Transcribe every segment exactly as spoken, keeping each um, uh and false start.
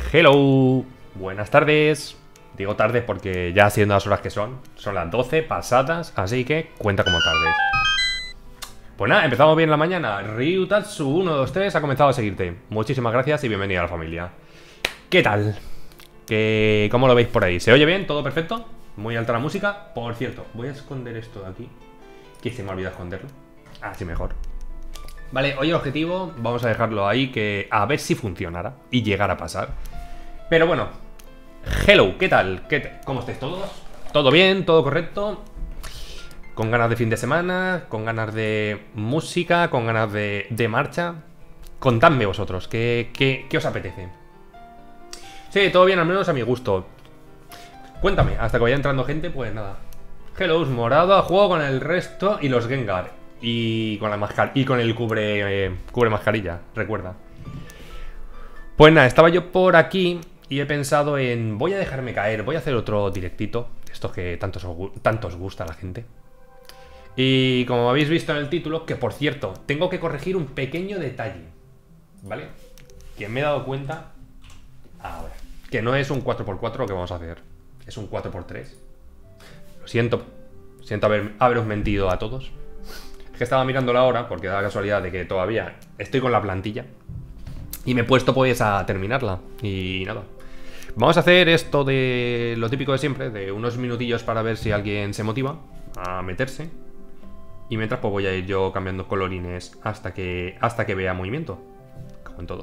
Hello, buenas tardes. Digo tardes porque ya siendo las horas que son, son las doce pasadas, así que cuenta como tardes. Pues nada, empezamos bien la mañana. Ryutatsu uno dos tres ha comenzado a seguirte. Muchísimas gracias y bienvenida a la familia. ¿Qué tal? ¿Qué, ¿Cómo lo veis por ahí? ¿Se oye bien? ¿Todo perfecto? Muy alta la música. Por cierto, voy a esconder esto de aquí, que se me ha olvidado esconderlo. Así mejor. Vale, hoy el objetivo, vamos a dejarlo ahí, que a ver si funcionara y llegara a pasar. Pero bueno, hello, ¿qué tal? ¿Qué te... ¿Cómo estáis todos? ¿Todo bien? ¿Todo correcto? ¿Con ganas de fin de semana? ¿Con ganas de música? ¿Con ganas de, de marcha? Contadme vosotros, ¿qué, qué, ¿qué os apetece? Sí, todo bien, al menos a mi gusto. Cuéntame, hasta que vaya entrando gente, pues nada. Hello, morado, a juego con el resto y los Gengar. Y con la mascar y con el cubre, eh, cubre mascarilla, recuerda. Pues nada, estaba yo por aquí y he pensado en... Voy a dejarme caer, voy a hacer otro directito. Estos que tantos os, tanto os gusta a la gente. Y como habéis visto en el título, que por cierto, tengo que corregir un pequeño detalle, ¿vale? Que me he dado cuenta ahora. Que no es un cuatro por cuatro lo que vamos a hacer. Es un cuatro por tres. Lo siento. Siento haber, haberos mentido a todos. Que estaba mirando la hora, porque da la casualidad de que todavía estoy con la plantilla y me he puesto pues a terminarla. Y nada, vamos a hacer esto de lo típico de siempre, de unos minutillos para ver si alguien se motiva a meterse. Y mientras pues voy a ir yo cambiando colorines hasta que, hasta que vea movimiento. Como en todo.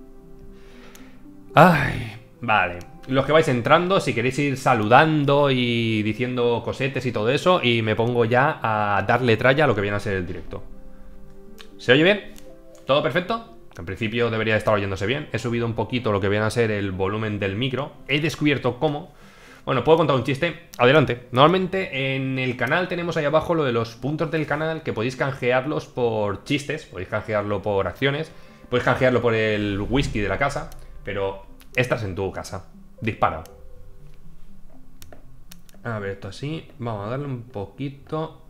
Ay, vale. Los que vais entrando, si queréis ir saludando y diciendo cosetes y todo eso, y me pongo ya a darle tralla a lo que viene a ser el directo. ¿Se oye bien? ¿Todo perfecto? En principio debería estar oyéndose bien. He subido un poquito lo que viene a ser el volumen del micro. He descubierto cómo. Bueno, ¿puedo contar un chiste? Adelante. Normalmente en el canal tenemos ahí abajo lo de los puntos del canal, que podéis canjearlos por chistes, podéis canjearlo por acciones, podéis canjearlo por el whisky de la casa, pero estás en tu casa. Dispara. A ver, esto así. Vamos a darle un poquito.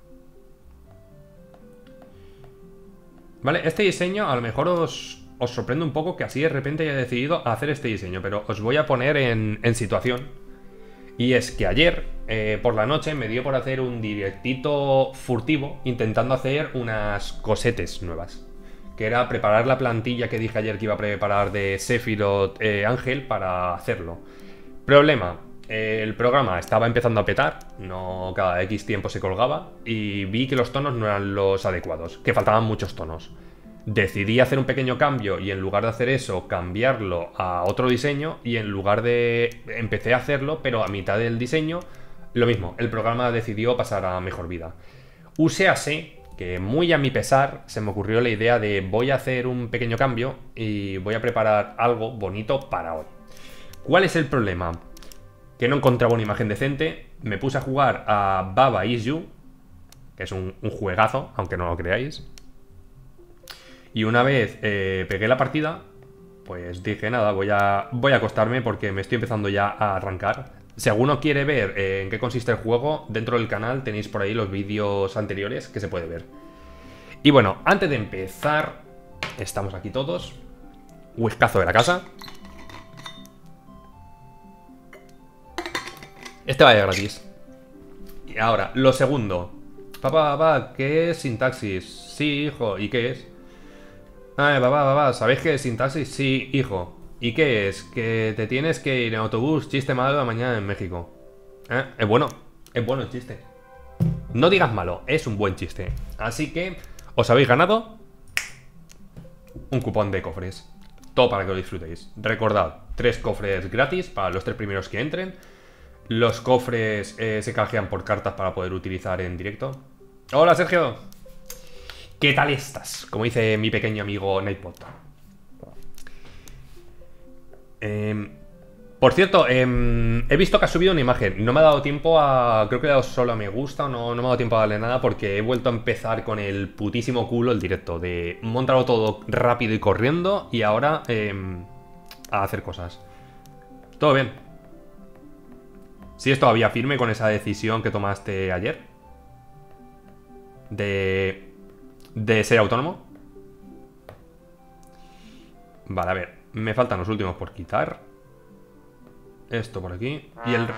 Vale, este diseño a lo mejor os, os sorprende un poco que así de repente haya decidido hacer este diseño, pero os voy a poner en, en situación. Y es que ayer, eh, por la noche, me dio por hacer un directito furtivo intentando hacer unas cosetes nuevas. Que era preparar la plantilla que dije ayer que iba a preparar de Sephiroth eh, Ángel para hacerlo. Problema, eh, el programa estaba empezando a petar, no cada X tiempo se colgaba, y vi que los tonos no eran los adecuados, que faltaban muchos tonos. Decidí hacer un pequeño cambio y en lugar de hacer eso, cambiarlo a otro diseño, y en lugar de... empecé a hacerlo, pero a mitad del diseño, lo mismo, el programa decidió pasar a mejor vida. Usé así que muy a mi pesar se me ocurrió la idea de voy a hacer un pequeño cambio y voy a preparar algo bonito para hoy. ¿Cuál es el problema? Que no encontraba una imagen decente, me puse a jugar a Baba Is You, que es un, un juegazo, aunque no lo creáis. Y una vez eh, pegué la partida, pues dije nada, voy a, voy a acostarme porque me estoy empezando ya a arrancar. Si alguno quiere ver eh, en qué consiste el juego, dentro del canal tenéis por ahí los vídeos anteriores que se puede ver. Y bueno, antes de empezar, estamos aquí todos. Whiskazo de la casa. Este vaya gratis. Y ahora, lo segundo. Papá, papá, ¿qué es sintaxis? Sí, hijo, ¿y qué es? Ay, papá, papá, ¿sabéis qué es sintaxis? Sí, hijo. ¿Y qué es? Que te tienes que ir en autobús, chiste malo de mañana en México. ¿Eh? Es bueno, es bueno el chiste. No digas malo, es un buen chiste. Así que os habéis ganado un cupón de cofres. Todo para que lo disfrutéis. Recordad, tres cofres gratis para los tres primeros que entren. Los cofres eh, se canjean por cartas para poder utilizar en directo. Hola, Sergio. ¿Qué tal estás? Como dice mi pequeño amigo Nightbot. Eh, por cierto, eh, he visto que has subido una imagen. No me ha dado tiempo a... Creo que he dado solo a me gusta. No, no me ha dado tiempo a darle nada porque he vuelto a empezar con el putísimo culo el directo. De montarlo todo rápido y corriendo. Y ahora eh, a hacer cosas. Todo bien. ¿Sigues todavía firme con esa decisión que tomaste ayer? De... De ser autónomo. Vale, a ver. Me faltan los últimos por quitar. Esto por aquí. Y el...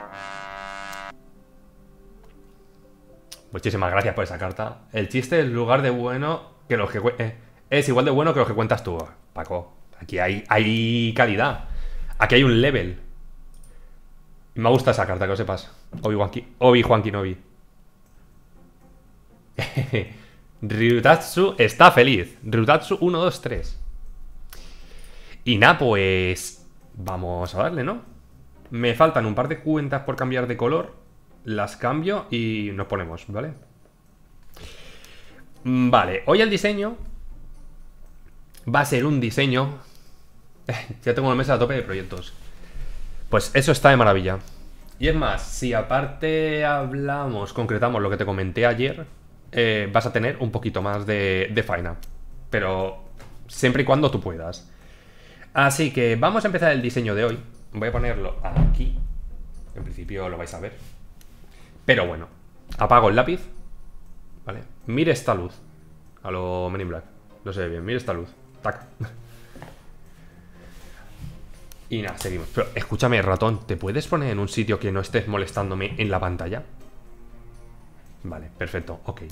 Muchísimas gracias por esa carta. El chiste es lugar de bueno que los que... Eh, es igual de bueno que los que cuentas tú, Paco. Aquí hay, hay calidad. Aquí hay un level. Me gusta esa carta, que lo sepas. Obi-Wan Obi-Juan Kenobi. Ryutatsu está feliz. Ryutatsu uno, dos, tres. Y nada, pues... Vamos a darle, ¿no? Me faltan un par de cuentas por cambiar de color. Las cambio y nos ponemos, ¿vale? Vale, hoy el diseño va a ser un diseño... Ya tengo una mesa a tope de proyectos. Pues eso está de maravilla. Y es más, si aparte hablamos, concretamos lo que te comenté ayer, eh, vas a tener un poquito más de, de faena. Pero siempre y cuando tú puedas. Así que vamos a empezar el diseño de hoy. Voy a ponerlo aquí. En principio lo vais a ver. Pero bueno, apago el lápiz. Vale, mire esta luz. A lo Men in Black. Lo sé bien, mire esta luz. Tac. Y nada, seguimos. Pero escúchame, ratón, ¿te puedes poner en un sitio que no estés molestándome en la pantalla? Vale, perfecto, ok.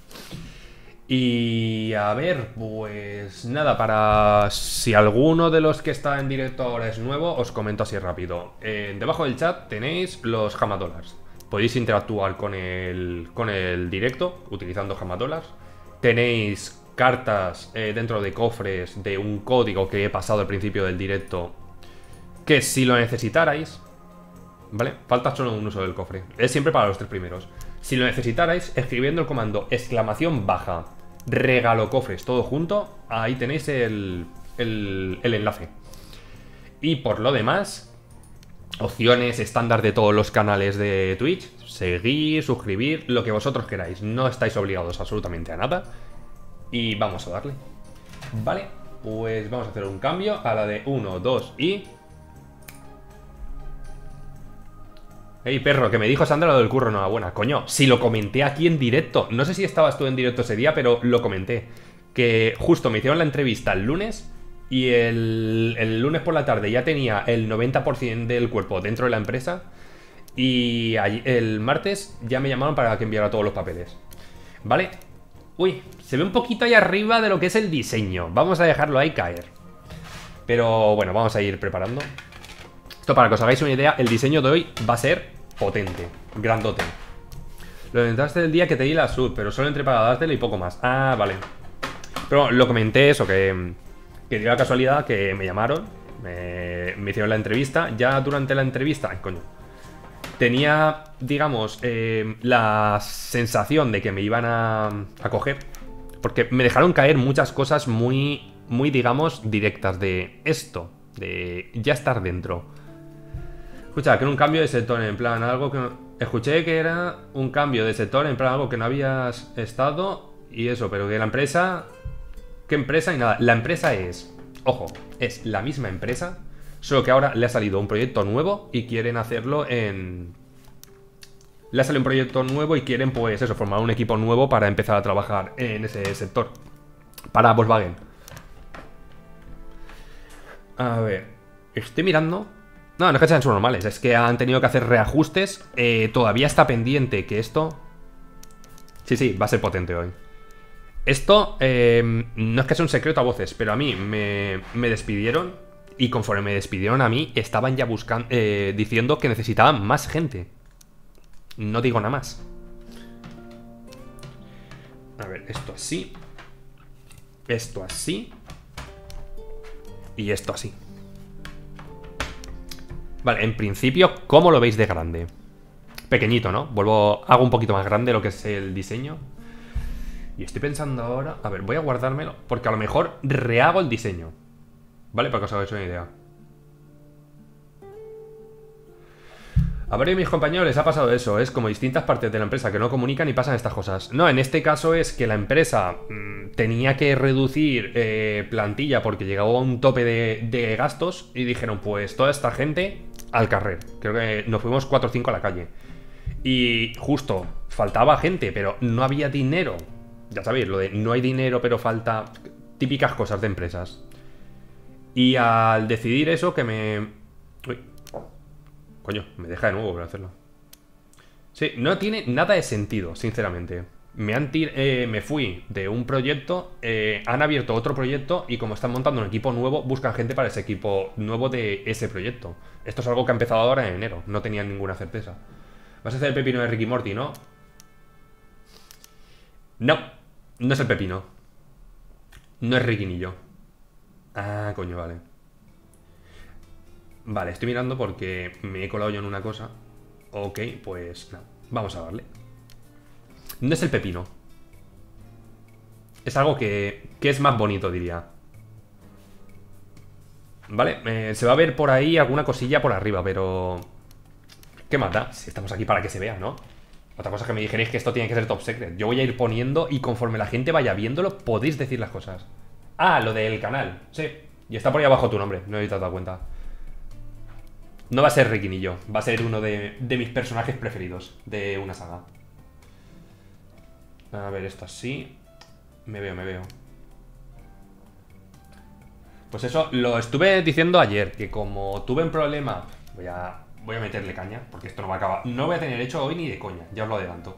Y a ver, pues nada, para si alguno de los que está en directo ahora es nuevo, os comento así rápido. Eh, debajo del chat tenéis los Hamadolars. Podéis interactuar con el, con el directo utilizando Hamadolars. Tenéis cartas eh, dentro de cofres de un código que he pasado al principio del directo, que si lo necesitarais, ¿vale? Falta solo un uso del cofre. Es siempre para los tres primeros. Si lo necesitarais, escribiendo el comando exclamación baja regalo cofres, todo junto, ahí tenéis el, el, el enlace. Y por lo demás, opciones estándar de todos los canales de Twitch. Seguir, suscribir, lo que vosotros queráis. No estáis obligados absolutamente a nada. Y vamos a darle. Vale, pues vamos a hacer un cambio a la de uno, dos y... Ey, perro, que me dijo Sandra lo del curro, enhorabuena. Coño, si lo comenté aquí en directo. No sé si estabas tú en directo ese día, pero lo comenté. Que justo me hicieron la entrevista el lunes y el, el lunes por la tarde ya tenía el noventa por ciento del cuerpo dentro de la empresa. Y allí, el martes ya me llamaron para que enviara todos los papeles. ¿Vale? Uy, se ve un poquito ahí arriba de lo que es el diseño. Vamos a dejarlo ahí caer. Pero bueno, vamos a ir preparando. Esto para que os hagáis una idea, el diseño de hoy va a ser potente, grandote. Lo intentaste el día que te di la sub, pero solo entré para dártela y poco más. Ah, vale. Pero lo comenté eso, que, que dio la casualidad que me llamaron, me, me hicieron la entrevista. Ya durante la entrevista, ay, coño, tenía, digamos, eh, la sensación de que me iban a, a coger. Porque me dejaron caer muchas cosas muy, muy, digamos, directas de esto, de ya estar dentro. Escucha, que era un cambio de sector, en plan algo que... No... Escuché que era un cambio de sector, en plan algo que no habías estado y eso, pero que la empresa... ¿Qué empresa? Y nada, la empresa es... Ojo, es la misma empresa, solo que ahora le ha salido un proyecto nuevo y quieren hacerlo en... Le ha salido un proyecto nuevo y quieren, pues eso, formar un equipo nuevo para empezar a trabajar en ese sector. Para Volkswagen. A ver, estoy mirando... No, no es que sean subnormales, es que han tenido que hacer reajustes. eh, Todavía está pendiente que esto... Sí, sí, va a ser potente hoy. Esto eh, no es que sea un secreto a voces, pero a mí me, me despidieron. Y conforme me despidieron a mí, estaban ya buscando, eh, diciendo que necesitaban más gente. No digo nada más. A ver, esto así. Esto así. Y esto así. Vale, en principio, ¿cómo lo veis de grande? Pequeñito, ¿no? Vuelvo, hago un poquito más grande lo que es el diseño. Y estoy pensando ahora... A ver, voy a guardármelo, porque a lo mejor rehago el diseño. ¿Vale? Para que os hagáis una idea. A varios de mis compañeros les ha pasado eso. Es como distintas partes de la empresa que no comunican y pasan estas cosas. No, en este caso es que la empresa mmm, tenía que reducir eh, plantilla porque llegaba a un tope de, de gastos. Y dijeron, pues toda esta gente al carrer. Creo que nos fuimos cuatro o cinco a la calle. Y justo, faltaba gente, pero no había dinero. Ya sabéis, lo de no hay dinero pero falta... Típicas cosas de empresas. Y al decidir eso que me... Uy. Coño, me deja de nuevo volver a hacerlo. Sí, no tiene nada de sentido, sinceramente. Me, han tir eh, me fui de un proyecto, eh, han abierto otro proyecto y como están montando un equipo nuevo, buscan gente para ese equipo nuevo de ese proyecto. Esto es algo que ha empezado ahora en enero, no tenían ninguna certeza. Vas a hacer el pepino de Ricky Morty, ¿no? No, no es el pepino. No es Ricky ni yo. Ah, coño, vale. Vale, estoy mirando porque me he colado yo en una cosa. Ok, pues nada, vamos a darle. No es el pepino. Es algo que, que es más bonito, diría. Vale, eh, se va a ver por ahí alguna cosilla por arriba, pero... ¿qué mata? Si estamos aquí para que se vea, ¿no? Otra cosa es que me dijerais que esto tiene que ser top secret. Yo voy a ir poniendo y conforme la gente vaya viéndolo, podéis decir las cosas. Ah, lo del canal, sí. Y está por ahí abajo tu nombre, no he dado cuenta. No va a ser Ricky ni yo, va a ser uno de, de mis personajes preferidos de una saga. A ver, esto así. Me veo, me veo. Pues eso, lo estuve diciendo ayer, que como tuve un problema... Voy a, voy a meterle caña, porque esto no va a acabar. No voy a tener hecho hoy ni de coña, ya os lo adelanto.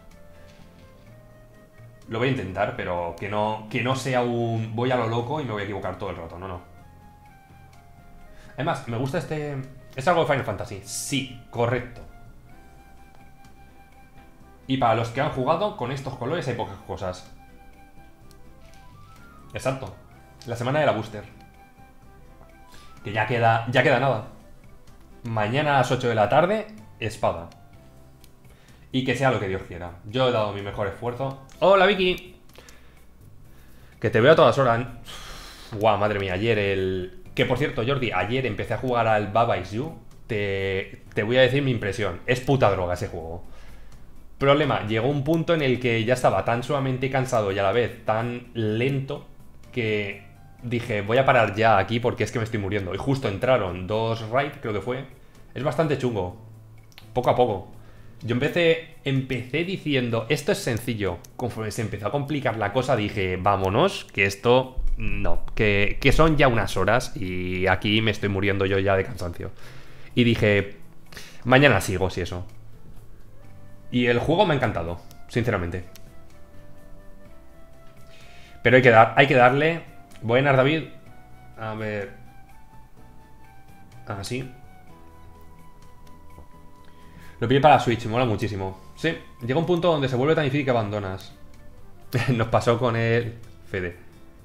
Lo voy a intentar, pero que no, que no sea un... voy a lo loco y me voy a equivocar todo el rato, no, no. Además, me gusta este... ¿Es algo de Final Fantasy? Sí, correcto. Y para los que han jugado, con estos colores hay pocas cosas. Exacto. La semana de la booster. Que ya queda, ya queda nada. Mañana a las ocho de la tarde, espada. Y que sea lo que Dios quiera. Yo he dado mi mejor esfuerzo. ¡Hola, Vicky! Que te veo a todas horas. Guau, madre mía, ayer el... Que por cierto, Jordi, ayer empecé a jugar al Baba Is You. Te, te voy a decir mi impresión. Es puta droga ese juego. Problema, llegó un punto en el que ya estaba tan sumamente cansado y a la vez tan lento que dije, voy a parar ya aquí porque es que me estoy muriendo. Y justo entraron dos raids, creo que fue. Es bastante chungo. Poco a poco. Yo empecé, empecé diciendo, esto es sencillo. Conforme se empezó a complicar la cosa, dije, vámonos, que esto... No, que, que son ya unas horas y aquí me estoy muriendo yo ya de cansancio. Y dije, mañana sigo, si eso. Y el juego me ha encantado, sinceramente. Pero hay que, dar, hay que darle... Buenas, David. A ver... Así. Lo pillé para la Switch, me mola muchísimo. Sí, llega un punto donde se vuelve tan difícil que abandonas. Nos pasó con el Fede.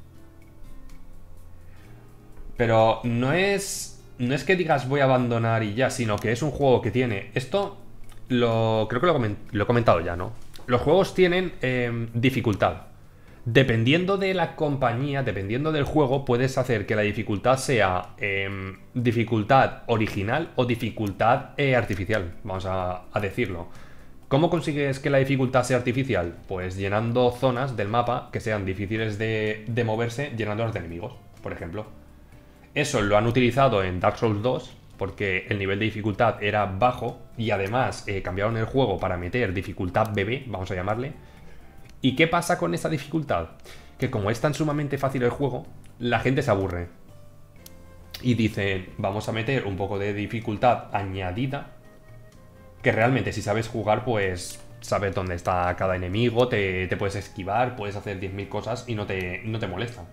Pero no es... No es que digas voy a abandonar y ya, sino que es un juego que tiene... Esto... Lo, creo que lo, coment, lo he comentado ya, ¿no? Los juegos tienen eh, dificultad. Dependiendo de la compañía, dependiendo del juego, puedes hacer que la dificultad sea eh, dificultad original o dificultad eh, artificial, vamos a, a decirlo. ¿Cómo consigues que la dificultad sea artificial? Pues llenando zonas del mapa que sean difíciles de, de moverse, llenándolas de enemigos, por ejemplo. Eso lo han utilizado en Dark Souls dos, porque el nivel de dificultad era bajo y además eh, cambiaron el juego para meter dificultad bebé, vamos a llamarle. ¿Y qué pasa con esa dificultad? Que como es tan sumamente fácil el juego, la gente se aburre. Y dicen, vamos a meter un poco de dificultad añadida, que realmente si sabes jugar, pues sabes dónde está cada enemigo, te, te puedes esquivar, puedes hacer diez mil cosas y no te, no te molesta.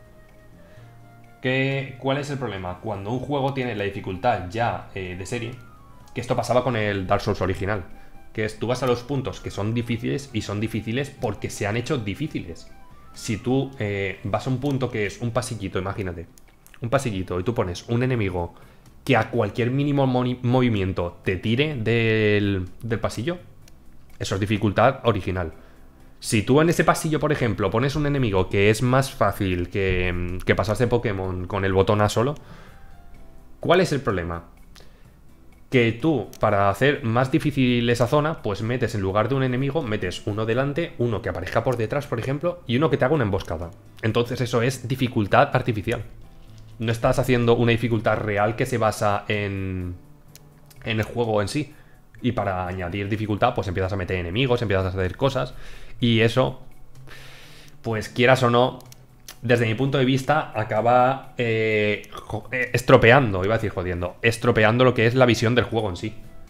¿Qué, ¿Cuál es el problema? Cuando un juego tiene la dificultad ya eh, de serie, que esto pasaba con el Dark Souls original, que es tú vas a los puntos que son difíciles y son difíciles porque se han hecho difíciles. Si tú eh, vas a un punto que es un pasillito, imagínate, un pasillito y tú pones un enemigo que a cualquier mínimo movimiento te tire del, del pasillo, eso es dificultad original. Si tú en ese pasillo, por ejemplo, pones un enemigo que es más fácil que, que pasarse Pokémon con el botón A solo, ¿cuál es el problema? Que tú, para hacer más difícil esa zona, pues metes en lugar de un enemigo, metes uno delante, uno que aparezca por detrás, por ejemplo, y uno que te haga una emboscada. Entonces eso es dificultad artificial. No estás haciendo una dificultad real que se basa en, en el juego en sí. Y para añadir dificultad, pues empiezas a meter enemigos, empiezas a hacer cosas. Y eso, pues quieras o no, desde mi punto de vista, acaba eh, estropeando, iba a decir jodiendo, estropeando lo que es la visión del juego en sí.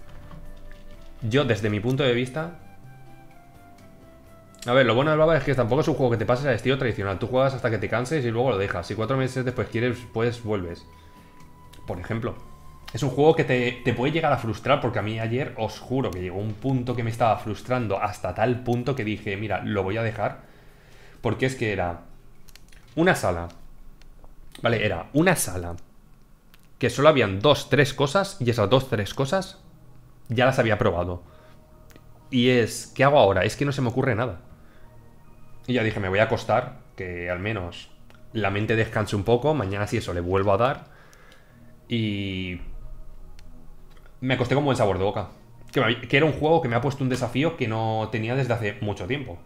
Yo, desde mi punto de vista... A ver, lo bueno del Baba es que tampoco es un juego que te pases al estilo tradicional. Tú juegas hasta que te canses y luego lo dejas. Si cuatro meses después quieres, pues vuelves. Por ejemplo. Es un juego que te, te puede llegar a frustrar, porque a mí ayer, os juro que llegó un punto que me estaba frustrando hasta tal punto que dije, mira, lo voy a dejar. Porque es que era una sala. Vale, era una sala que solo habían dos, tres cosas, y esas dos, tres cosas ya las había probado. Y es, ¿qué hago ahora? Es que no se me ocurre nada. Y ya dije, me voy a acostar, que al menos la mente descanse un poco. Mañana si eso le vuelvo a dar. Y... me acosté con buen sabor de boca. Que, me- que era un juego que me ha puesto un desafío que no tenía desde hace mucho tiempo.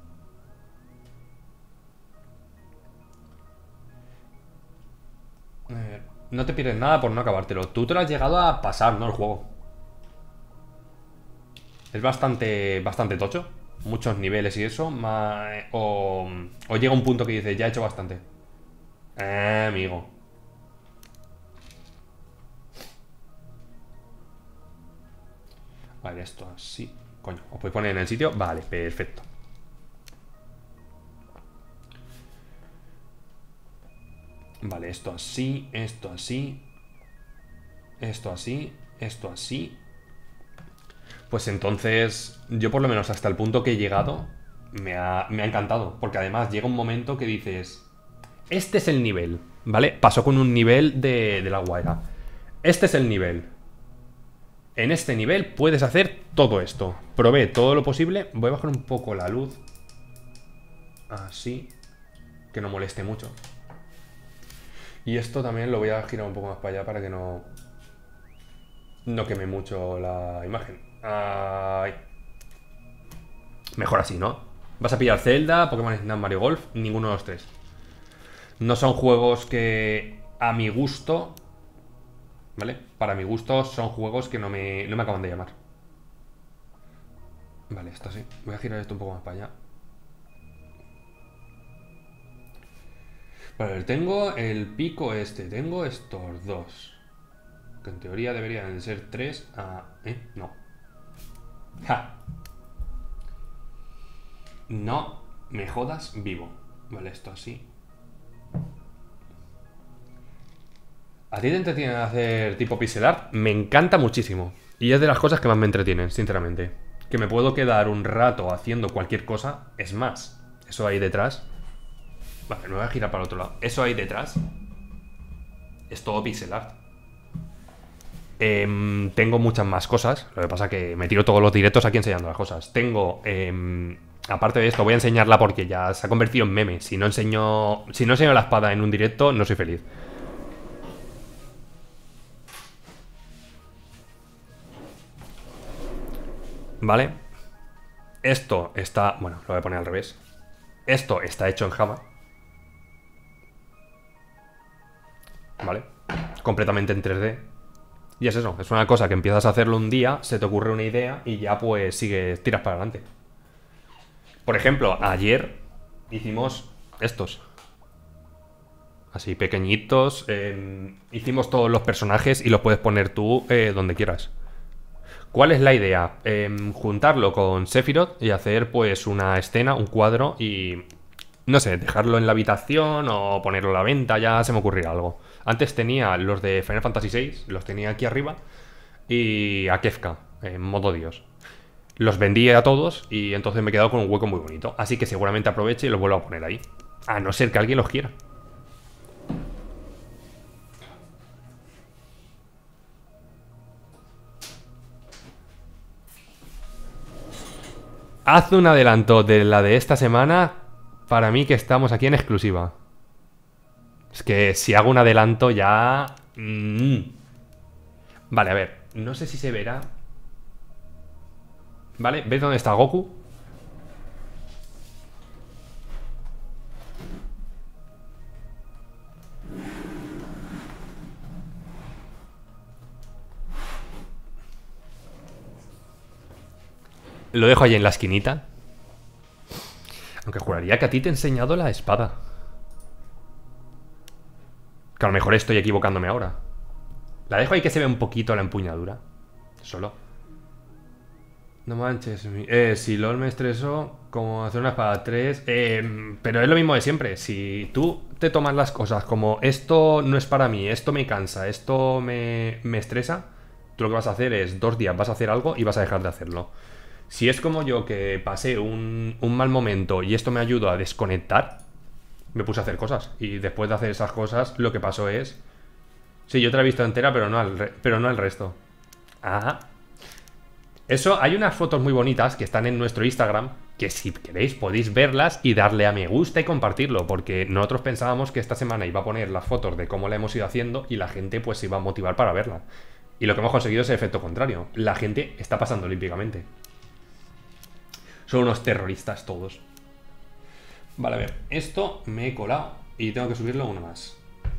Eh, no te pierdes nada por no acabártelo. Tú te lo has llegado a pasar, ¿no? El juego. Es bastante, bastante tocho. Muchos niveles y eso. ma- o, o llega un punto que dices, ya he hecho bastante. Eh, amigo. Vale, esto así. Coño, ¿os podéis poner en el sitio? Vale, perfecto. Vale, esto así, esto así. Esto así, esto así. Pues entonces, yo por lo menos hasta el punto que he llegado, me ha, me ha encantado. Porque además llega un momento que dices, este es el nivel, ¿vale? Pasó con un nivel de, de la guaira. Este es el nivel. En este nivel puedes hacer todo esto. Probé todo lo posible. Voy a bajar un poco la luz. Así. Que no moleste mucho. Y esto también lo voy a girar un poco más para allá para que no... no queme mucho la imagen. Ay. Mejor así, ¿no? Vas a pillar Zelda, Pokémon Snap, Mario Golf. Ninguno de los tres. No son juegos que a mi gusto... ¿vale? Para mi gusto son juegos que no me, no me acaban de llamar. Vale, esto sí. Voy a girar esto un poco más para allá. Vale, tengo el pico este. Tengo estos dos. Que en teoría deberían de ser tres. Ah, ¿eh? No. ¡Ja! No me jodas vivo. Vale, esto así. ¿A ti te entretiene hacer tipo pixel art? Me encanta muchísimo. Y es de las cosas que más me entretienen, sinceramente. Que me puedo quedar un rato haciendo cualquier cosa. Es más, eso ahí detrás. Vale, me voy a girar para el otro lado. Eso ahí detrás es todo pixel art. Em, tengo muchas más cosas. Lo que pasa es que me tiro todos los directos aquí enseñando las cosas. Tengo... em, aparte de esto, voy a enseñarla porque ya se ha convertido en meme. Si no enseño, si no enseño la espada en un directo, no soy feliz. ¿Vale? Esto está... bueno, lo voy a poner al revés. Esto está hecho en Java. ¿Vale? Completamente en tres D. Y es eso, es una cosa que empiezas a hacerlo un día, se te ocurre una idea y ya pues sigues, tiras para adelante. Por ejemplo, ayer hicimos estos. Así pequeñitos. eh, hicimos todos los personajes y los puedes poner tú eh, donde quieras. ¿Cuál es la idea? Em, juntarlo con Sephiroth y hacer pues una escena, un cuadro y... no sé, dejarlo en la habitación o ponerlo a la venta, ya se me ocurrirá algo. Antes tenía los de Final Fantasy seis, los tenía aquí arriba, y a Kefka, en modo Dios. Los vendí a todos y entonces me he quedado con un hueco muy bonito. Así que seguramente aproveche y los vuelvo a poner ahí. A no ser que alguien los quiera. Haz un adelanto de la de esta semana. Para mí que estamos aquí en exclusiva. Es que si hago un adelanto ya... mm. Vale, a ver. No sé si se verá. ¿Vale? ¿Ves dónde está Goku? Lo dejo ahí en la esquinita. Aunque juraría que a ti te he enseñado la espada. Que a lo mejor estoy equivocándome ahora. La dejo ahí que se ve un poquito la empuñadura. Solo. No manches, mi- eh, si LOL me estresó, como hacer una espada tres, eh, pero es lo mismo de siempre. Si tú te tomas las cosas como esto no es para mí, esto me cansa, esto me, me estresa, tú lo que vas a hacer es dos días vas a hacer algo y vas a dejar de hacerlo. Si es como yo que pasé un, un mal momento y esto me ayudó a desconectar, me puse a hacer cosas. Y después de hacer esas cosas, lo que pasó es... Sí, yo te la he visto entera, pero no al, re- pero no al resto. Ajá. Eso, hay unas fotos muy bonitas que están en nuestro Instagram, que si queréis podéis verlas y darle a me gusta y compartirlo, porque nosotros pensábamos que esta semana iba a poner las fotos de cómo la hemos ido haciendo y la gente pues se iba a motivar para verla. Y lo que hemos conseguido es el efecto contrario. La gente está pasando olímpicamente. Son unos terroristas todos. Vale, a ver, esto me he colado y tengo que subirlo uno más.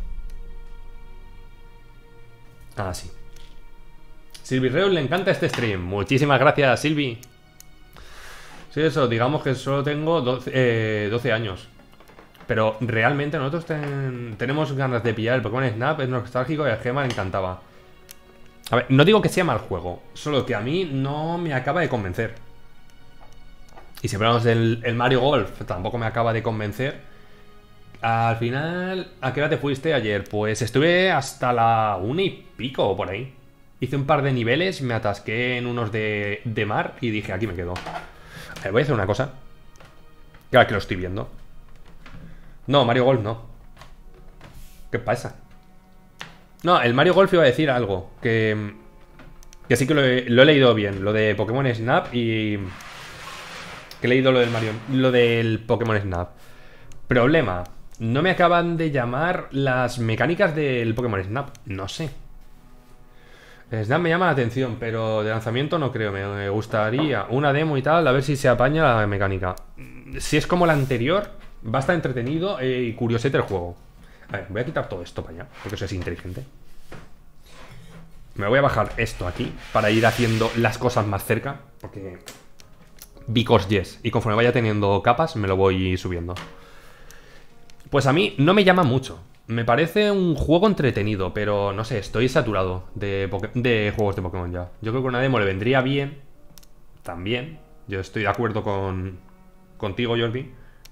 Ah, sí. Silvi Reus le encanta este stream. Muchísimas gracias, Silvi. Sí, eso, digamos que solo tengo doce, eh, doce años. Pero realmente nosotros ten- tenemos ganas de pillar el Pokémon Snap, es nostálgico y a Gema le encantaba. A ver, no digo que sea mal juego, solo que a mí no me acaba de convencer. Y si hablamos del el Mario Golf, tampoco me acaba de convencer. Al final, ¿a qué hora te fuiste ayer? Pues estuve hasta la una y pico o por ahí. Hice un par de niveles, me atasqué en unos de, de mar y dije, aquí me quedo. A ver, voy a hacer una cosa. Claro que lo estoy viendo. No, Mario Golf no. ¿Qué pasa? No, el Mario Golf iba a decir algo. Que, que sí que lo he, lo he leído bien. Lo de Pokémon Snap y... Que he leído lo del Mario... Lo del Pokémon Snap. Problema. No me acaban de llamar las mecánicas del Pokémon Snap. No sé. Snap me llama la atención, pero de lanzamiento no creo. Me gustaría una demo y tal, a ver si se apaña la mecánica. Si es como la anterior, va a estar entretenido y curiosete el juego. A ver, voy a quitar todo esto para allá, porque eso es inteligente. Me voy a bajar esto aquí para ir haciendo las cosas más cerca, porque... Because yes. Y conforme vaya teniendo capas, me lo voy subiendo. Pues a mí no me llama mucho. Me parece un juego entretenido, pero no sé, estoy saturado de, de juegos de Pokémon ya. Yo creo que una demo le vendría bien. También. Yo estoy de acuerdo con contigo, Jordi.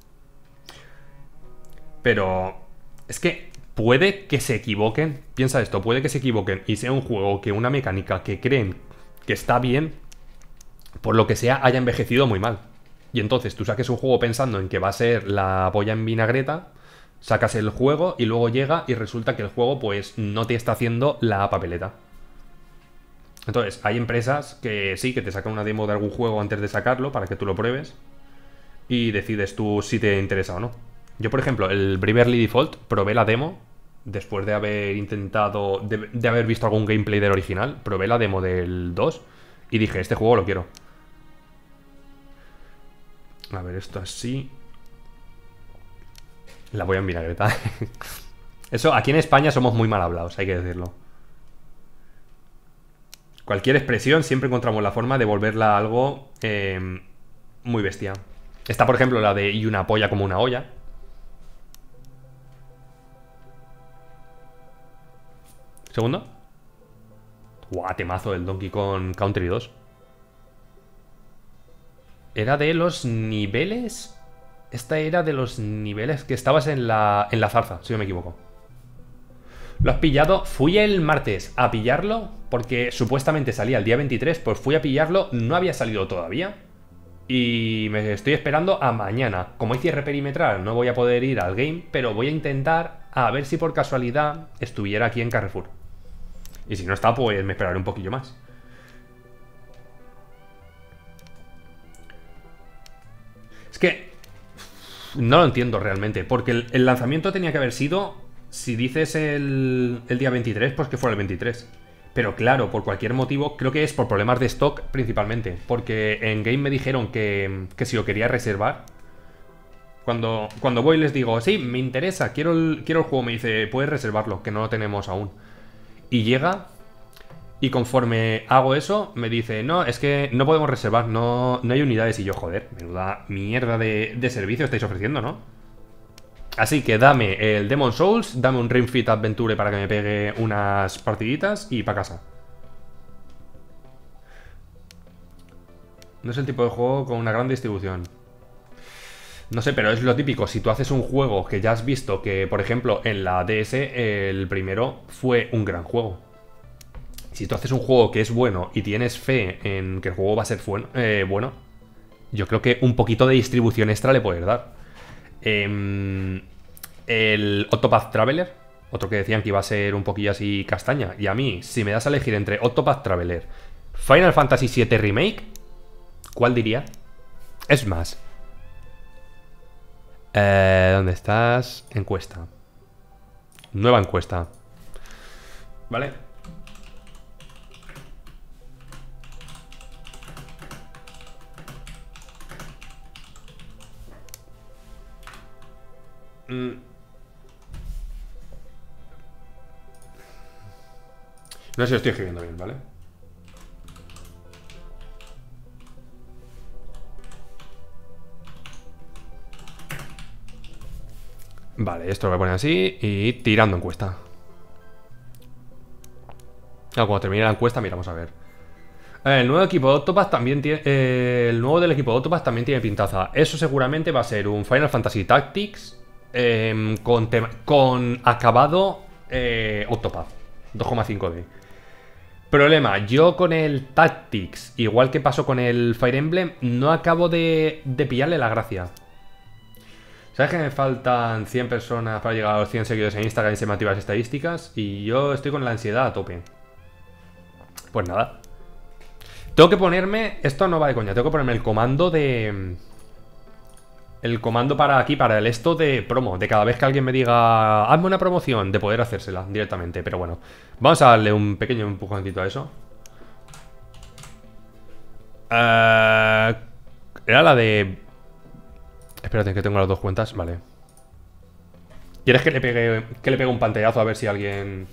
Pero es que puede que se equivoquen. Piensa esto, puede que se equivoquen y sea un juego que una mecánica que creen que está bien, por lo que sea, haya envejecido muy mal. Y entonces tú saques un juego pensando en que va a ser la polla en vinagreta, sacas el juego y luego llega y resulta que el juego pues no te está haciendo la papeleta. Entonces, hay empresas que sí, que te sacan una demo de algún juego antes de sacarlo para que tú lo pruebes y decides tú si te interesa o no. Yo, por ejemplo, el Bravely Default probé la demo después de haber intentado, de, de haber visto algún gameplay del original, probé la demo del dos y dije, este juego lo quiero. A ver, esto así. La voy a en vinagreta. Eso, aquí en España somos muy mal hablados, hay que decirlo. Cualquier expresión siempre encontramos la forma de volverla algo eh, muy bestia. Está, por ejemplo, la de y una polla como una olla. ¿Segundo? Guau, temazo del Donkey Kong Country dos. Era de los niveles... Esta era de los niveles que estabas en la, en la zarza, si no me equivoco. ¿Lo has pillado? Fui el martes a pillarlo, porque supuestamente salía el día veintitrés, pues fui a pillarlo, no había salido todavía. Y me estoy esperando a mañana. Como hay cierre perimetral, no voy a poder ir al game, pero voy a intentar a ver si por casualidad estuviera aquí en Carrefour. Y si no está, pues me esperaré un poquillo más. Es que... no lo entiendo realmente, porque el, el lanzamiento tenía que haber sido, si dices el, el día veintitrés, pues que fuera el veintitrés. Pero claro, por cualquier motivo, creo que es por problemas de stock principalmente, porque en game me dijeron que, que si lo quería reservar. Cuando, cuando voy les digo, sí, me interesa, quiero el, quiero el juego, me dice, puedes reservarlo, que no lo tenemos aún. Y llega... Y conforme hago eso, me dice, no, es que no podemos reservar, no, no hay unidades. Y yo, joder, menuda mierda de, de servicio estáis ofreciendo, ¿no? Así que dame el Demon Souls, dame un Ring Fit Adventure para que me pegue unas partiditas y para casa. No es el tipo de juego con una gran distribución. No sé, pero es lo típico. Si tú haces un juego que ya has visto que, por ejemplo, en la D S el primero fue un gran juego. Si tú haces un juego que es bueno y tienes fe en que el juego va a ser bueno, eh, bueno yo creo que un poquito de distribución extra le puedes dar. Eh, el Octopath Traveler, otro que decían que iba a ser un poquillo así castaña. Y a mí, si me das a elegir entre Octopath Traveler, Final Fantasy siete Remake, ¿cuál diría? Es más... Eh, ¿Dónde estás? Encuesta. Nueva encuesta. ¿Vale? Mm. No sé si lo estoy escribiendo bien, ¿vale? Vale, esto lo voy a poner así y tirando encuesta. Ah, cuando termine la encuesta miramos a ver. Eh, el nuevo equipo de Octopath también tiene... Eh, el nuevo del equipo de Octopath también tiene pintaza. Eso seguramente va a ser un Final Fantasy Tactics eh, con, tema, con acabado eh, Octopath dos coma cinco D. Problema, yo con el Tactics, igual que pasó con el Fire Emblem, no acabo de, de pillarle la gracia. ¿Sabes que me faltan cien personas para llegar a los cien seguidores en Instagram y se me activan las estadísticas? Y yo estoy con la ansiedad a tope. Pues nada. Tengo que ponerme... Esto no va de coña. Tengo que ponerme el comando de... El comando para aquí, para el esto de promo. De cada vez que alguien me diga... Hazme una promoción, de poder hacérsela directamente. Pero bueno. Vamos a darle un pequeño empujoncito a eso. Uh, era la de... Espérate, que tengo las dos cuentas. Vale. ¿Quieres que le pegue, que le pegue un pantallazo a ver si alguien...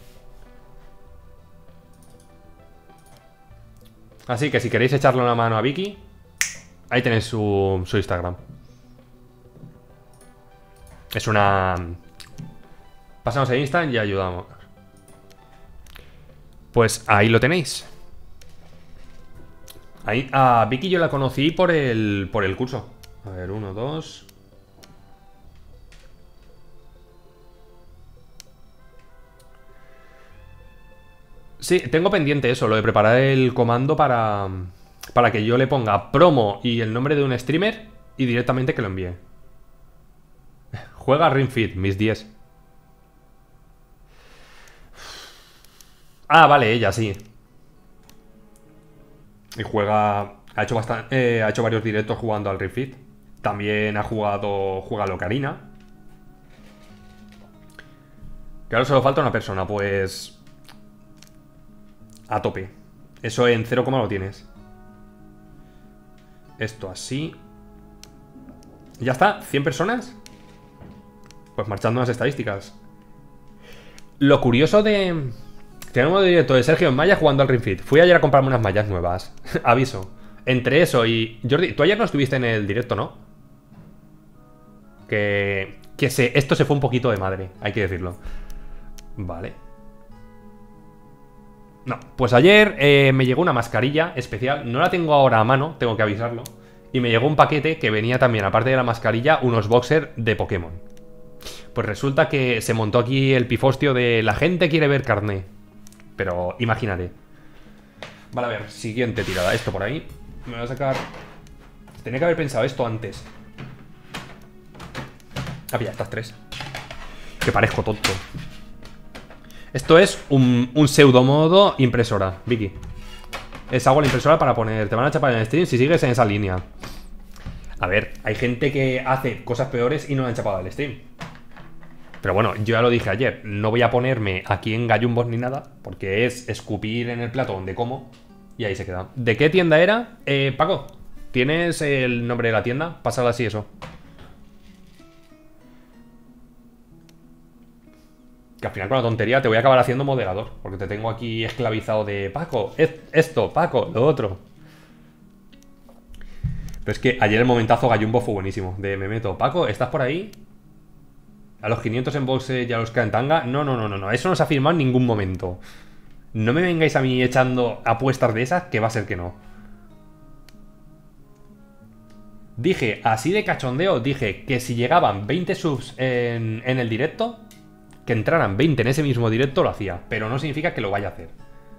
Así que si queréis echarle una mano a Vicky, ahí tenéis su, su Instagram. Es una... Pasamos a Instagram y ayudamos. Pues ahí lo tenéis. Ahí, a Vicky yo la conocí por el, por el curso. A ver, uno, dos... Sí, tengo pendiente eso, lo de preparar el comando para... Para que yo le ponga promo y el nombre de un streamer y directamente que lo envíe. Juega Ring Fit, mis diez. Ah, vale, ella sí. Y juega... Ha hecho bastante, eh, ha hecho varios directos jugando al Ring Fit. También ha jugado... Juega Locarina. Claro, solo falta una persona, pues... A tope. Eso en cero, lo tienes. Esto así. ¿Ya está? ¿cien personas? Pues marchando las estadísticas. Lo curioso de... Tenemos un directo de Sergio en Maya jugando al Ring Fit. Fui ayer a comprarme unas mallas nuevas. Aviso. Entre eso y... Jordi, tú ayer no estuviste en el directo, ¿no? Que... Que se... Esto se fue un poquito de madre, hay que decirlo. Vale. No, pues ayer eh, me llegó una mascarilla especial. No la tengo ahora a mano, tengo que avisarlo. Y me llegó un paquete que venía también, aparte de la mascarilla, unos boxers de Pokémon. Pues resulta que se montó aquí el pifostio de la gente quiere ver carné. Pero imagínate. Vale, a ver, siguiente tirada. Esto por ahí. Me voy a sacar... Tenía que haber pensado esto antes. Ah, ya, estas tres. Que parezco tonto. Esto es un, un pseudo modo impresora, Vicky. Es hago la impresora para poner... Te van a chapar en el stream si sigues en esa línea. A ver, hay gente que hace cosas peores y no le han chapado al stream. Pero bueno, yo ya lo dije ayer. No voy a ponerme aquí en gallumbos ni nada, porque es escupir en el plato donde como. Y ahí se queda. ¿De qué tienda era? Eh, Paco, ¿tienes el nombre de la tienda? Pásala así eso. Que al final con la tontería te voy a acabar haciendo moderador, porque te tengo aquí esclavizado de Paco, esto, Paco, lo otro. Pero es que ayer el momentazo gallumbo fue buenísimo. De me meto, Paco, ¿estás por ahí? A los quinientos en boxe y a los que en tanga. No, no, no, no, no, eso no se ha firmado en ningún momento. No me vengáis a mí echando apuestas de esas, que va a ser que no. Dije, así de cachondeo, dije que si llegaban veinte subs en, en el directo, que entraran veinte en ese mismo directo, lo hacía. Pero no significa que lo vaya a hacer.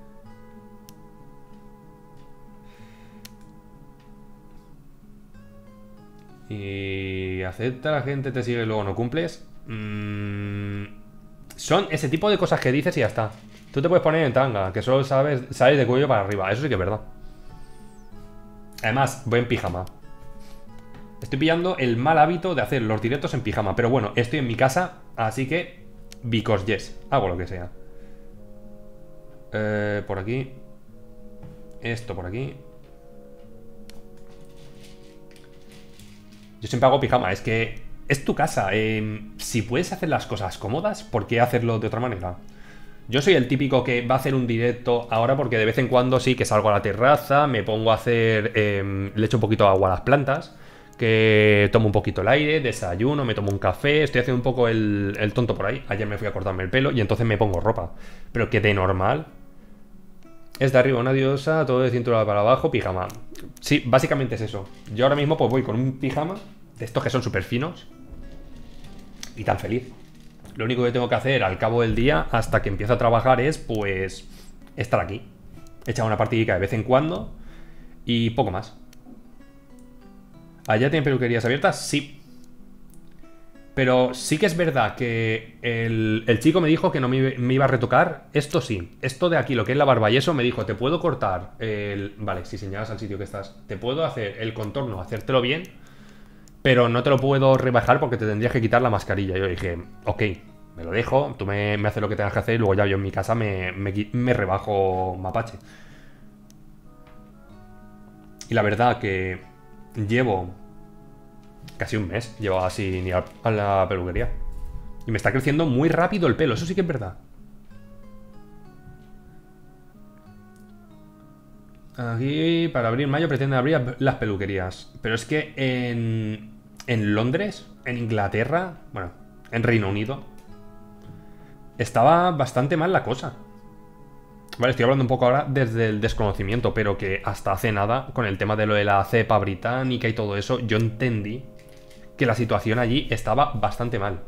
Y acepta la gente, te sigue y luego no cumples. Mm, son ese tipo de cosas que dices y ya está. Tú te puedes poner en tanga, que solo sabes, sabes de cuello para arriba. Eso sí que es verdad. Además, voy en pijama. Estoy pillando el mal hábito de hacer los directos en pijama. Pero bueno, estoy en mi casa, así que... because yes, hago lo que sea. eh, Por aquí. Esto por aquí. Yo siempre hago pijama, es que... es tu casa, eh, si puedes hacer las cosas cómodas, ¿por qué hacerlo de otra manera? Yo soy el típico que va a hacer un directo ahora porque de vez en cuando sí que salgo a la terraza, me pongo a hacer... Eh, le echo un poquito de agua a las plantas, que tomo un poquito el aire, desayuno, me tomo un café, estoy haciendo un poco el, el tonto por ahí. Ayer me fui a cortarme el pelo y entonces me pongo ropa. Pero que de normal... es de arriba una diosa, todo de cintura para abajo, pijama. Sí, básicamente es eso. Yo ahora mismo pues voy con un pijama, de estos que son súper finos, y tan feliz. Lo único que tengo que hacer al cabo del día, hasta que empiezo a trabajar, es pues estar aquí. Echar una partidita de vez en cuando y poco más. ¿Allá tienen peluquerías abiertas? Sí. Pero sí que es verdad que el, el chico me dijo que no me, me iba a retocar. Esto sí, esto de aquí, lo que es la barba y eso, me dijo, te puedo cortar el... Vale, si señalas al sitio que estás, te puedo hacer el contorno, hacértelo bien, pero no te lo puedo rebajar porque te tendrías que quitar la mascarilla. Yo dije, ok, me lo dejo, tú me, me haces lo que tengas que hacer y luego ya yo en mi casa me, me, me rebajo mapache. Y la verdad que llevo casi un mes, llevo así ni a, a la peluquería. Y me está creciendo muy rápido el pelo, eso sí que es verdad. Aquí, para abril, mayo, pretenden abrir las peluquerías. Pero es que en, en Londres, en Inglaterra, bueno, en Reino Unido, estaba bastante mal la cosa. Vale, estoy hablando un poco ahora desde el desconocimiento, pero que hasta hace nada, con el tema de lo de la cepa británica y todo eso, yo entendí que la situación allí estaba bastante mal.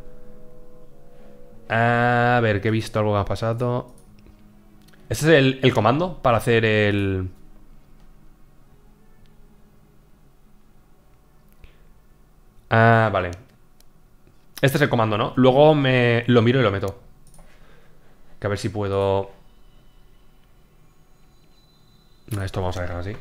A ver, que he visto algo que ha pasado. Este es el, el comando para hacer el... Ah, vale. Este es el comando, ¿no? Luego me lo miro y lo meto. Que a ver si puedo... Esto vamos a dejar así.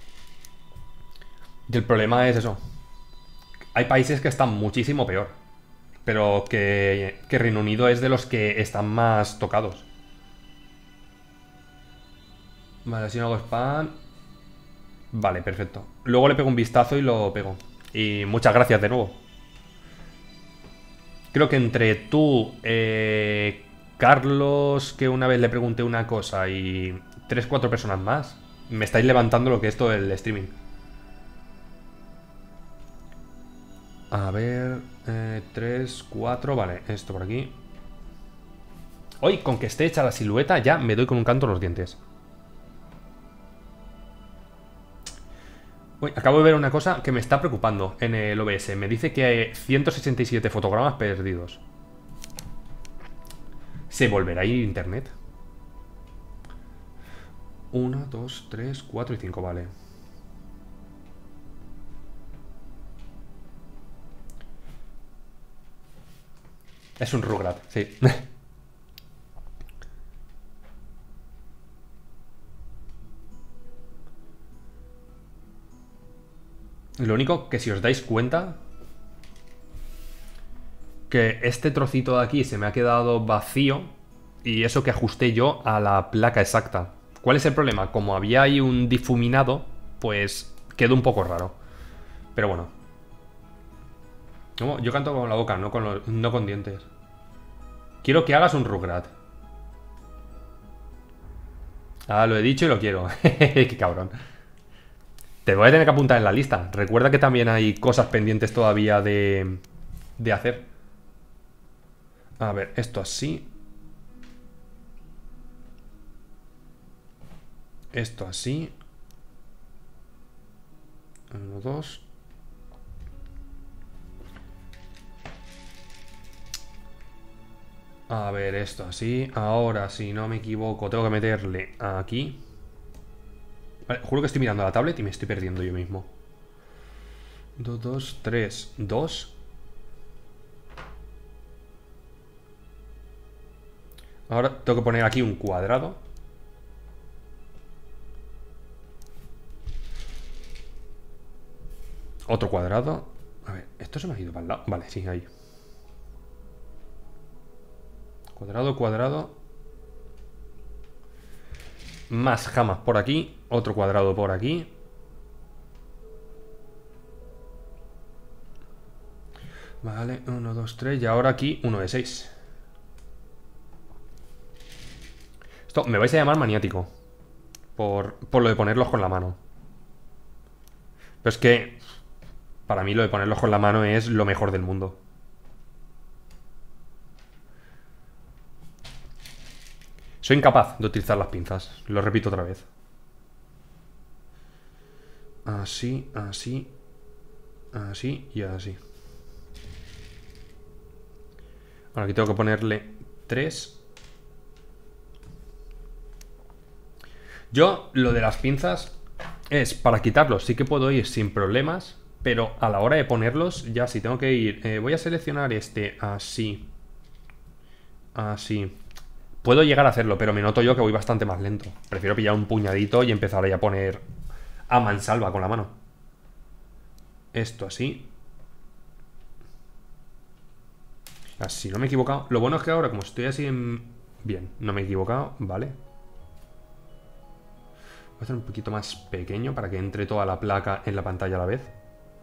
Y el problema es eso. Hay países que están muchísimo peor. Pero que, que Reino Unido es de los que están más tocados. Vale, si no hago spam... Vale, perfecto. Luego le pego un vistazo y lo pego. Y muchas gracias de nuevo. Creo que entre tú, eh, Carlos, que una vez le pregunté una cosa, y tres, cuatro personas más, me estáis levantando lo que es todo el streaming. A ver... Eh, tres, cuatro... Vale, esto por aquí. Hoy, con que esté hecha la silueta, ya me doy con un canto en los dientes. Uy, acabo de ver una cosa que me está preocupando en el O B S. Me dice que hay ciento sesenta y siete fotogramas perdidos. ¿Se volverá a ir internet? Uno, dos, tres, cuatro y cinco, vale. Es un Rugrat, sí. Lo único que si os dais cuenta, que este trocito de aquí se me ha quedado vacío, y eso que ajusté yo a la placa exacta. ¿Cuál es el problema? Como había ahí un difuminado, pues quedó un poco raro. Pero bueno. No, yo canto con la boca, no con, los, no con dientes. Quiero que hagas un Rugrat. Ah, lo he dicho y lo quiero. Qué cabrón. Te voy a tener que apuntar en la lista. Recuerda que también hay cosas pendientes todavía de, de hacer. A ver, esto así. Esto así. Uno, dos. A ver, esto así. Ahora, si no me equivoco, tengo que meterle aquí. Vale, juro que estoy mirando la tablet y me estoy perdiendo yo mismo. Dos, dos, tres, dos. Ahora tengo que poner aquí un cuadrado. Otro cuadrado. A ver, esto se me ha ido para el lado. Vale, sí, ahí. Cuadrado, cuadrado. Más jamas por aquí. Otro cuadrado por aquí. Vale, uno, dos, tres. Y ahora aquí uno de seis. Esto me vais a llamar maniático. Por, por lo de ponerlos con la mano. Pero es que para mí lo de ponerlos con la mano es lo mejor del mundo. Soy incapaz de utilizar las pinzas. Lo repito otra vez. Así, así. Así y así. Ahora aquí tengo que ponerle tres. Yo, lo de las pinzas es para quitarlos. Sí que puedo ir sin problemas. Pero a la hora de ponerlos, ya si tengo que ir... Eh, voy a seleccionar este así. Así. Puedo llegar a hacerlo, pero me noto yo que voy bastante más lento. Prefiero pillar un puñadito y empezar ahí a poner a mansalva con la mano. Esto así. Así, no me he equivocado. Lo bueno es que ahora, como estoy así en... Bien, no me he equivocado, vale. Voy a hacer un poquito más pequeño para que entre toda la placa en la pantalla a la vez.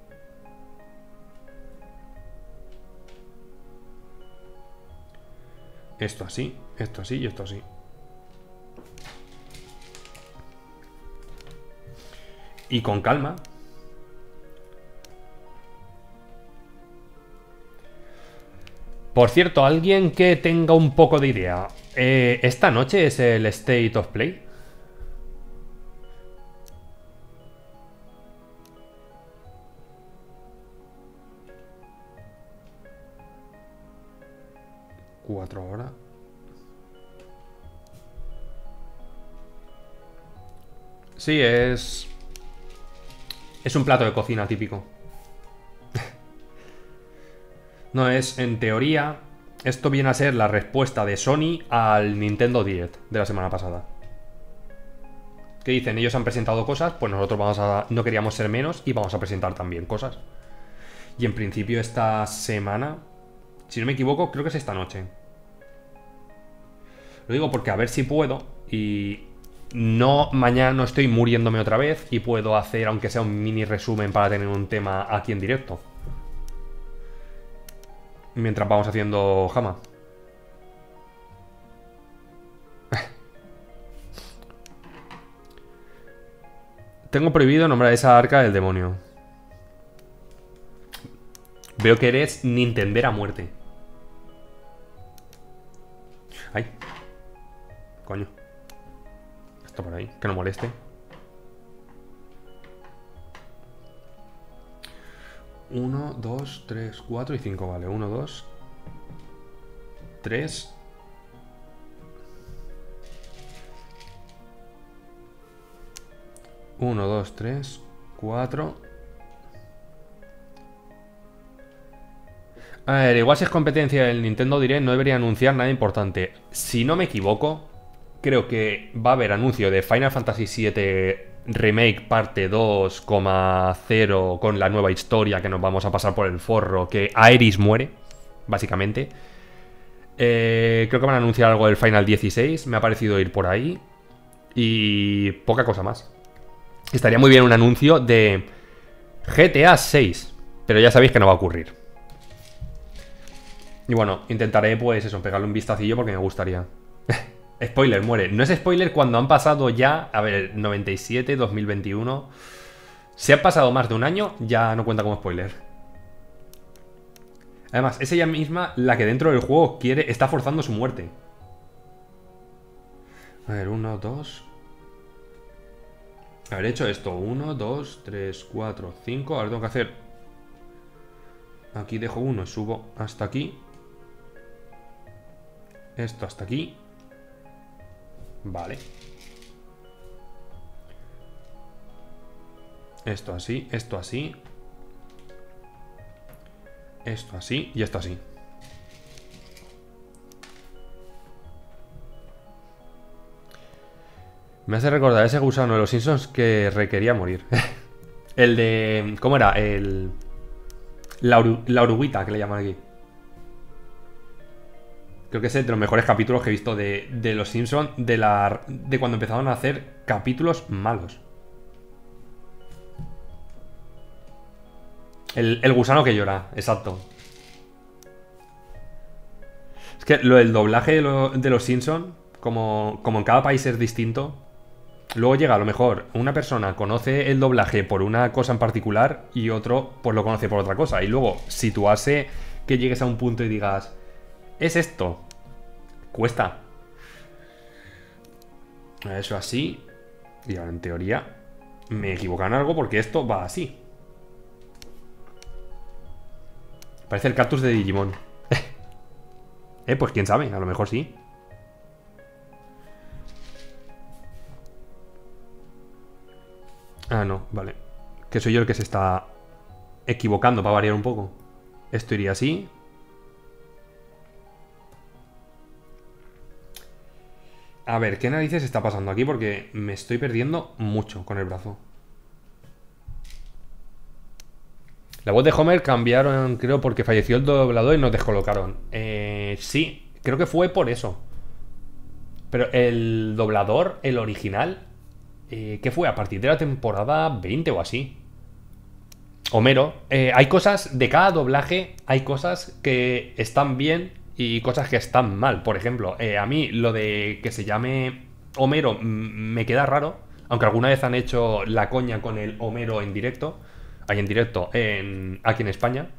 Esto así, esto así y esto así. Y con calma. Por cierto, alguien que tenga un poco de idea. Eh, ¿Esta noche es el State of Play? Cuatro horas. Sí, es... Es un plato de cocina típico. No, es, en teoría, esto viene a ser la respuesta de Sony al Nintendo Direct de la semana pasada. ¿Qué dicen? Ellos han presentado cosas, pues nosotros vamos a... No queríamos ser menos y vamos a presentar también cosas. Y en principio esta semana, si no me equivoco, creo que es esta noche. Lo digo porque a ver si puedo y... No, mañana no estoy muriéndome otra vez y puedo hacer, aunque sea un mini resumen para tener un tema aquí en directo. Mientras vamos haciendo jama. Tengo prohibido nombrar esa arca del demonio. Veo que eres Nintender a muerte. Ay. Coño. Esto por ahí, que no moleste. Uno, dos, tres, cuatro y cinco, vale. Uno, dos, tres. Uno, dos, tres, cuatro. A ver, igual si es competencia del Nintendo Direct no debería anunciar nada importante. Si no me equivoco, creo que va a haber anuncio de Final Fantasy siete Remake parte dos coma cero con la nueva historia que nos vamos a pasar por el forro, que Aeris muere, básicamente. Eh, creo que van a anunciar algo del Final dieciséis, me ha parecido ir por ahí. Y poca cosa más. Estaría muy bien un anuncio de G T A seis, pero ya sabéis que no va a ocurrir. Y bueno, intentaré pues eso, pegarle un vistacillo porque me gustaría. Spoiler, muere. No es spoiler cuando han pasado ya, a ver, noventa y siete, dos mil veintiuno. Si han pasado más de un año, ya no cuenta como spoiler. Además, es ella misma la que dentro del juego quiere, está forzando su muerte. A ver, uno, dos. Haber hecho esto, uno, dos, tres, cuatro, cinco. Ahora tengo que hacer... Aquí dejo uno, subo hasta aquí. Esto hasta aquí. Vale. Esto así, esto así. Esto así y esto así. Me hace recordar ese gusano de los Simpsons que requería morir. El de... ¿Cómo era? El... La, oru... la oruguita, que le llaman aquí. Creo que es de los mejores capítulos que he visto de, de los Simpsons, de, la... de cuando empezaron a hacer capítulos malos. El, el gusano que llora, exacto. Es que lo del doblaje de, lo, de los Simpsons, como, como en cada país es distinto... Luego llega, a lo mejor, una persona conoce el doblaje por una cosa en particular y otro pues lo conoce por otra cosa. Y luego situarse que llegues a un punto y digas, es esto. Cuesta. Eso así. Y ahora, en teoría, me equivocan algo porque esto va así. Parece el cactus de Digimon. eh, pues quién sabe, a lo mejor sí. Ah, no, vale. Que soy yo el que se está equivocando para variar un poco. Esto iría así. A ver, ¿qué narices está pasando aquí? Porque me estoy perdiendo mucho con el brazo. La voz de Homer cambiaron, creo, porque falleció el doblador y nos descolocaron. Eh, sí, creo que fue por eso. Pero el doblador, el original... Eh, ¿Qué fue? A partir de la temporada veinte o así. Homero. Eh, hay cosas, de cada doblaje, hay cosas que están bien y cosas que están mal. Por ejemplo, eh, a mí lo de que se llame Homero me queda raro. Aunque alguna vez han hecho la coña con el Homero en directo. Ahí en directo, en, aquí en España.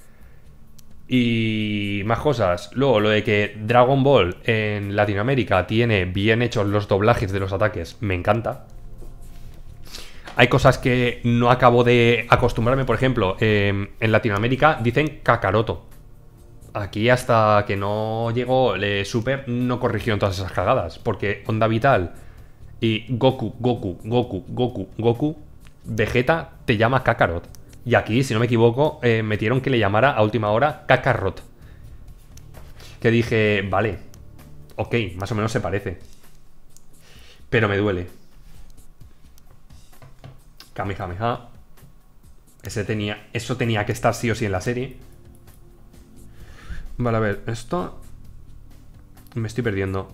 Y más cosas. Luego, lo de que Dragon Ball en Latinoamérica tiene bien hechos los doblajes de los ataques, me encanta. Hay cosas que no acabo de acostumbrarme. Por ejemplo, eh, en Latinoamérica dicen Kakaroto. Aquí hasta que no llegó eh, Super no corrigieron todas esas cagadas. Porque Onda Vital y Goku, Goku, Goku, Goku, Goku, Vegeta te llama Kakarot. Y aquí, si no me equivoco, eh, metieron que le llamara a última hora Kakarot. Que dije, vale, ok, más o menos se parece. Pero me duele. Kamehameha. Ese tenía, eso tenía que estar sí o sí en la serie. Vale, a ver, esto... Me estoy perdiendo.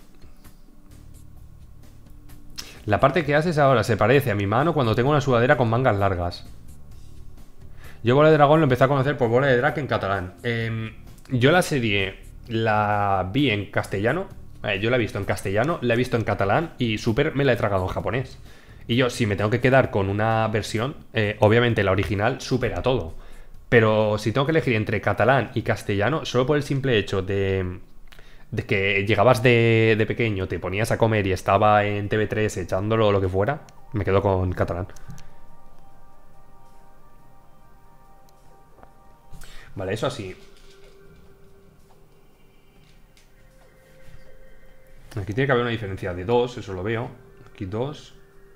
La parte que haces ahora se parece a mi mano cuando tengo una sudadera con mangas largas. Yo Bola de Dragón lo empecé a conocer por Bola de Drag en catalán. Eh, yo la serie la vi en castellano. Eh, yo la he visto en castellano, la he visto en catalán y Super me la he tragado en japonés. Y yo, si me tengo que quedar con una versión, eh, obviamente la original supera todo. Pero si tengo que elegir entre catalán y castellano, solo por el simple hecho de, de que llegabas de, de pequeño, te ponías a comer y estaba en T V tres echándolo o lo que fuera, me quedo con catalán. Vale, eso así. Aquí tiene que haber una diferencia de dos, eso lo veo. Aquí dos.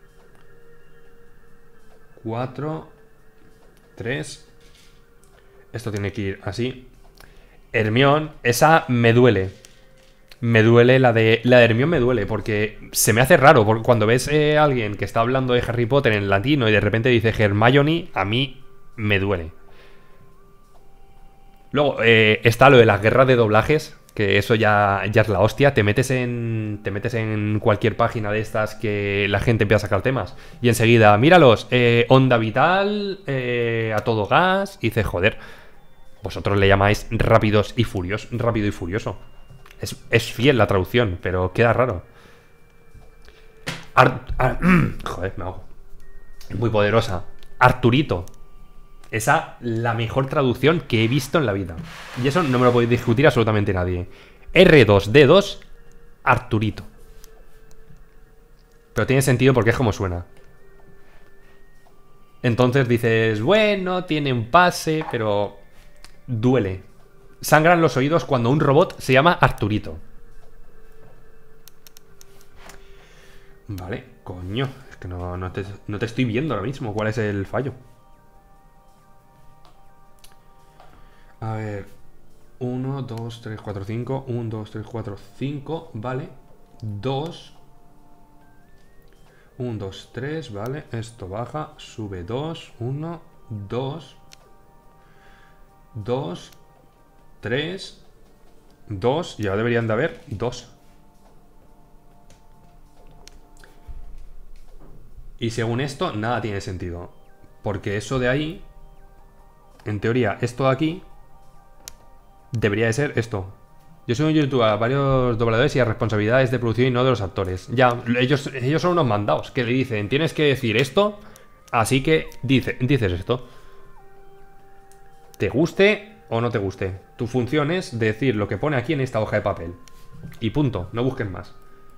cuatro, tres. Esto tiene que ir así. Hermión, esa me duele. Me duele, la de la de Hermión me duele, porque se me hace raro, porque cuando ves eh, a alguien que está hablando de Harry Potter en latino y de repente dice Hermione, a mí me duele. Luego, eh, está lo de las guerras de doblajes, que eso ya, ya es la hostia. Te metes en te metes en cualquier página de estas que la gente empieza a sacar temas y enseguida, míralos, eh, Onda Vital, eh, a todo gas, y dices, joder, vosotros le llamáis rápidos y furios, rápido y furioso. Es, es fiel la traducción, pero queda raro. Ar, Ar, joder, me hago. Es muy poderosa. Arturito. Esa, la mejor traducción que he visto en la vida. Y eso no me lo podéis discutir absolutamente nadie. R dos D dos, Arturito. Pero tiene sentido porque es como suena. Entonces dices, bueno, tiene un pase, pero duele. Sangran los oídos cuando un robot se llama Arturito. Vale, coño. Es que no, no, te, no te estoy viendo ahora mismo. ¿Cuál es el fallo? A ver. uno, dos, tres, cuatro, cinco. uno, dos, tres, cuatro, cinco. Vale. dos. uno, dos, tres. Vale. Esto baja. Sube dos. uno, dos. dos. tres. dos. Ya deberían de haber dos. Y según esto, nada tiene sentido. Porque eso de ahí, en teoría, esto de aquí debería de ser esto. Yo soy un youtuber a varios dobladores y a responsabilidades de producción y no de los actores. Ya, ellos, ellos son unos mandados que le dicen, tienes que decir esto, así que dice, dices esto. Te guste o no te guste. Tu función es decir lo que pone aquí en esta hoja de papel. Y punto, no busques más.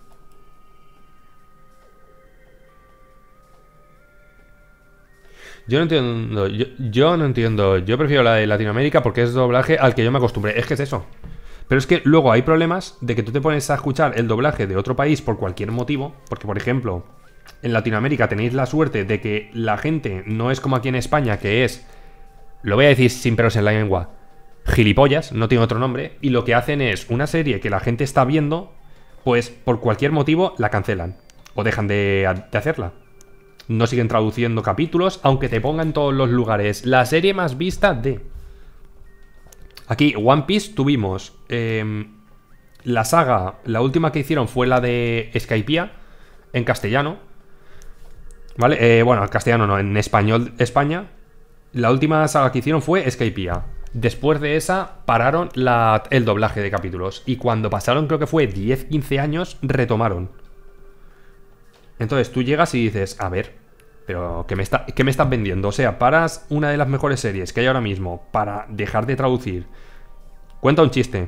Yo no entiendo, yo, yo no entiendo. Yo prefiero la de Latinoamérica porque es doblaje al que yo me acostumbré. Es que es eso. Pero es que luego hay problemas de que tú te pones a escuchar el doblaje de otro país por cualquier motivo. Porque, por ejemplo, en Latinoamérica tenéis la suerte de que la gente no es como aquí en España, que es, lo voy a decir sin pelos en la lengua, gilipollas, no tiene otro nombre. Y lo que hacen es una serie que la gente está viendo, pues por cualquier motivo la cancelan. O dejan de, de hacerla. No siguen traduciendo capítulos, aunque te pongan en todos los lugares. La serie más vista de... Aquí, One Piece, tuvimos eh, la saga, la última que hicieron fue la de Skypiea, en castellano. ¿Vale? Eh, bueno, en castellano no, en español España. La última saga que hicieron fue Skypiea. Después de esa, pararon la, el doblaje de capítulos. Y cuando pasaron, creo que fue diez, quince años, retomaron. Entonces tú llegas y dices, a ver, pero ¿qué me, está, ¿qué me estás vendiendo? O sea, paras una de las mejores series que hay ahora mismo para dejar de traducir. Cuenta un chiste.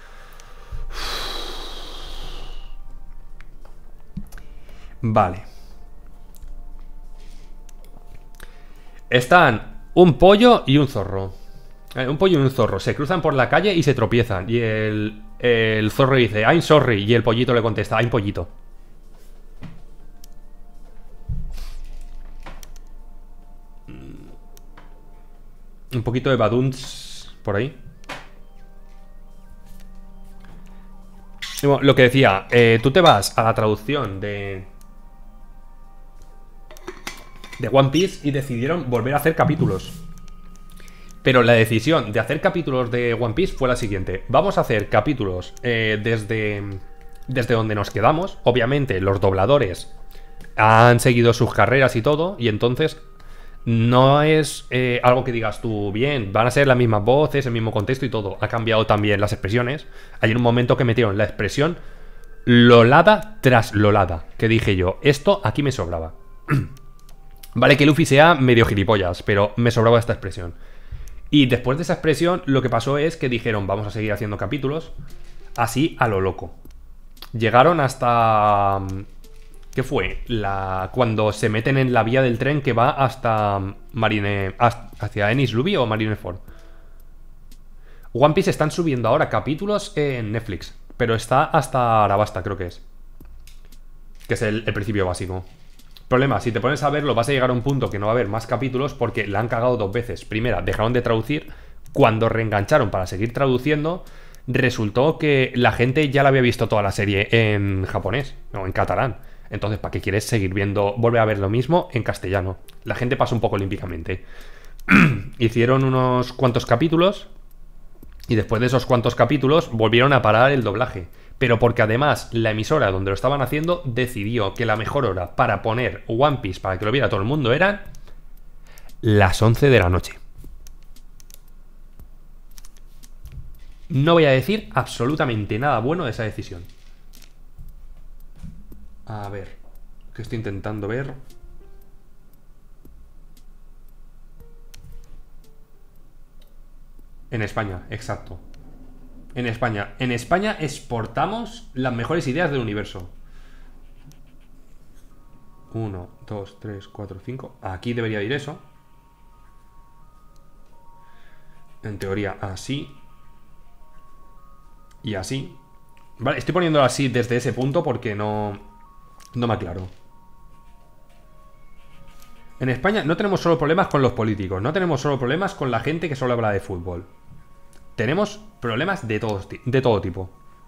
Vale. Están un pollo y un zorro. Eh, un pollo y un zorro. Se cruzan por la calle y se tropiezan. Y el, el zorro dice, I'm sorry. Y el pollito le contesta, I'm pollito. Un poquito de baduns por ahí. Lo que decía, eh, tú te vas a la traducción de de One Piece y decidieron volver a hacer capítulos. Pero la decisión de hacer capítulos de One Piece fue la siguiente. Vamos a hacer capítulos eh, desde desde donde nos quedamos. Obviamente los dobladores han seguido sus carreras y todo, y entonces no es eh, algo que digas tú, bien, van a ser las mismas voces, el mismo contexto y todo. Ha cambiado también las expresiones. Hay un momento que metieron la expresión lolada tras lolada, que dije yo, esto aquí me sobraba. Vale que Luffy sea medio gilipollas, pero me sobraba esta expresión. Y después de esa expresión, lo que pasó es que dijeron, vamos a seguir haciendo capítulos así a lo loco. Llegaron hasta... ¿Qué fue? La... Cuando se meten en la vía del tren que va hasta Marine... ¿Hacia Enies Lobby o Marineford? One Piece están subiendo ahora capítulos en Netflix, pero está hasta Arabasta, creo que es. Que es el, el principio básico. Problema, si te pones a verlo vas a llegar a un punto que no va a haber más capítulos porque la han cagado dos veces. Primera, dejaron de traducir. Cuando reengancharon para seguir traduciendo, resultó que la gente ya la había visto toda la serie en japonés o en catalán. Entonces, ¿para qué quieres seguir viendo, volver a ver lo mismo en castellano? La gente pasa un poco olímpicamente. Hicieron unos cuantos capítulos y después de esos cuantos capítulos volvieron a parar el doblaje. Pero porque además la emisora donde lo estaban haciendo decidió que la mejor hora para poner One Piece para que lo viera todo el mundo eran las once de la noche. No voy a decir absolutamente nada bueno de esa decisión. A ver, que estoy intentando ver. En España, exacto. En España. En España exportamos las mejores ideas del universo. Uno, dos, tres, cuatro, cinco. Aquí debería ir eso. En teoría, así. Y así. Vale, estoy poniéndolo así desde ese punto porque no... No me aclaro. En España no tenemos solo problemas con los políticos, no tenemos solo problemas con la gente que solo habla de fútbol. Tenemos problemas de todo, de todo tipo.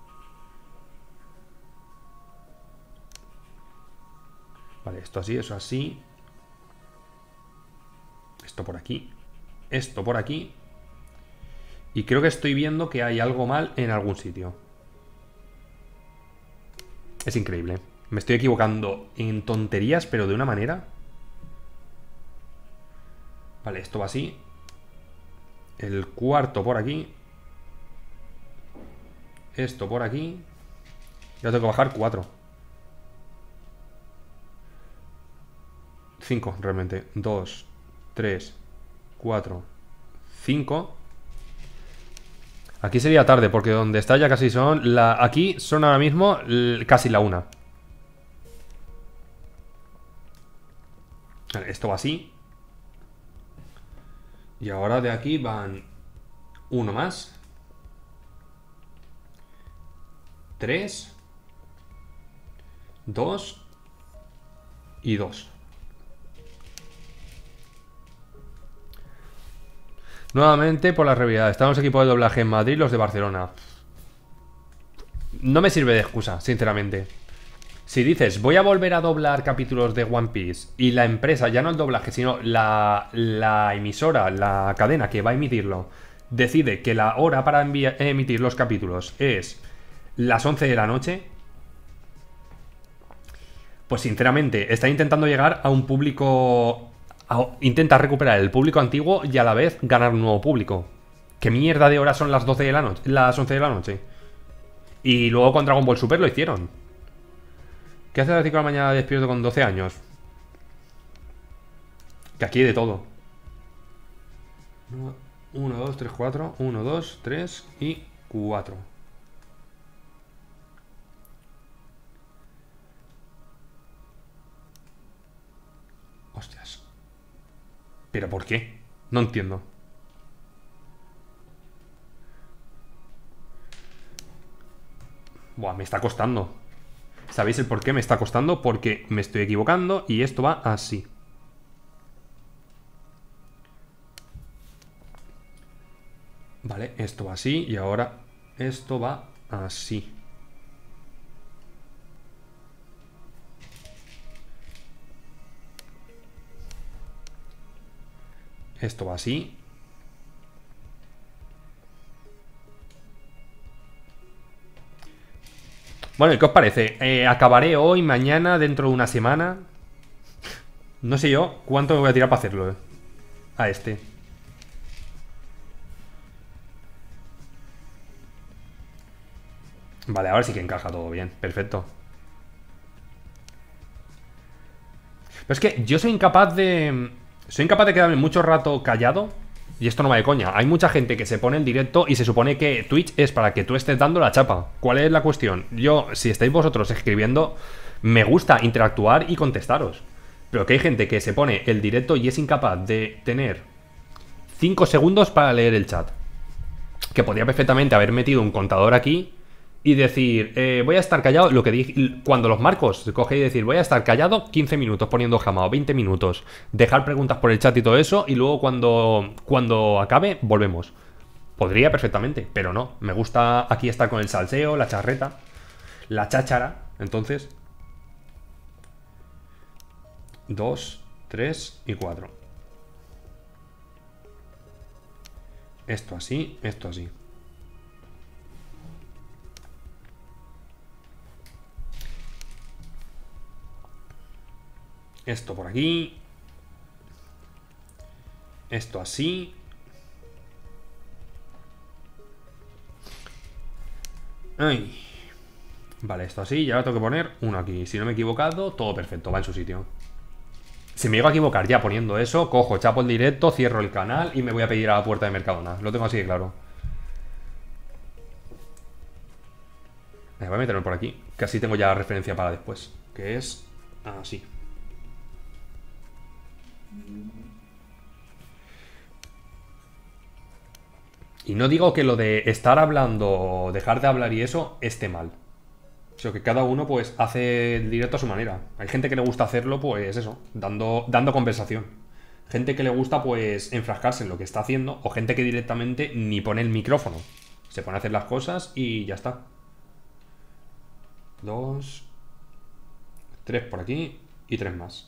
Vale, esto así, eso así. Esto por aquí. Esto por aquí. Y creo que estoy viendo que hay algo mal en algún sitio. Es increíble. Me estoy equivocando en tonterías, pero de una manera. Vale, esto va así. El cuarto por aquí. Esto por aquí. Ya tengo que bajar cuatro. Cinco, realmente. Dos, tres, cuatro, cinco. Aquí sería tarde, porque donde está ya casi son la... Aquí son ahora mismo casi la una. Vale, esto va así. Y ahora de aquí van uno más. Tres. Dos. Y dos. Nuevamente por la realidad. Están los equipos de doblaje en Madrid, los de Barcelona. No me sirve de excusa, sinceramente. Si dices, voy a volver a doblar capítulos de One Piece y la empresa, ya no el doblaje, sino la, la emisora, la cadena que va a emitirlo, decide que la hora para emitir los capítulos es las once de la noche, pues sinceramente está intentando llegar a un público... A, intenta recuperar el público antiguo y a la vez ganar un nuevo público. ¿Qué mierda de horas son las doce de la noche? Las once de la noche. Y luego con Dragon Ball Super lo hicieron. ¿Qué hace a las cinco de la mañana despierto con doce años? Que aquí hay de todo. uno, dos, tres, cuatro. uno, dos, tres y cuatro. Hostias. ¿Pero por qué? No entiendo. Buah, me está costando. ¿Sabéis el por qué me está costando? Porque me estoy equivocando y esto va así. Vale, esto va así y ahora esto va así. Esto va así. Bueno, ¿qué os parece? Eh, acabaré hoy, mañana, dentro de una semana. No sé yo cuánto me voy a tirar para hacerlo, eh. A este. Vale, ahora sí que encaja todo bien. Perfecto. Pero es que yo soy incapaz de... Soy incapaz de quedarme mucho rato callado. Y esto no va de coña. Hay mucha gente que se pone en directo y se supone que Twitch es para que tú estés dando la chapa. ¿Cuál es la cuestión? Yo, si estáis vosotros escribiendo, me gusta interactuar y contestaros. Pero que hay gente que se pone el directo y es incapaz de tener cinco segundos para leer el chat. Que podría perfectamente haber metido un contador aquí y decir, eh, voy a estar callado, lo que dije, cuando los marcos coge y decir, voy a estar callado quince minutos poniendo jamás, o veinte minutos, dejar preguntas por el chat y todo eso, y luego cuando, cuando acabe, volvemos. Podría perfectamente, pero no, me gusta aquí estar con el salseo, la charreta, la cháchara, entonces... Dos, tres y cuatro. Esto así, esto así. Esto por aquí. Esto así. Ay. Vale, esto así. Y ahora tengo que poner uno aquí. Si no me he equivocado, todo perfecto, va en su sitio. Si me llego a equivocar ya poniendo eso, cojo, chapo el directo, cierro el canal y me voy a pedir a la puerta de Mercadona. Lo tengo así de claro. Me voy a meterme por aquí, que así tengo ya la referencia para después. Que es así. Y no digo que lo de estar hablando o dejar de hablar y eso esté mal. Sino que cada uno, pues, hace el directo a su manera. Hay gente que le gusta hacerlo, pues, eso, dando, dando conversación. Gente que le gusta, pues, enfrascarse en lo que está haciendo. O gente que directamente ni pone el micrófono. Se pone a hacer las cosas y ya está. Dos. Tres por aquí y tres más.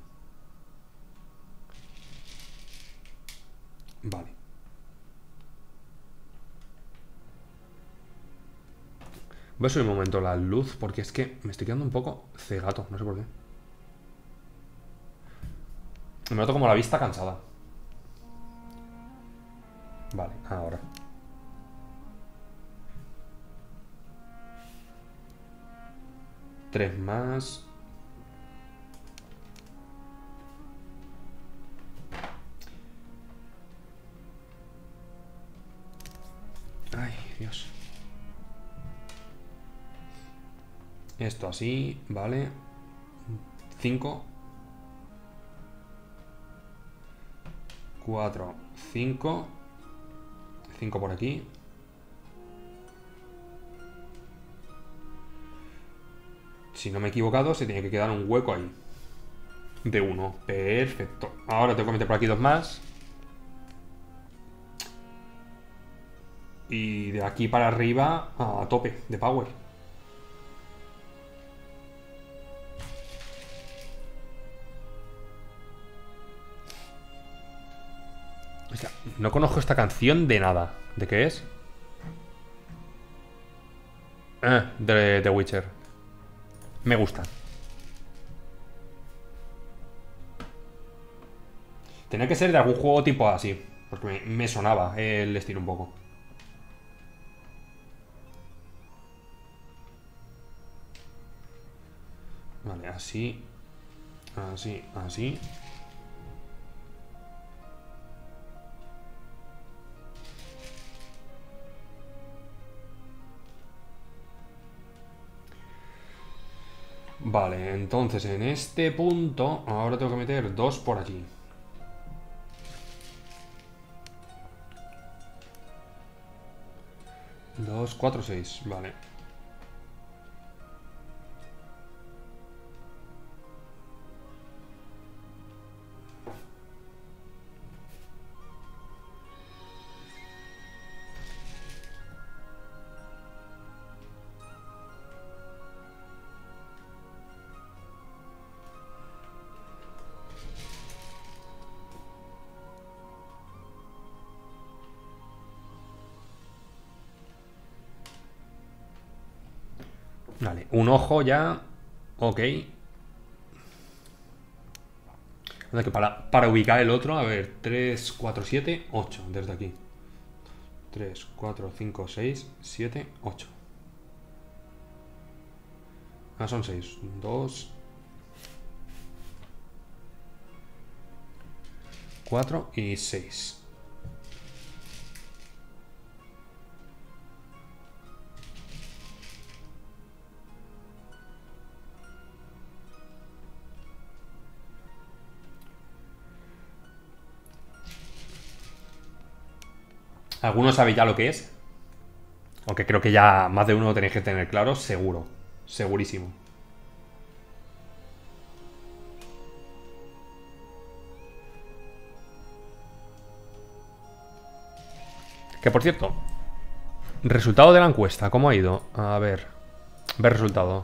Vale. Voy a subir un momento la luz porque es que me estoy quedando un poco cegato, no sé por qué. Me noto como la vista cansada. Vale, ahora. Tres más. Ay, Dios. Esto así, vale. Cinco. Cuatro. Cinco. Cinco por aquí. Si no me he equivocado, se tiene que quedar un hueco ahí. De uno. Perfecto. Ahora tengo que meter por aquí dos más. Y de aquí para arriba a tope de power. O sea, no conozco esta canción de nada. ¿De qué es? Eh, de The Witcher. Me gusta. Tenía que ser de algún juego tipo así. Porque me, me sonaba el estilo un poco. Vale, así. Así, así. Vale, entonces en este punto ahora tengo que meter dos por aquí. Dos, cuatro, seis, vale. Vale, un ojo ya. Ok. Que para, para ubicar el otro, a ver, tres, cuatro, siete, ocho desde aquí. tres, cuatro, cinco, seis, siete, ocho. Ah, son seis. dos, cuatro y seis. ¿Alguno sabe ya lo que es? Aunque creo que ya más de uno lo tenéis que tener claro, seguro. Segurísimo. Que por cierto, resultado de la encuesta, ¿cómo ha ido? A ver, ver resultado.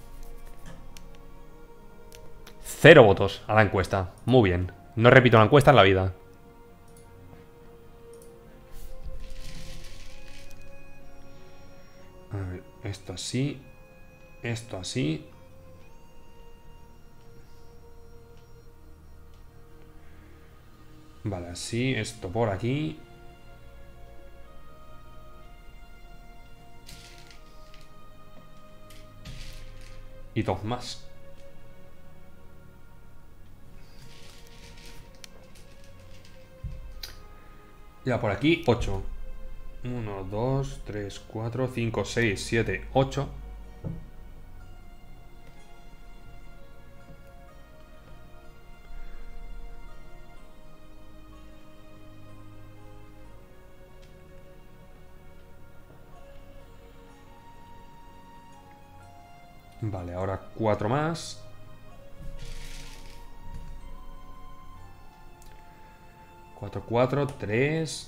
Cero votos a la encuesta. Muy bien. No repito la encuesta en la vida. A ver, esto así. Esto así. Vale, así. Esto por aquí. Y dos más. Ya por aquí, ocho. uno, dos, tres, cuatro, cinco, seis, siete, ocho. Vale, ahora cuatro más. Cuatro, cuatro, tres.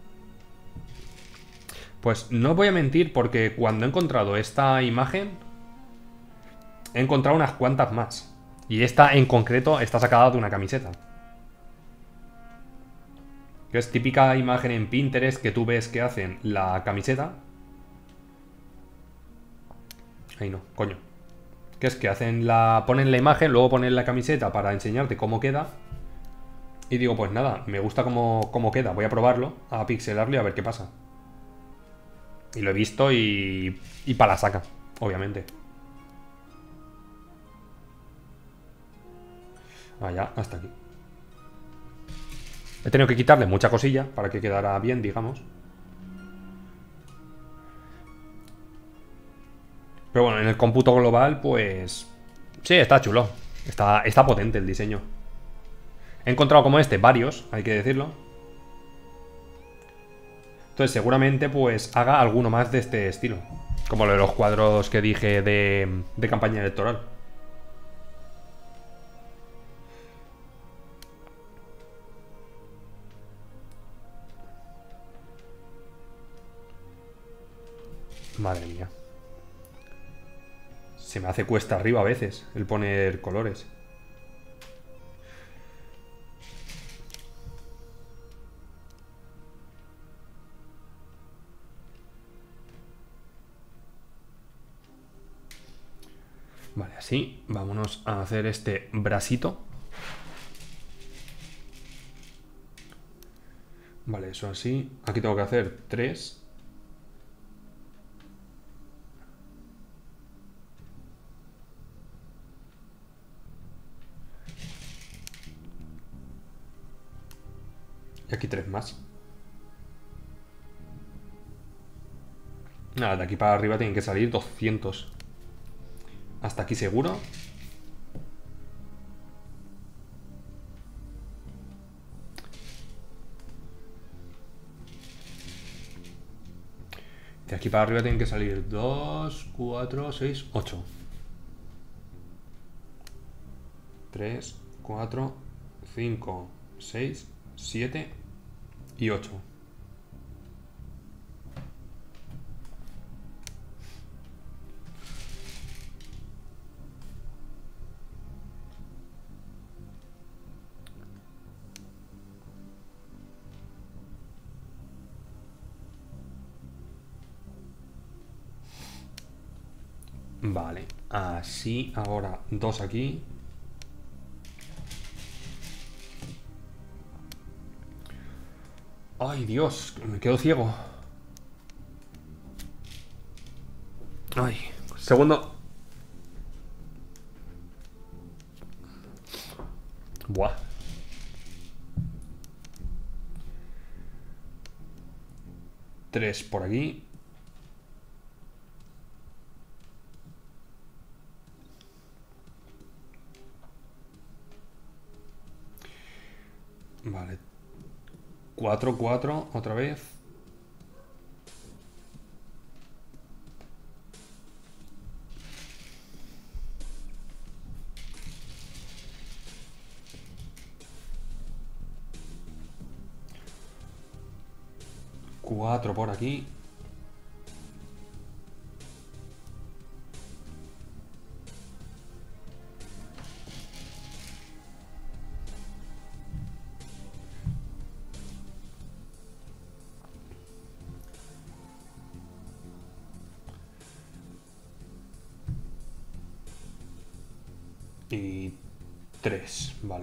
Pues no os voy a mentir porque cuando he encontrado esta imagen he encontrado unas cuantas más. Y esta en concreto está sacada de una camiseta. Que es típica imagen en Pinterest que tú ves que hacen la camiseta. Ahí no, coño. Que es que hacen la. Ponen la imagen, luego ponen la camiseta para enseñarte cómo queda. Y digo, pues nada, me gusta cómo, cómo queda. Voy a probarlo, a pixelarlo y a ver qué pasa. Y lo he visto y. Y para la saca, obviamente. Allá, hasta aquí. He tenido que quitarle mucha cosilla para que quedara bien, digamos. Pero bueno, en el cómputo global, pues... Sí, está chulo. Está, está potente el diseño. He encontrado como este varios, hay que decirlo. Entonces seguramente pues haga alguno más de este estilo. Como lo de los cuadros que dije de, de campaña electoral. Madre mía. Se me hace cuesta arriba a veces el poner colores. Vale, así. Vámonos a hacer este bracito. Vale, eso así. Aquí tengo que hacer tres. Y aquí tres más. Nada, de aquí para arriba tienen que salir doscientos. Hasta aquí seguro. De aquí para arriba tienen que salir dos, cuatro, seis, ocho. tres, cuatro, cinco, seis, siete y ocho. Vale, así, ahora dos aquí. Ay, Dios, me quedo ciego. Ay, segundo. Buah. Tres por aquí. Vale. Cuatro, cuatro, otra vez. Cuatro por aquí. Y tres, vale.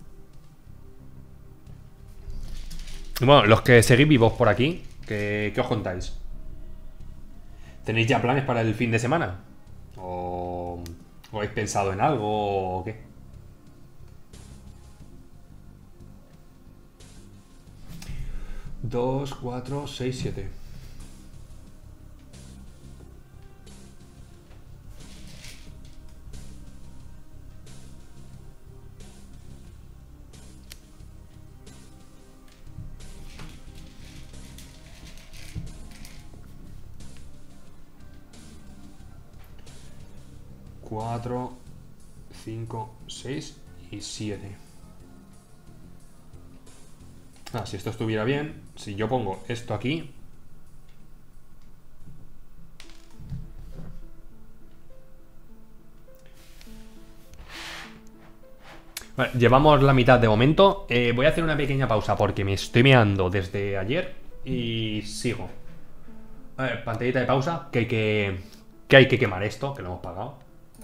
Bueno, los que seguís vivos por aquí, ¿qué, qué os contáis? ¿Tenéis ya planes para el fin de semana? ¿O, o habéis pensado en algo o qué? Dos, cuatro, seis, siete. cuatro, cinco, seis y siete. Ah, si esto estuviera bien, si yo pongo esto aquí, vale, llevamos la mitad de momento. eh, Voy a hacer una pequeña pausa porque me estoy meando desde ayer y sigo. A ver, pantallita de pausa, que hay que, que hay que quemar esto, que lo hemos pagado.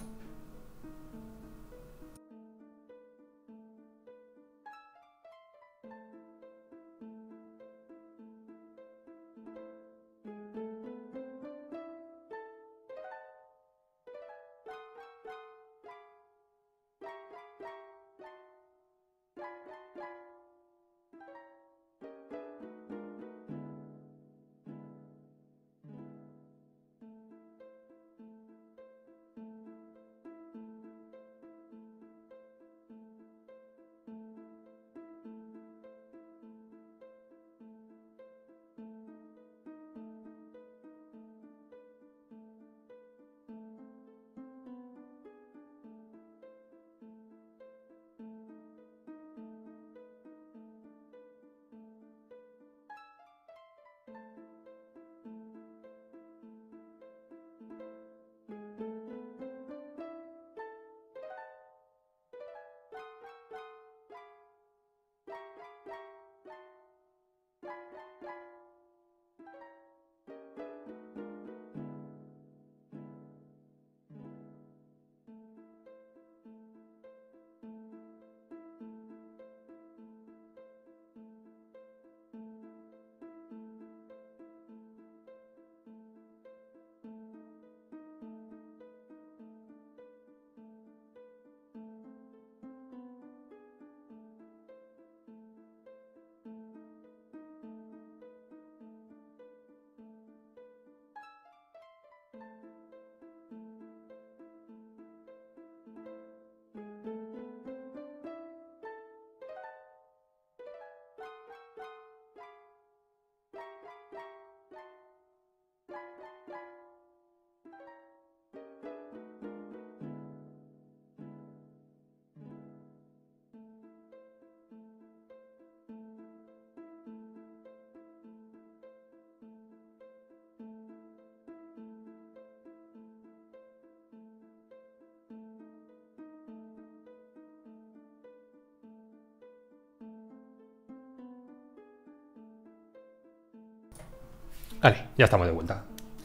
Vale, ya estamos de vuelta.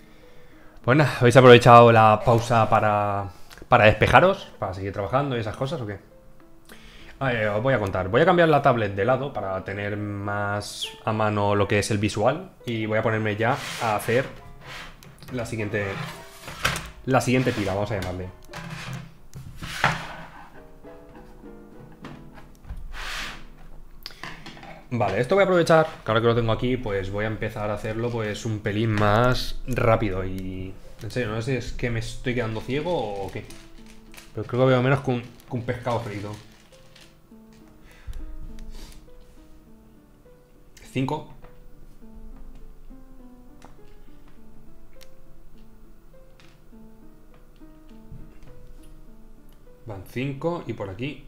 Pues nada, ¿habéis aprovechado la pausa para, para despejaros? ¿Para seguir trabajando y esas cosas o qué? A ver, os voy a contar. Voy a cambiar la tablet de lado para tener más a mano lo que es el visual. Y voy a ponerme ya a hacer la siguiente... La siguiente tira, vamos a llamarle. Vale, esto voy a aprovechar, que ahora que lo tengo aquí, pues voy a empezar a hacerlo pues un pelín más rápido y... En serio, no sé si es que me estoy quedando ciego o qué. Pero creo que veo menos que un, que un pescado frito. Cinco. Van cinco y por aquí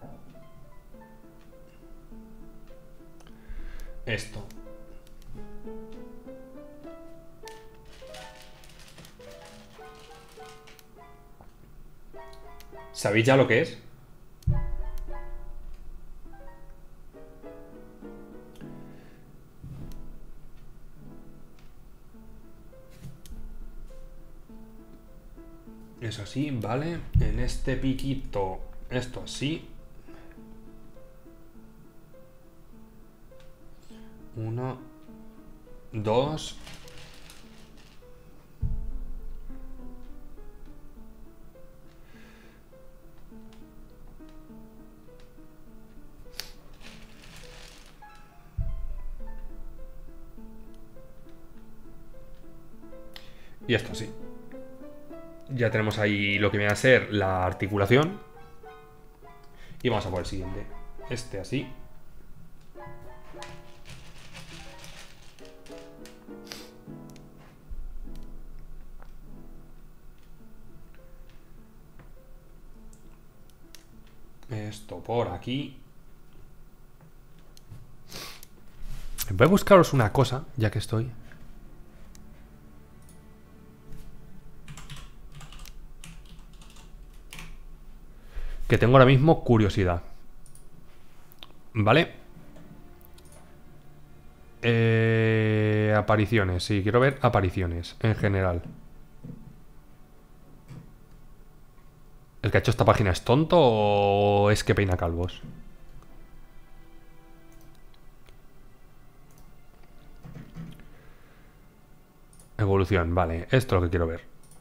esto. ¿Sabéis ya lo que es? Eso así, vale. En este piquito, esto así. Uno, dos. Y esto así. Ya tenemos ahí lo que viene a ser la articulación. Y vamos a por el siguiente. Este así. Esto por aquí. Voy a buscaros una cosa, ya que estoy. Que tengo ahora mismo curiosidad. ¿Vale? Eh, apariciones, sí, quiero ver apariciones en general. ¿El que ha hecho esta página es tonto o es que peina calvos? Evolución, vale, esto es lo que quiero ver.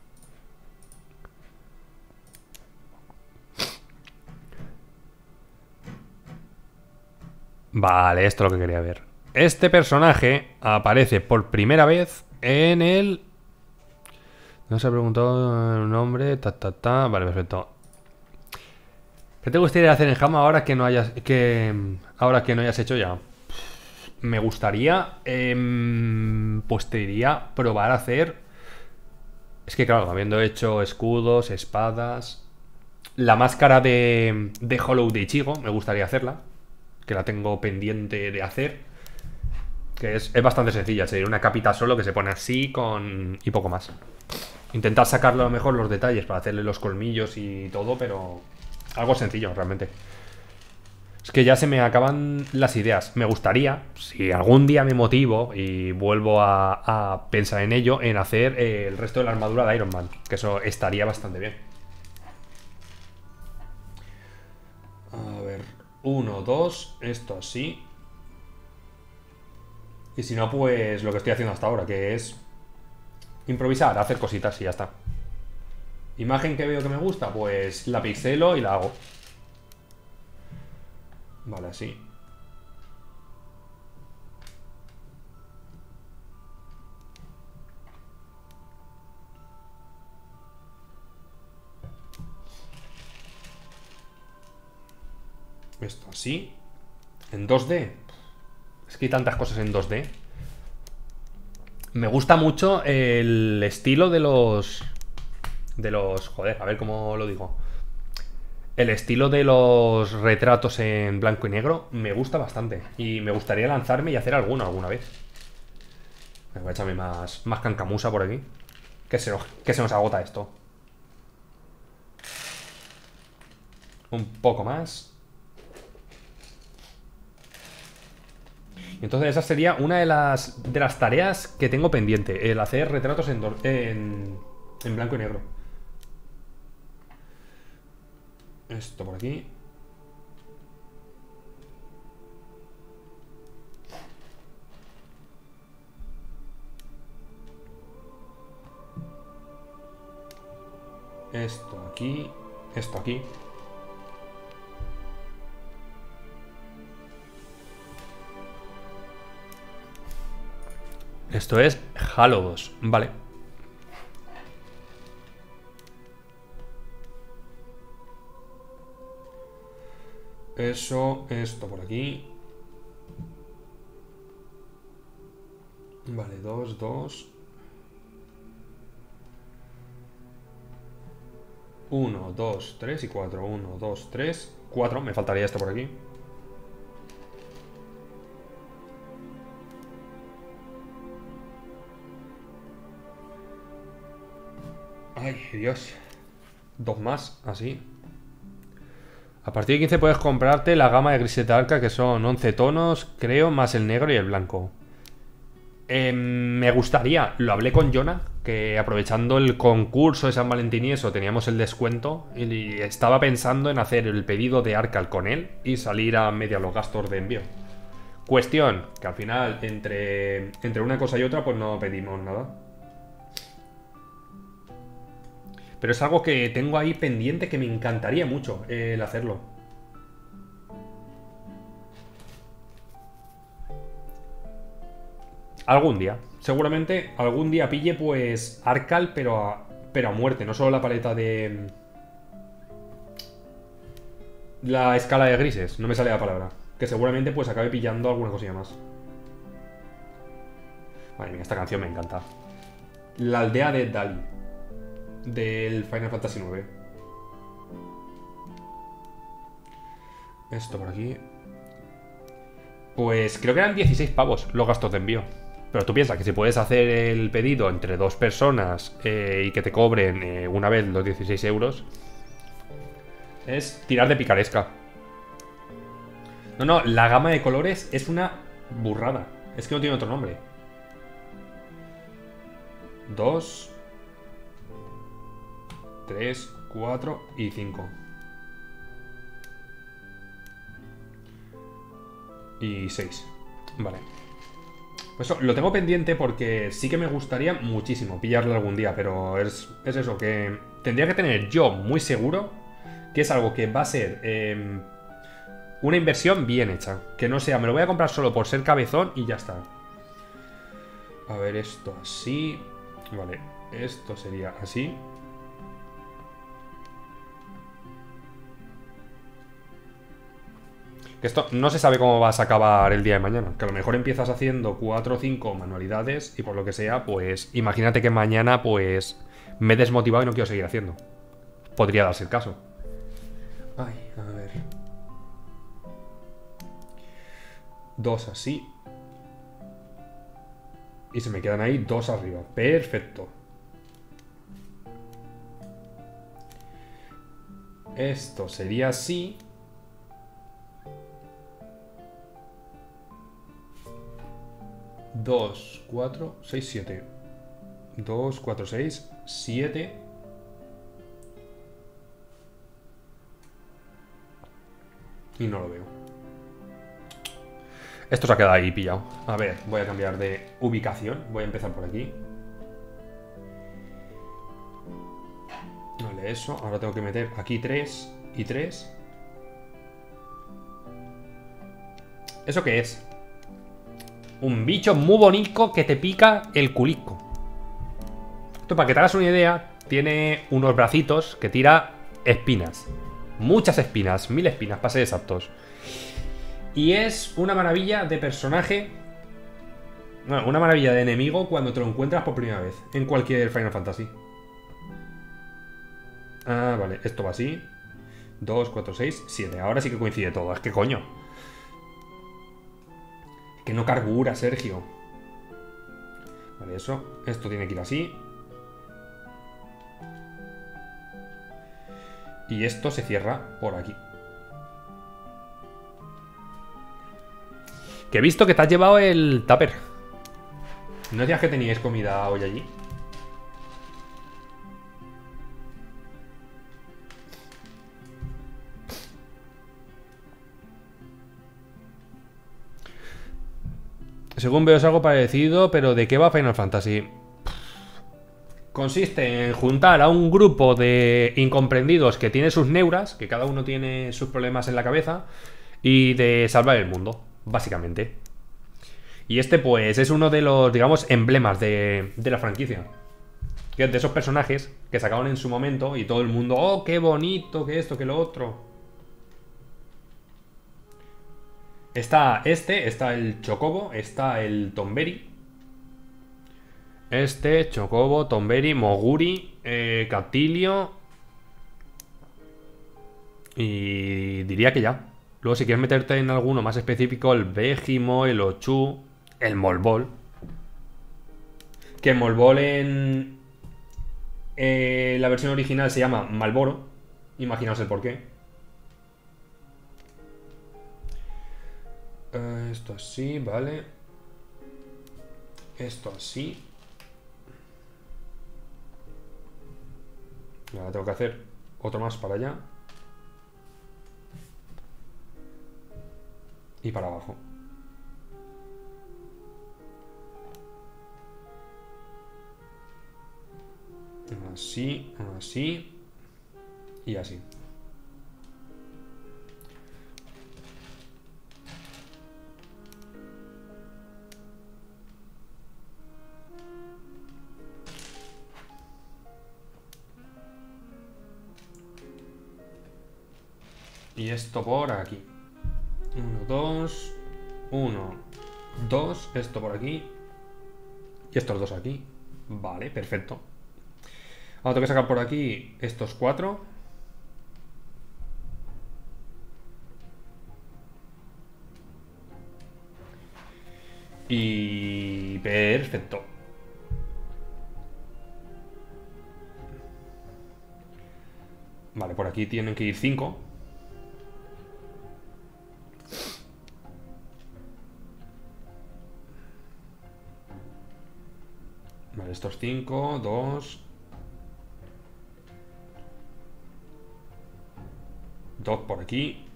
Vale, esto es lo que quería ver. Este personaje aparece por primera vez en el... No se ha preguntado el nombre, ta, ta, ta. Vale, perfecto. ¿Qué te gustaría hacer en Jama ahora que no hayas... que ahora que no hayas hecho ya? Me gustaría... Eh, pues te diría probar a hacer... Es que claro, habiendo hecho escudos, espadas... La máscara de, de Hollow de Ichigo, me gustaría hacerla. Que la tengo pendiente de hacer. Que es, es bastante sencilla, sería una capita solo que se pone así con... y poco más. Intentar sacarle a lo mejor los detalles para hacerle los colmillos y todo, pero... algo sencillo, realmente. Es que ya se me acaban las ideas. Me gustaría, si algún día me motivo y vuelvo a, a pensar en ello, en hacer eh, el resto de la armadura de Iron Man. Que eso estaría bastante bien. A ver, uno, dos, esto así. Y si no, pues lo que estoy haciendo hasta ahora, que es improvisar, hacer cositas y ya está. Imagen que veo que me gusta, pues la pixelo y la hago. Vale, así. Esto así. En dos D. Es que hay tantas cosas en dos D. Me gusta mucho el estilo de los... De los... Joder, a ver cómo lo digo. El estilo de los retratos en blanco y negro me gusta bastante. Y me gustaría lanzarme y hacer alguno alguna vez. Me voy a echarme más, más cancamusa por aquí. Que se, que se nos agota esto. Un poco más. Entonces esa sería una de las, de las tareas que tengo pendiente. El hacer retratos en, en, en blanco y negro. Esto por aquí. Esto aquí. Esto aquí. Esto es Halo dos. Vale. Eso, esto por aquí. Vale, dos, dos. Uno, dos, tres y cuatro. Uno, dos, tres, cuatro. Me faltaría esto por aquí. Ay, Dios. Dos más, así. A partir de quince puedes comprarte la gama de griseta arca, que son once tonos, creo, más el negro y el blanco. Eh, me gustaría, lo hablé con Jonah, que aprovechando el concurso de San Valentín y eso, teníamos el descuento, y estaba pensando en hacer el pedido de Arcal con él y salir a media los gastos de envío. Cuestión, que al final, entre, entre una cosa y otra, pues no pedimos nada. Pero es algo que tengo ahí pendiente que me encantaría mucho eh, el hacerlo. Algún día. Seguramente algún día pille pues Arcal, pero a, pero a muerte. No solo la paleta de... La escala de grises. No me sale la palabra. Que seguramente pues acabe pillando alguna cosilla más. Madre mía, esta canción me encanta. La aldea de Dali. Del Final Fantasy nueve. Esto por aquí. Pues creo que eran dieciséis pavos los gastos de envío. Pero tú piensas que si puedes hacer el pedido entre dos personas eh, y que te cobren eh, una vez los dieciséis euros, es tirar de picaresca. No, no, la gama de colores es una burrada. Es que no tiene otro nombre. Dos, tres, cuatro y cinco. Y seis. Vale. Pues eso, lo tengo pendiente porque sí que me gustaría muchísimo pillarlo algún día, pero es, es eso, que tendría que tener yo muy seguro que es algo que va a ser eh, una inversión bien hecha. Que no sea, me lo voy a comprar solo por ser cabezón y ya está. A ver, esto así. Vale, esto sería así. Que esto no se sabe cómo vas a acabar el día de mañana. Que a lo mejor empiezas haciendo cuatro o cinco manualidades y por lo que sea, pues imagínate que mañana pues me he desmotivado y no quiero seguir haciendo. Podría darse el caso. Ay, a ver. Dos así. Y se me quedan ahí dos arriba. Perfecto. Esto sería así. Dos, cuatro, seis, siete. Dos, cuatro, seis, siete. Y no lo veo. Esto se ha quedado ahí pillado. A ver, voy a cambiar de ubicación. Voy a empezar por aquí. Vale, eso. Ahora tengo que meter aquí tres y tres. ¿Eso qué es? Un bicho muy bonito que te pica el culico. Esto, para que te hagas una idea, tiene unos bracitos que tira espinas. Muchas espinas, mil espinas, para ser exactos. Y es una maravilla de personaje. Bueno, una maravilla de enemigo cuando te lo encuentras por primera vez en cualquier Final Fantasy. Ah, vale, esto va así. Dos, cuatro, seis, siete. Ahora sí que coincide todo, es que coño. Que no cargura, Sergio. Vale, eso. Esto tiene que ir así. Y esto se cierra por aquí. Que he visto que te has llevado el tupper. ¿No decías que teníais comida hoy allí? Según veo es algo parecido, pero ¿de qué va Final Fantasy? Consiste en juntar a un grupo de incomprendidos que tiene sus neuras, que cada uno tiene sus problemas en la cabeza, y de salvar el mundo, básicamente. Y este pues es uno de los, digamos, emblemas de, de la franquicia. Que es de esos personajes que sacaron en su momento y todo el mundo, oh, qué bonito, que esto, que lo otro. Está este, está el Chocobo, está el Tonberry. Este, Chocobo, Tonberry, Moguri, eh, Captilio. Y diría que ya. Luego si quieres meterte en alguno más específico, el Vegimo, el Ochu, el Molbol. Que Molbol en eh, la versión original se llama Malboro. Imaginaos el porqué. Uh, esto así, vale. Esto así. Ahora tengo que hacer otro más para allá. Y para abajo. Así, así. Y así. Y esto por aquí. Uno, dos. Uno, dos. Esto por aquí. Y estos dos aquí. Vale, perfecto. Ahora tengo que sacar por aquí estos cuatro. Y... perfecto. Vale, por aquí tienen que ir cinco. Vale, estos cinco, dos. Dos por aquí.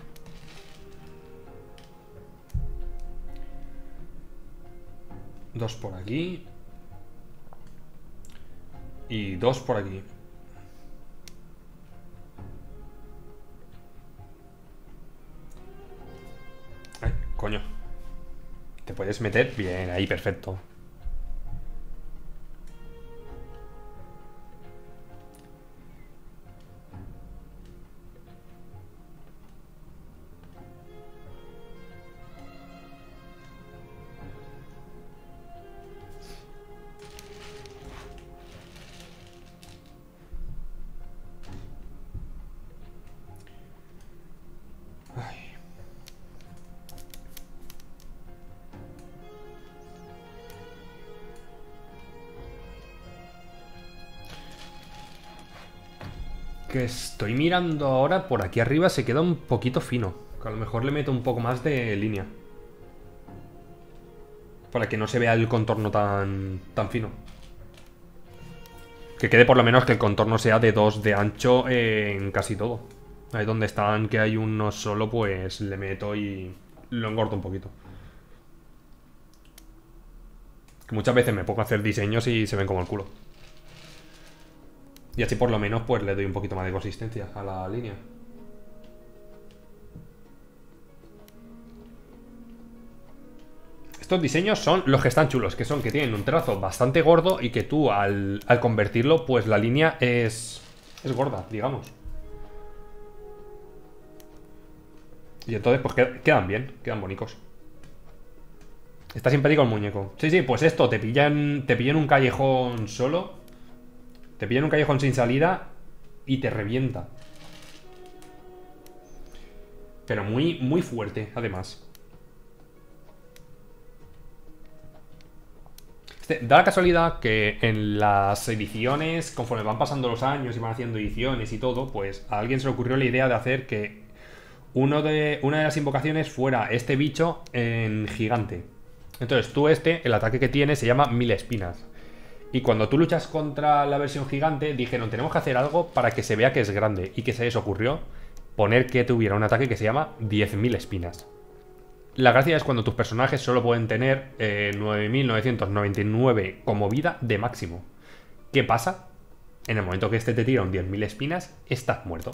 Dos por aquí. Y dos por aquí. Ay, coño. ¿Te puedes meter? Bien, ahí, perfecto. Que estoy mirando ahora, por aquí arriba se queda un poquito fino. Que a lo mejor le meto un poco más de línea. Para que no se vea el contorno tan, tan fino. Que quede por lo menos que el contorno sea de dos de ancho en casi todo. Ahí donde están que hay uno solo, pues le meto y lo engordo un poquito. Que muchas veces me pongo a hacer diseños y se ven como el culo. Y así por lo menos pues le doy un poquito más de consistencia a la línea. Estos diseños son los que están chulos, que son que tienen un trazo bastante gordo y que tú al, al convertirlo pues la línea es, es gorda, digamos. Y entonces pues quedan bien, quedan bonitos. Está simpático el muñeco. Sí, sí, pues esto, te pillan, te pillan un callejón solo. Te pillan un callejón sin salida y te revienta. Pero muy, muy fuerte, además. Este, da la casualidad que en las ediciones, conforme van pasando los años y van haciendo ediciones y todo, pues a alguien se le ocurrió la idea de hacer que uno de, una de las invocaciones fuera este bicho en gigante. Entonces tú este, el ataque que tiene se llama Mil Espinas. Y cuando tú luchas contra la versión gigante, dijeron, tenemos que hacer algo para que se vea que es grande. ¿Y que se les ocurrió? Poner que tuviera un ataque que se llama diez mil espinas. La gracia es cuando tus personajes solo pueden tener eh, nueve mil novecientos noventa y nueve como vida de máximo. ¿Qué pasa? En el momento que este te tira un diez mil espinas, estás muerto.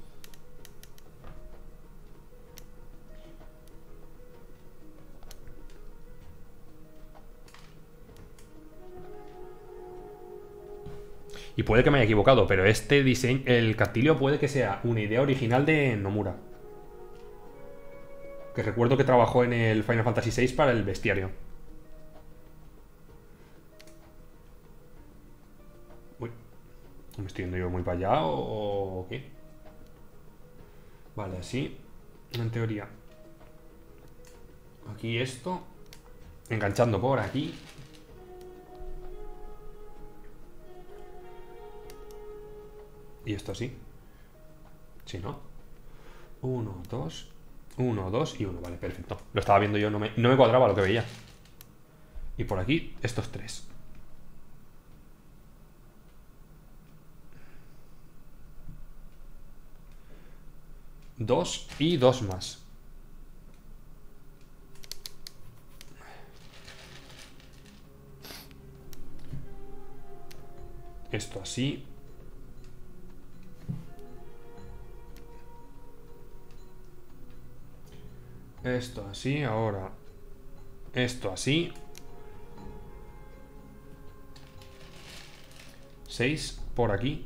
Y puede que me haya equivocado, pero este diseño, el castillo puede que sea una idea original de Nomura. Que recuerdo que trabajó en el Final Fantasy seis para el bestiario. Uy, ¿me estoy yendo yo muy para allá o qué? Vale, así. En teoría. Aquí esto. Enganchando por aquí. Y esto así. Sí, ¿no? Uno, dos. Uno, dos y uno. Vale, perfecto. Lo estaba viendo yo, no me, no me cuadraba lo que veía. Y por aquí, estos tres. Dos y dos más. Esto así. Esto así, ahora. Esto así. Seis por aquí.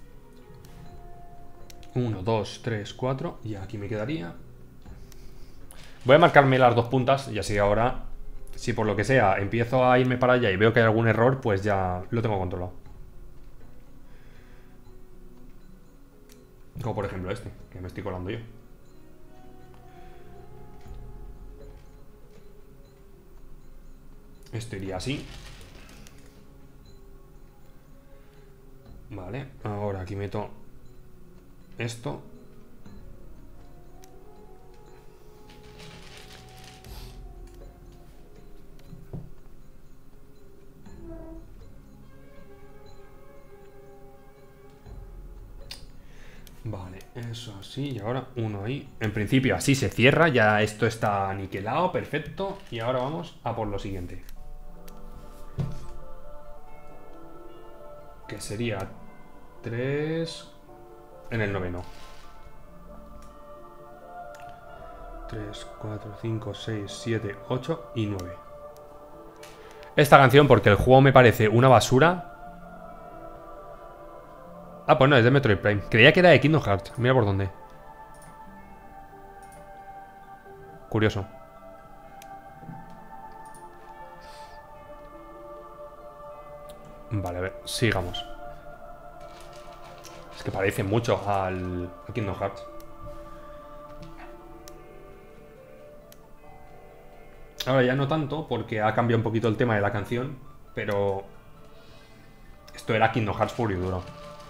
Uno, dos, tres, cuatro. Y aquí me quedaría. Voy a marcarme las dos puntas y así ahora, si por lo que sea empiezo a irme para allá y veo que hay algún error, pues ya lo tengo controlado. Como por ejemplo este, que me estoy colando yo. Esto iría así. Vale, ahora aquí meto esto. Vale, eso así. Y ahora uno ahí. En principio así se cierra. Ya esto está aniquilado, perfecto. Y ahora vamos a por lo siguiente, que sería tres en el noveno. tres, cuatro, cinco, seis, siete, ocho y nueve. Esta canción, porque el juego me parece una basura. Ah, pues no, es de Metroid Prime. Creía que era de Kingdom Hearts. Mira por dónde. Curioso. Vale, a ver, sigamos. Es que parece mucho al a Kingdom Hearts. Ahora ya no tanto, porque ha cambiado un poquito el tema de la canción. Pero esto era Kingdom Hearts puro y duro.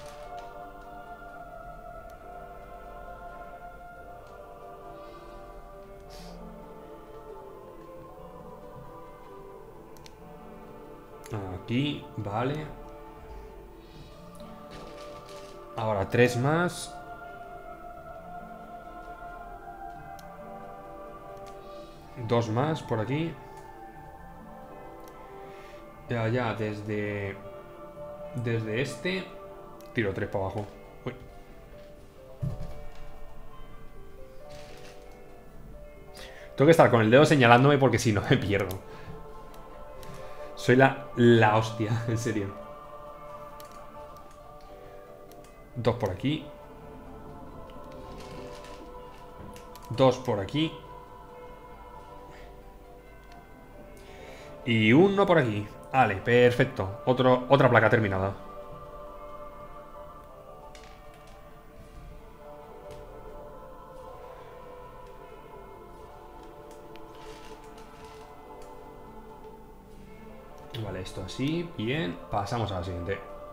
Aquí, vale. Ahora tres más. Dos más por aquí. Ya, ya, desde... Desde este tiro tres para abajo. Uy. Tengo que estar con el dedo señalándome porque si no me pierdo. Soy la, la hostia, en serio. Dos por aquí. Dos por aquí. Y uno por aquí. Vale, perfecto. Otro, otra placa terminada. Vale, esto así. Bien. Pasamos a la siguiente.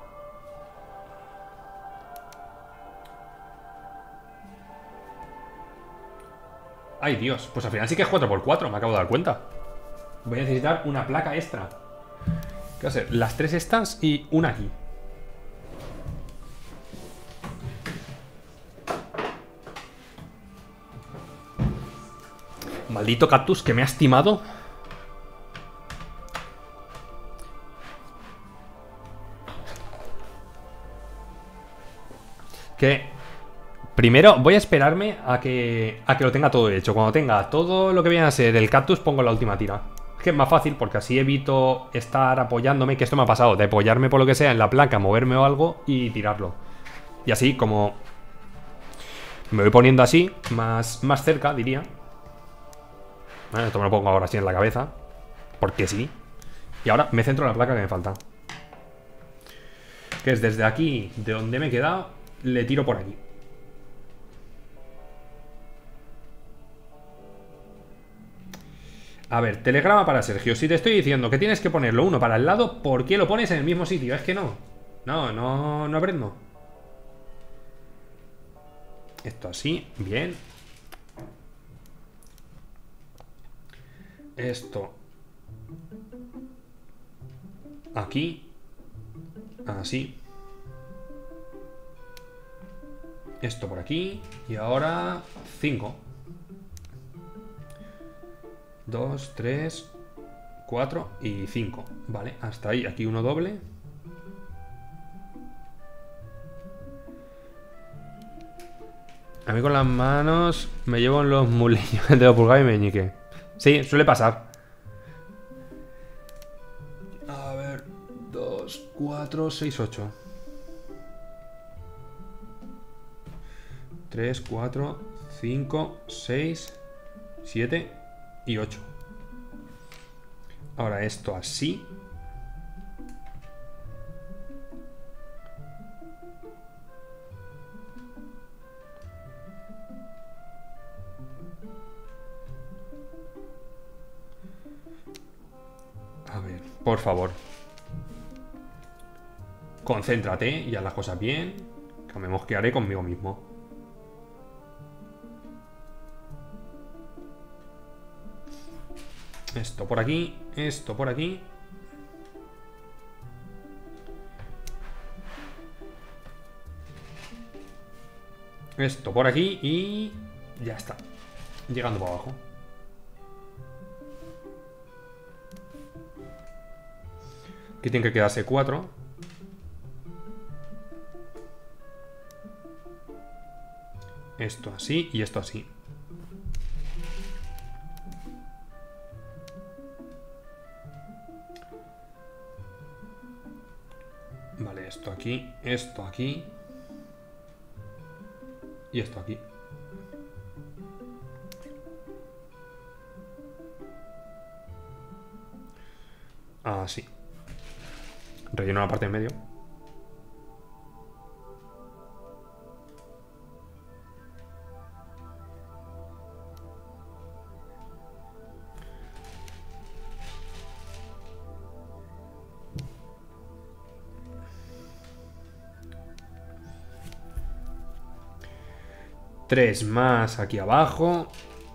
Ay, Dios. Pues al final sí que es cuatro por cuatro. Me acabo de dar cuenta. Voy a necesitar una placa extra. ¿Qué va a ser? Las tres estas y una aquí. Maldito cactus que me ha estimado. Que primero voy a esperarme a que, a que lo tenga todo hecho. Cuando tenga todo lo que viene a ser el cactus, pongo la última tira. Es que es más fácil porque así evito estar apoyándome, que esto me ha pasado, de apoyarme por lo que sea en la placa, moverme o algo y tirarlo. Y así como me voy poniendo así, más, más cerca, diría. Bueno, esto me lo pongo ahora así en la cabeza, porque sí. Y ahora me centro en la placa que me falta, que es desde aquí, de donde me he quedado, le tiro por aquí. A ver, telegrama para Sergio. Si te estoy diciendo que tienes que ponerlo uno para el lado, ¿por qué lo pones en el mismo sitio? Es que no. No, no, no aprendo. Esto así, bien. Esto aquí. Así. Esto por aquí. Y ahora cinco. Dos, tres, cuatro y cinco. Vale, hasta ahí. Aquí uno doble. A mí con las manos me llevo en los mulillos de los pulgar y meñique. Sí, suele pasar. A ver, dos, cuatro, seis, ocho. tres, cuatro, cinco, seis, siete y ocho. Ahora esto así. A ver, por favor. Concéntrate y haz las cosas bien, que me mosquearé conmigo mismo. Esto por aquí, esto por aquí. Esto por aquí y ya está. Llegando para abajo. Aquí tienen que quedarse cuatro. Esto así y esto así. Vale, esto aquí, esto aquí y esto aquí. Así. Relleno la parte en medio. Tres más aquí abajo.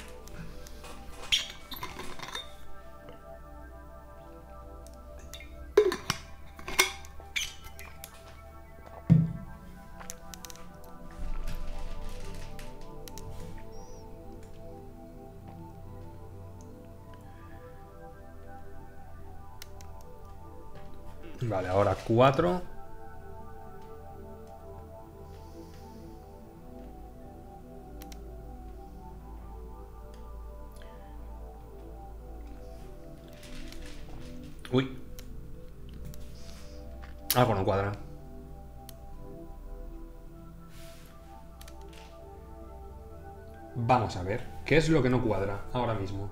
Vale, ahora cuatro. Uy. Algo no cuadra. Vamos a ver. ¿Qué es lo que no cuadra ahora mismo?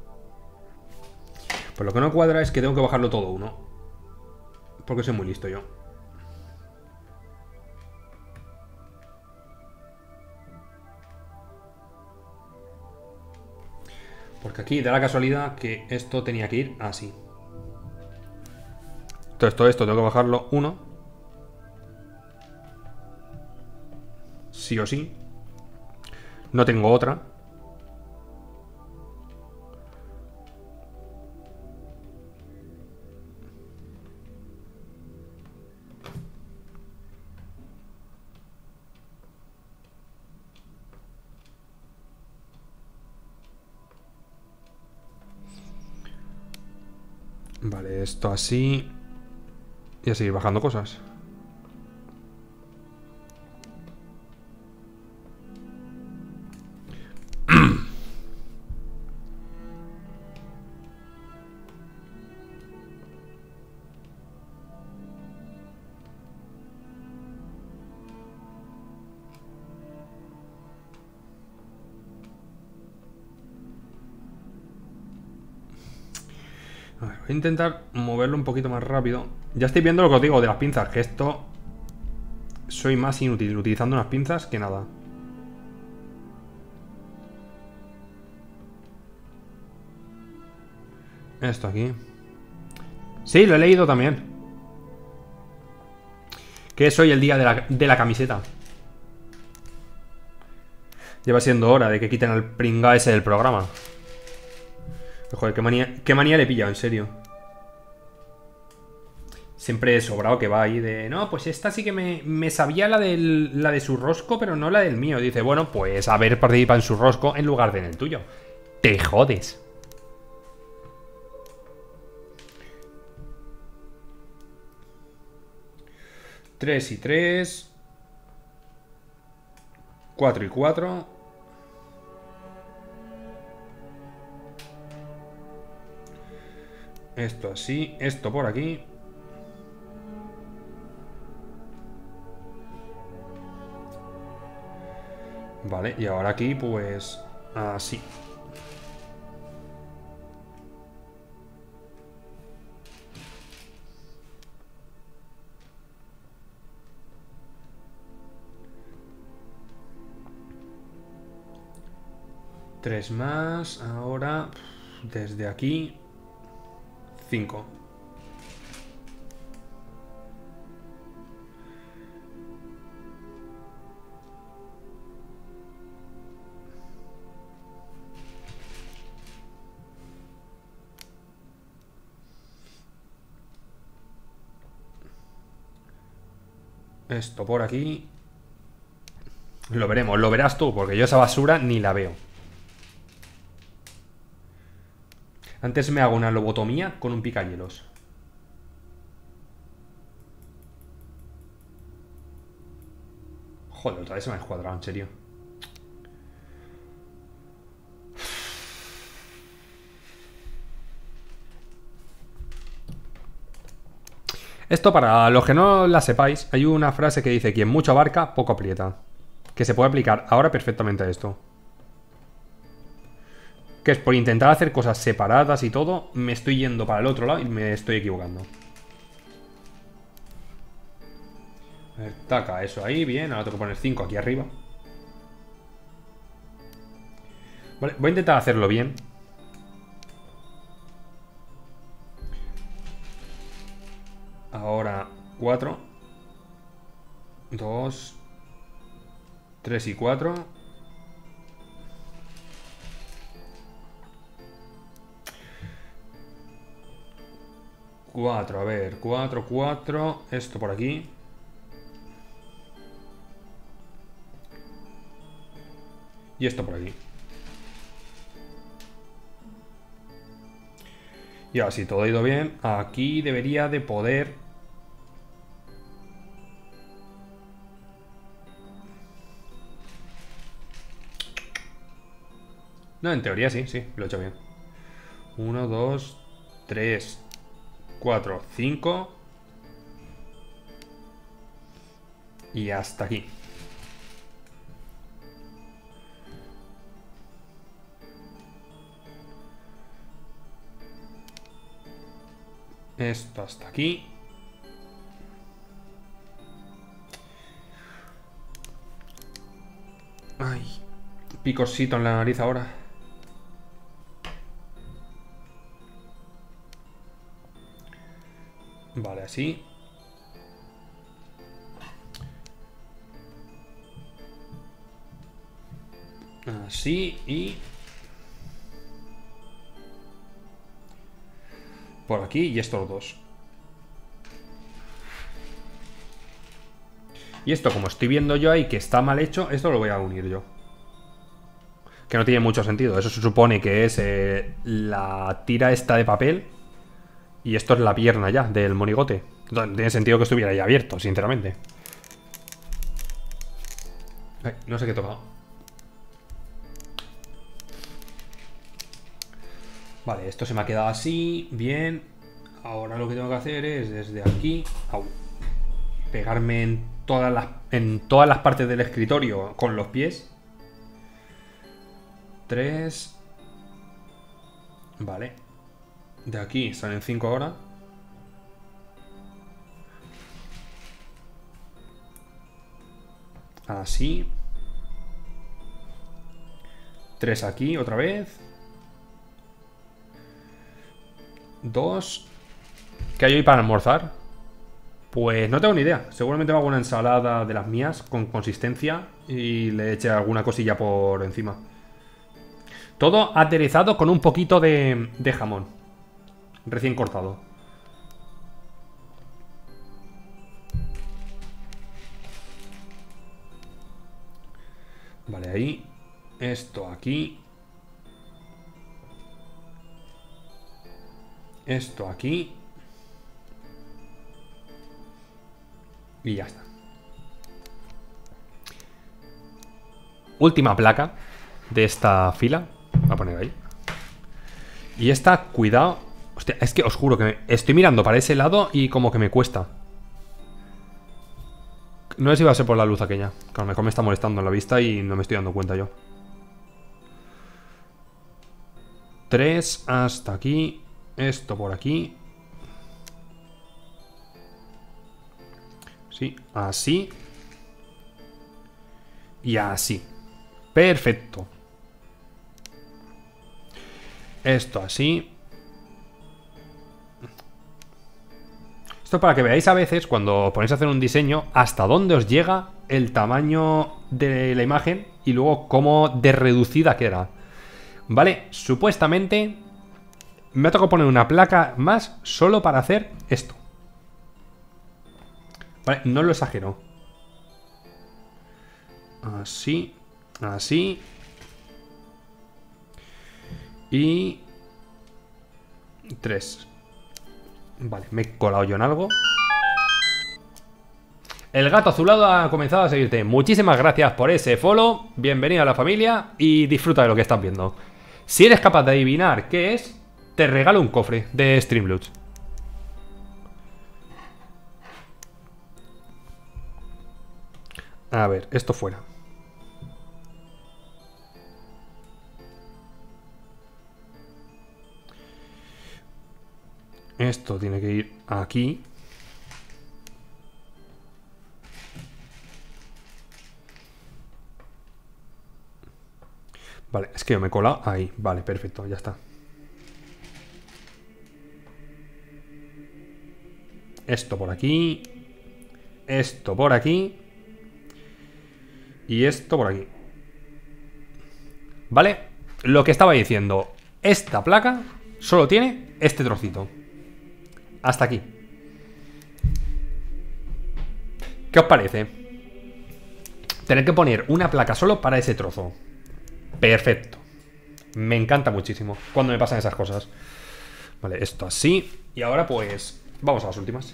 Pues lo que no cuadra es que tengo que bajarlo todo uno. Porque soy muy listo yo. Porque aquí da la casualidad que esto tenía que ir así. Entonces todo esto tengo que bajarlo uno. Sí o sí. No tengo otra. Vale, esto así. Y a seguir bajando cosas. A ver, voy a intentar moverlo un poquito más rápido. Ya estoy viendo lo que os digo de las pinzas, que esto soy más inútil utilizando unas pinzas que nada. Esto aquí. Sí, lo he leído también. Que es hoy el día de la, de la camiseta. Lleva siendo hora de que quiten al pringa ese del programa. Joder, qué manía, qué manía le he pillado, en serio. Siempre he sobrado que va ahí de... No, pues esta sí que me, me sabía la, del, la de su rosco, pero no la del mío. Dice, bueno, pues haber participado en su rosco en lugar de en el tuyo. Te jodes. Tres y tres. Cuatro y cuatro. Esto así, esto por aquí. Vale, y ahora aquí pues así. Tres más. Ahora, desde aquí, cinco. Esto por aquí. Lo veremos, lo verás tú, porque yo esa basura ni la veo. Antes me hago una lobotomía con un picahielos. Joder, otra vez se me ha descuadrado, en serio. Esto, para los que no la sepáis, hay una frase que dice: quien mucho abarca, poco aprieta. Que se puede aplicar ahora perfectamente a esto. Que es por intentar hacer cosas separadas y todo, me estoy yendo para el otro lado y me estoy equivocando. A ver, taca, eso ahí, bien. Ahora tengo que poner cinco aquí arriba. Vale, voy a intentar hacerlo bien. Ahora cuatro, dos, tres y cuatro. cuatro, a ver, cuatro, cuatro. Esto por aquí. Y esto por aquí. Y ahora si todo ha ido bien, aquí debería de poder... No, en teoría sí, sí, lo he hecho bien. uno, dos, tres, cuatro, cinco. Y hasta aquí. Esto hasta aquí. Ay, picosito en la nariz ahora. Vale, así. Así y... por aquí y estos dos. Y esto, como estoy viendo yo ahí que está mal hecho, esto lo voy a unir yo. Que no tiene mucho sentido. Eso se supone que es eh, la tira esta de papel. Y esto es la pierna ya del monigote. Entonces, no tiene sentido que estuviera ya abierto, sinceramente. Ay, no sé qué he tocado. Vale, esto se me ha quedado así. Bien. Ahora lo que tengo que hacer es desde aquí. Au, pegarme en todas las, en todas las partes del escritorio con los pies. Tres. Vale. De aquí salen cinco ahora. Así. Tres aquí otra vez. Dos. ¿Qué hay hoy para almorzar? Pues no tengo ni idea. Seguramente me hago una ensalada de las mías con consistencia y le eche alguna cosilla por encima. Todo aderezado con un poquito de, de jamón recién cortado. Vale, ahí. Esto aquí. Esto aquí. Y ya está. Última placa de esta fila. Voy a poner ahí. Y esta, cuidado. Hostia, es que os juro que me... estoy mirando para ese lado y como que me cuesta. No sé si va a ser por la luz aquella, que a lo mejor me está molestando en la vista y no me estoy dando cuenta yo. Tres hasta aquí. Esto por aquí. Sí, así. Y así. Perfecto. Esto así. Esto para que veáis a veces, cuando os ponéis a hacer un diseño, hasta dónde os llega el tamaño de la imagen y luego cómo de reducida queda. Vale, supuestamente me ha tocado poner una placa más solo para hacer esto. Vale, no lo exagero. Así, así. Y... tres. Vale, me he colado yo en algo. El gato azulado ha comenzado a seguirte. Muchísimas gracias por ese follow. Bienvenido a la familia y disfruta de lo que estás viendo. Si eres capaz de adivinar qué es, te regalo un cofre de Streamloots. A ver, esto fuera. Esto tiene que ir aquí. Vale, es que yo me he colado ahí. Vale, perfecto, ya está. Esto por aquí. Esto por aquí. Y esto por aquí. Vale, lo que estaba diciendo. Esta placa solo tiene este trocito. Hasta aquí. ¿Qué os parece? Tener que poner una placa solo para ese trozo. Perfecto. Me encanta muchísimo cuando me pasan esas cosas. Vale, esto así. Y ahora pues vamos a las últimas.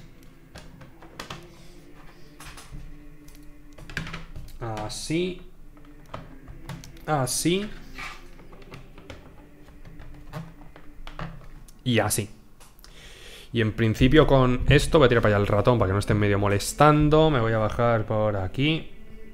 Así. Así. Y así. Y en principio con esto voy a tirar para allá el ratón para que no esté medio molestando. Me voy a bajar por aquí.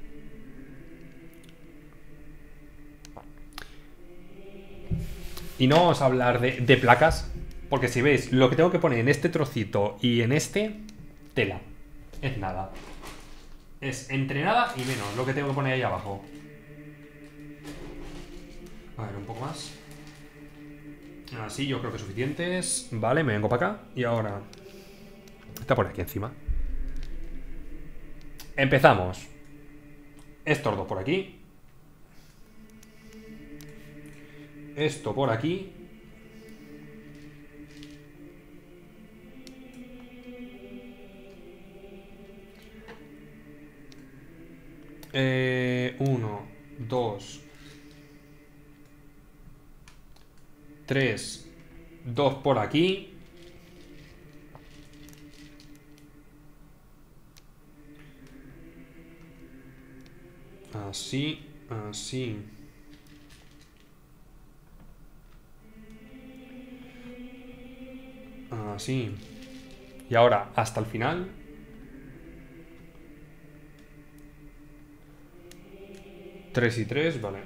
Y no vamos a hablar de, de placas, porque si veis lo que tengo que poner en este trocito y en este, tela. Es nada. Es entre nada y menos lo que tengo que poner ahí abajo. A ver, un poco más. Así, yo creo que suficientes. Vale, me vengo para acá. Y ahora... está por aquí encima. Empezamos. Estos dos por aquí. Esto por aquí. Eh, uno, dos, tres, dos por aquí. Así, así. Así. Y ahora hasta el final. Tres y tres, vale.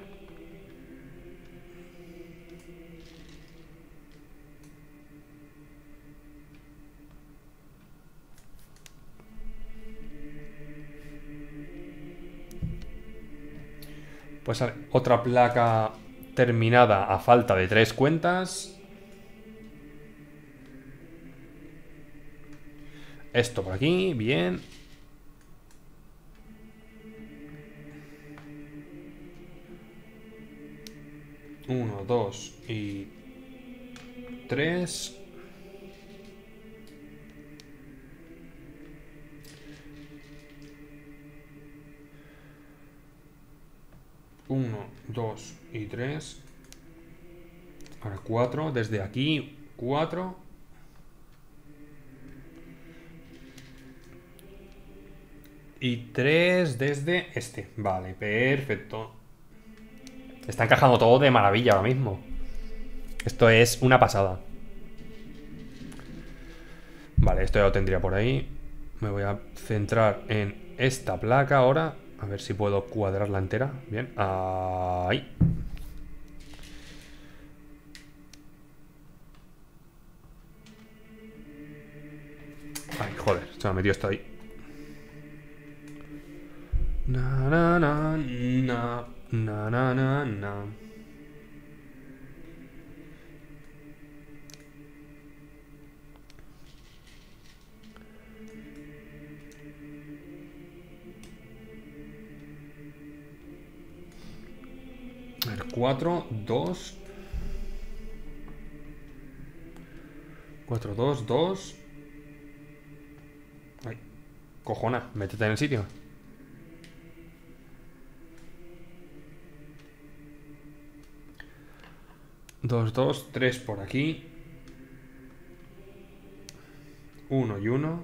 Pues vale, otra placa terminada a falta de tres cuentas. Esto por aquí, bien. Uno, dos y tres. Uno, dos y tres. Ahora cuatro. Desde aquí, cuatro. Y tres desde este. Vale, perfecto. Está encajando todo de maravilla ahora mismo. Esto es una pasada. Vale, esto ya lo tendría por ahí. Me voy a centrar en esta placa ahora. A ver si puedo cuadrarla entera. Bien, ahí. Ay, joder, se me ha metido esto ahí. Na, na, na, na, na, na, na, na. cuatro, dos. cuatro, dos, dos. Ay, cojona, métete en el sitio. dos, dos, tres por aquí. uno y uno.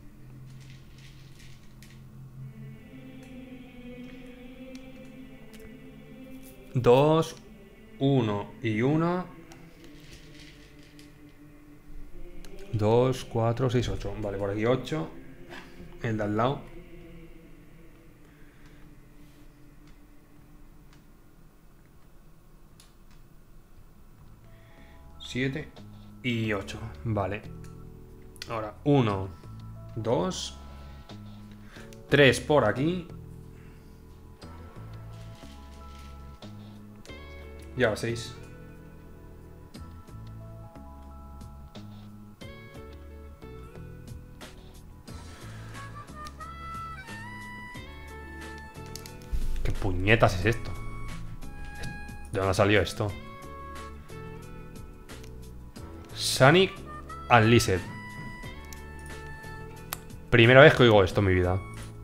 dos, uno y uno. dos, cuatro, seis, ocho. Vale, por aquí ocho. El de al lado. siete y ocho. Vale. Ahora, uno, dos, tres por aquí. Y ahora seis. ¿Qué puñetas es esto? ¿De dónde ha salido esto? Sonic Unleashed. Primera vez que oigo esto en mi vida.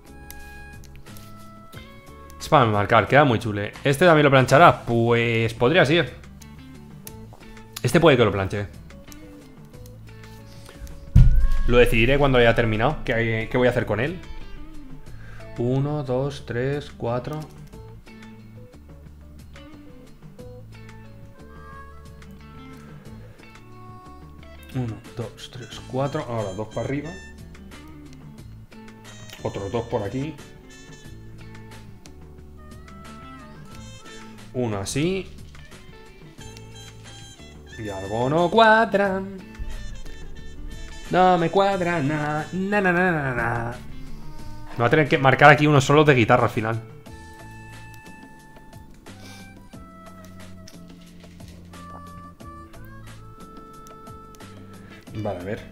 Spam marcar, queda muy chule. ¿Este también lo planchará? Pues podría ser. Este puede que lo planche. Lo decidiré cuando haya terminado. ¿Qué, qué voy a hacer con él? Uno, dos, tres, cuatro. Uno, dos, tres, cuatro. Ahora dos para arriba. Otros dos por aquí. Uno así. Y algo no cuadra. No me cuadra nada. Na, na, na, na, na. Me va a tener que marcar aquí unos solos de guitarra al final. Vale, a ver.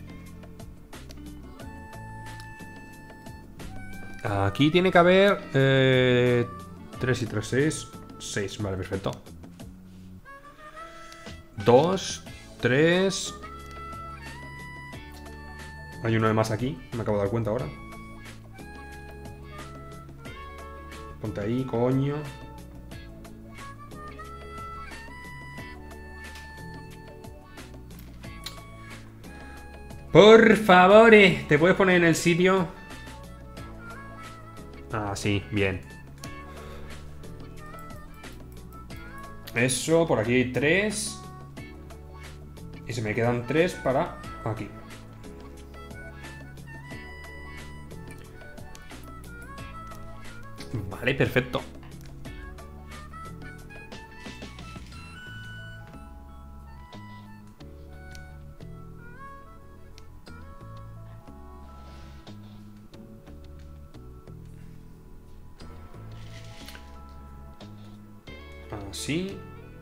Aquí tiene que haber eh, tres y tres, seis. seis, vale, perfecto. dos, tres. Hay uno de más aquí, me acabo de dar cuenta ahora. Ponte ahí, coño. Por favor, ¿te puedes poner en el sitio? Ah, sí, bien. Eso, por aquí hay tres. Y se me quedan tres para aquí. Vale, perfecto. Así.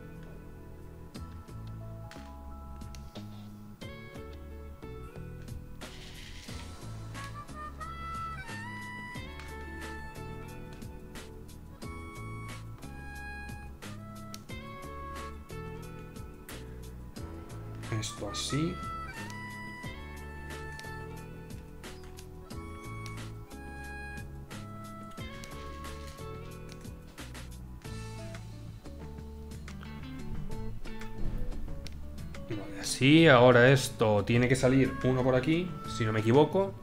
Esto así. Vale, así. Ahora esto tiene que salir uno por aquí, si no me equivoco.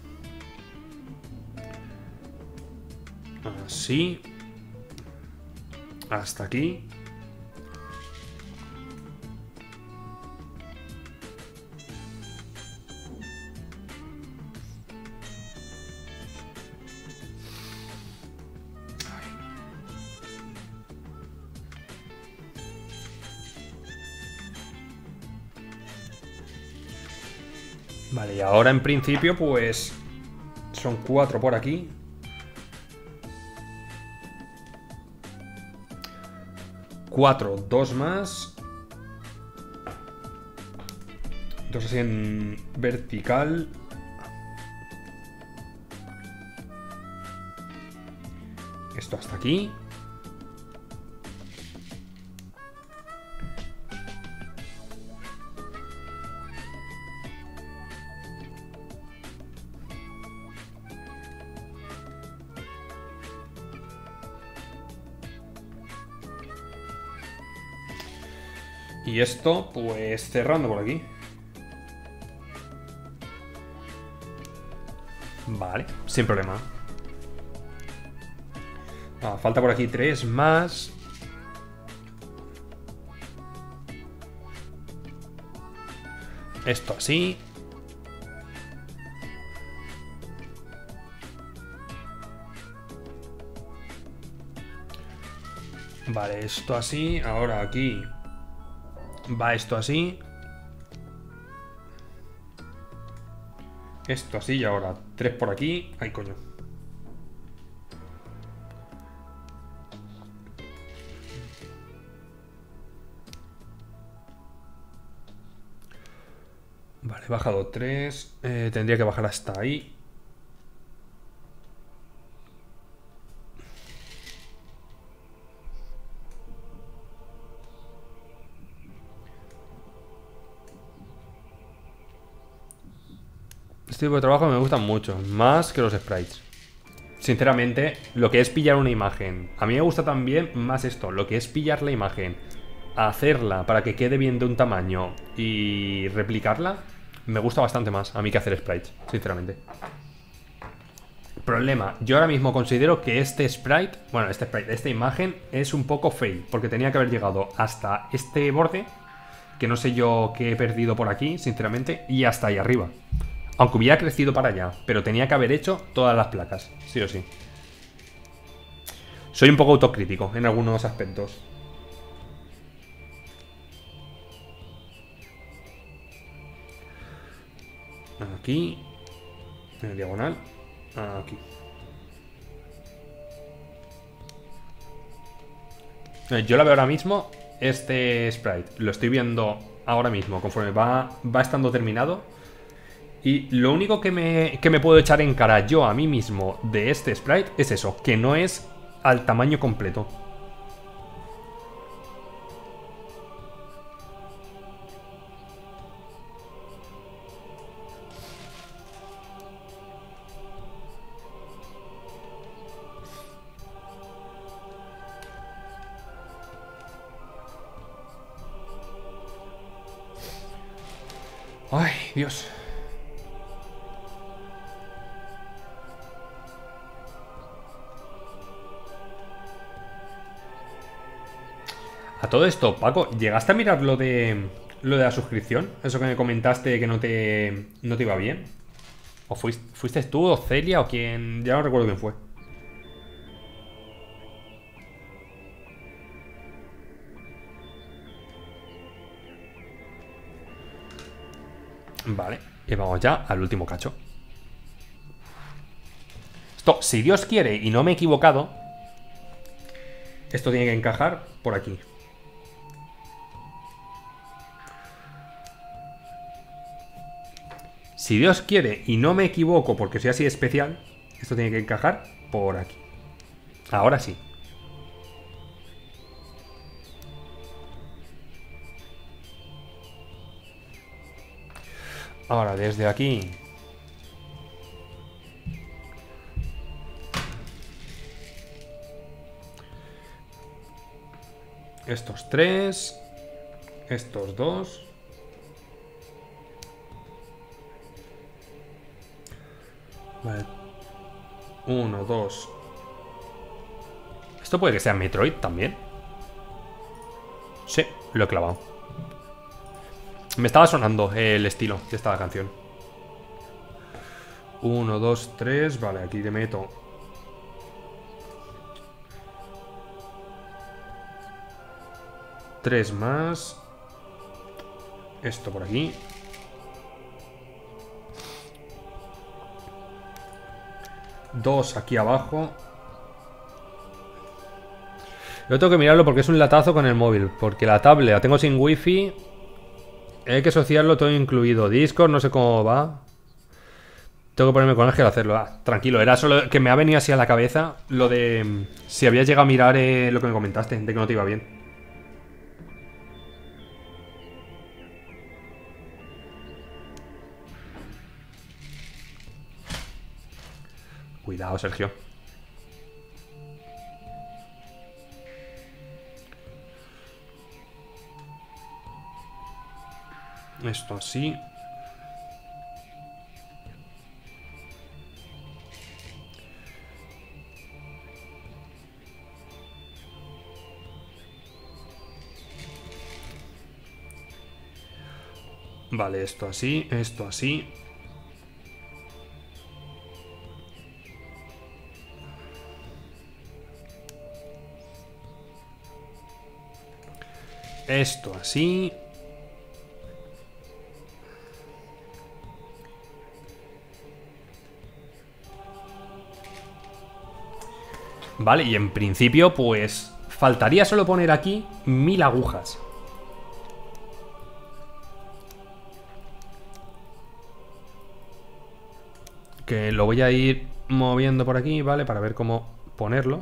Así. Hasta aquí. Vale, y ahora en principio pues son cuatro por aquí. Cuatro, dos más. Dos así en vertical. Esto hasta aquí. Y esto, pues cerrando por aquí. Vale, sin problema. Ah, falta por aquí tres más. Esto así. Vale, esto así. Ahora aquí va esto así. Esto así y ahora tres por aquí. Ay, coño. Vale, he bajado tres. Eh, tendría que bajar hasta ahí. Este tipo de trabajo me gustan mucho, más que los sprites. Sinceramente, lo que es pillar una imagen. A mí me gusta también más esto, lo que es pillar la imagen, hacerla para que quede bien de un tamaño y replicarla, me gusta bastante más a mí que hacer sprites, sinceramente. Problema, yo ahora mismo considero que este sprite, bueno, este sprite, esta imagen es un poco fail, porque tenía que haber llegado hasta este borde, que no sé yo qué he perdido por aquí, sinceramente, y hasta ahí arriba. Aunque hubiera crecido para allá, pero tenía que haber hecho todas las placas, sí o sí. Soy un poco autocrítico en algunos aspectos. Aquí, en el diagonal, aquí. Yo la veo ahora mismo, este sprite, lo estoy viendo ahora mismo, conforme va, va estando terminado. Y lo único que me, que me puedo echar en cara yo a mí mismo de este sprite es eso, que no es al tamaño completo. Ay, Dios. A todo esto, Paco, ¿llegaste a mirar lo de lo de la suscripción? Eso que me comentaste que no te, no te iba bien. ¿O fuiste, fuiste tú o Celia o quién? Ya no recuerdo quién fue. Vale, y vamos ya al último cacho. Esto, si Dios quiere y no me he equivocado, esto tiene que encajar por aquí. Si Dios quiere y no me equivoco porque soy así especial, esto tiene que encajar por aquí. Ahora sí. Ahora, desde aquí. Estos tres. Estos dos. Vale. Uno, dos. ¿Esto puede que sea Metroid también? Sí, lo he clavado. Me estaba sonando el estilo de esta canción. Uno, dos, tres. Vale, aquí le meto. Tres más. Esto por aquí. Dos aquí abajo. Yo tengo que mirarlo porque es un latazo con el móvil. Porque la tablet la tengo sin wifi. Hay que asociarlo todo incluido. Discord, no sé cómo va. Tengo que ponerme con Ángel a hacerlo. Ah, tranquilo, era solo que me ha venido así a la cabeza lo de si habías llegado a mirar eh, lo que me comentaste, de que no te iba bien. Cuidado, Sergio. Esto así. Vale, esto así, esto así. Esto así. Vale, y en principio, pues faltaría solo poner aquí mil agujas. Que lo voy a ir moviendo por aquí, ¿vale? Para ver cómo ponerlo.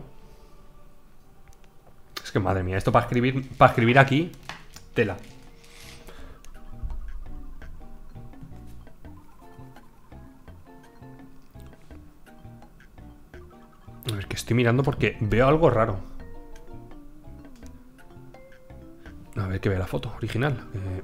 Es que madre mía, esto para escribir, para escribir aquí, tela. A ver, que estoy mirando porque veo algo raro. A ver que vea la foto original. Eh...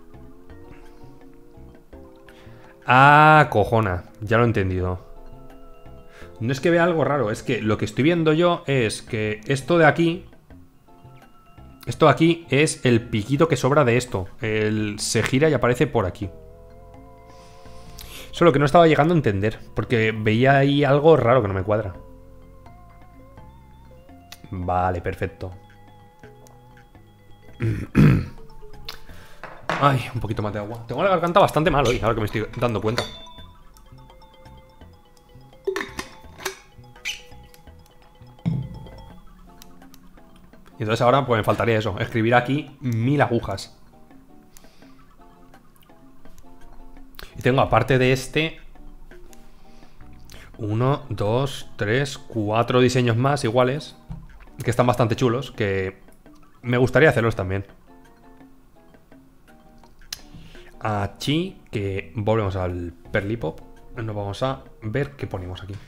Ah, cojona. Ya lo he entendido. No es que vea algo raro, es que lo que estoy viendo yo es que esto de aquí... Esto de aquí es el piquito que sobra de esto. El se gira y aparece por aquí. Solo que no estaba llegando a entender, porque veía ahí algo raro que no me cuadra. Vale, perfecto. Ay, un poquito más de agua. Tengo la garganta bastante mal hoy, ahora que me estoy dando cuenta. Y entonces ahora pues me faltaría eso, escribir aquí mil agujas. Y tengo aparte de este uno, dos, tres, cuatro diseños más iguales, que están bastante chulos, que me gustaría hacerlos también. Aquí, que volvemos al Perlipop, nos vamos a ver qué ponemos aquí.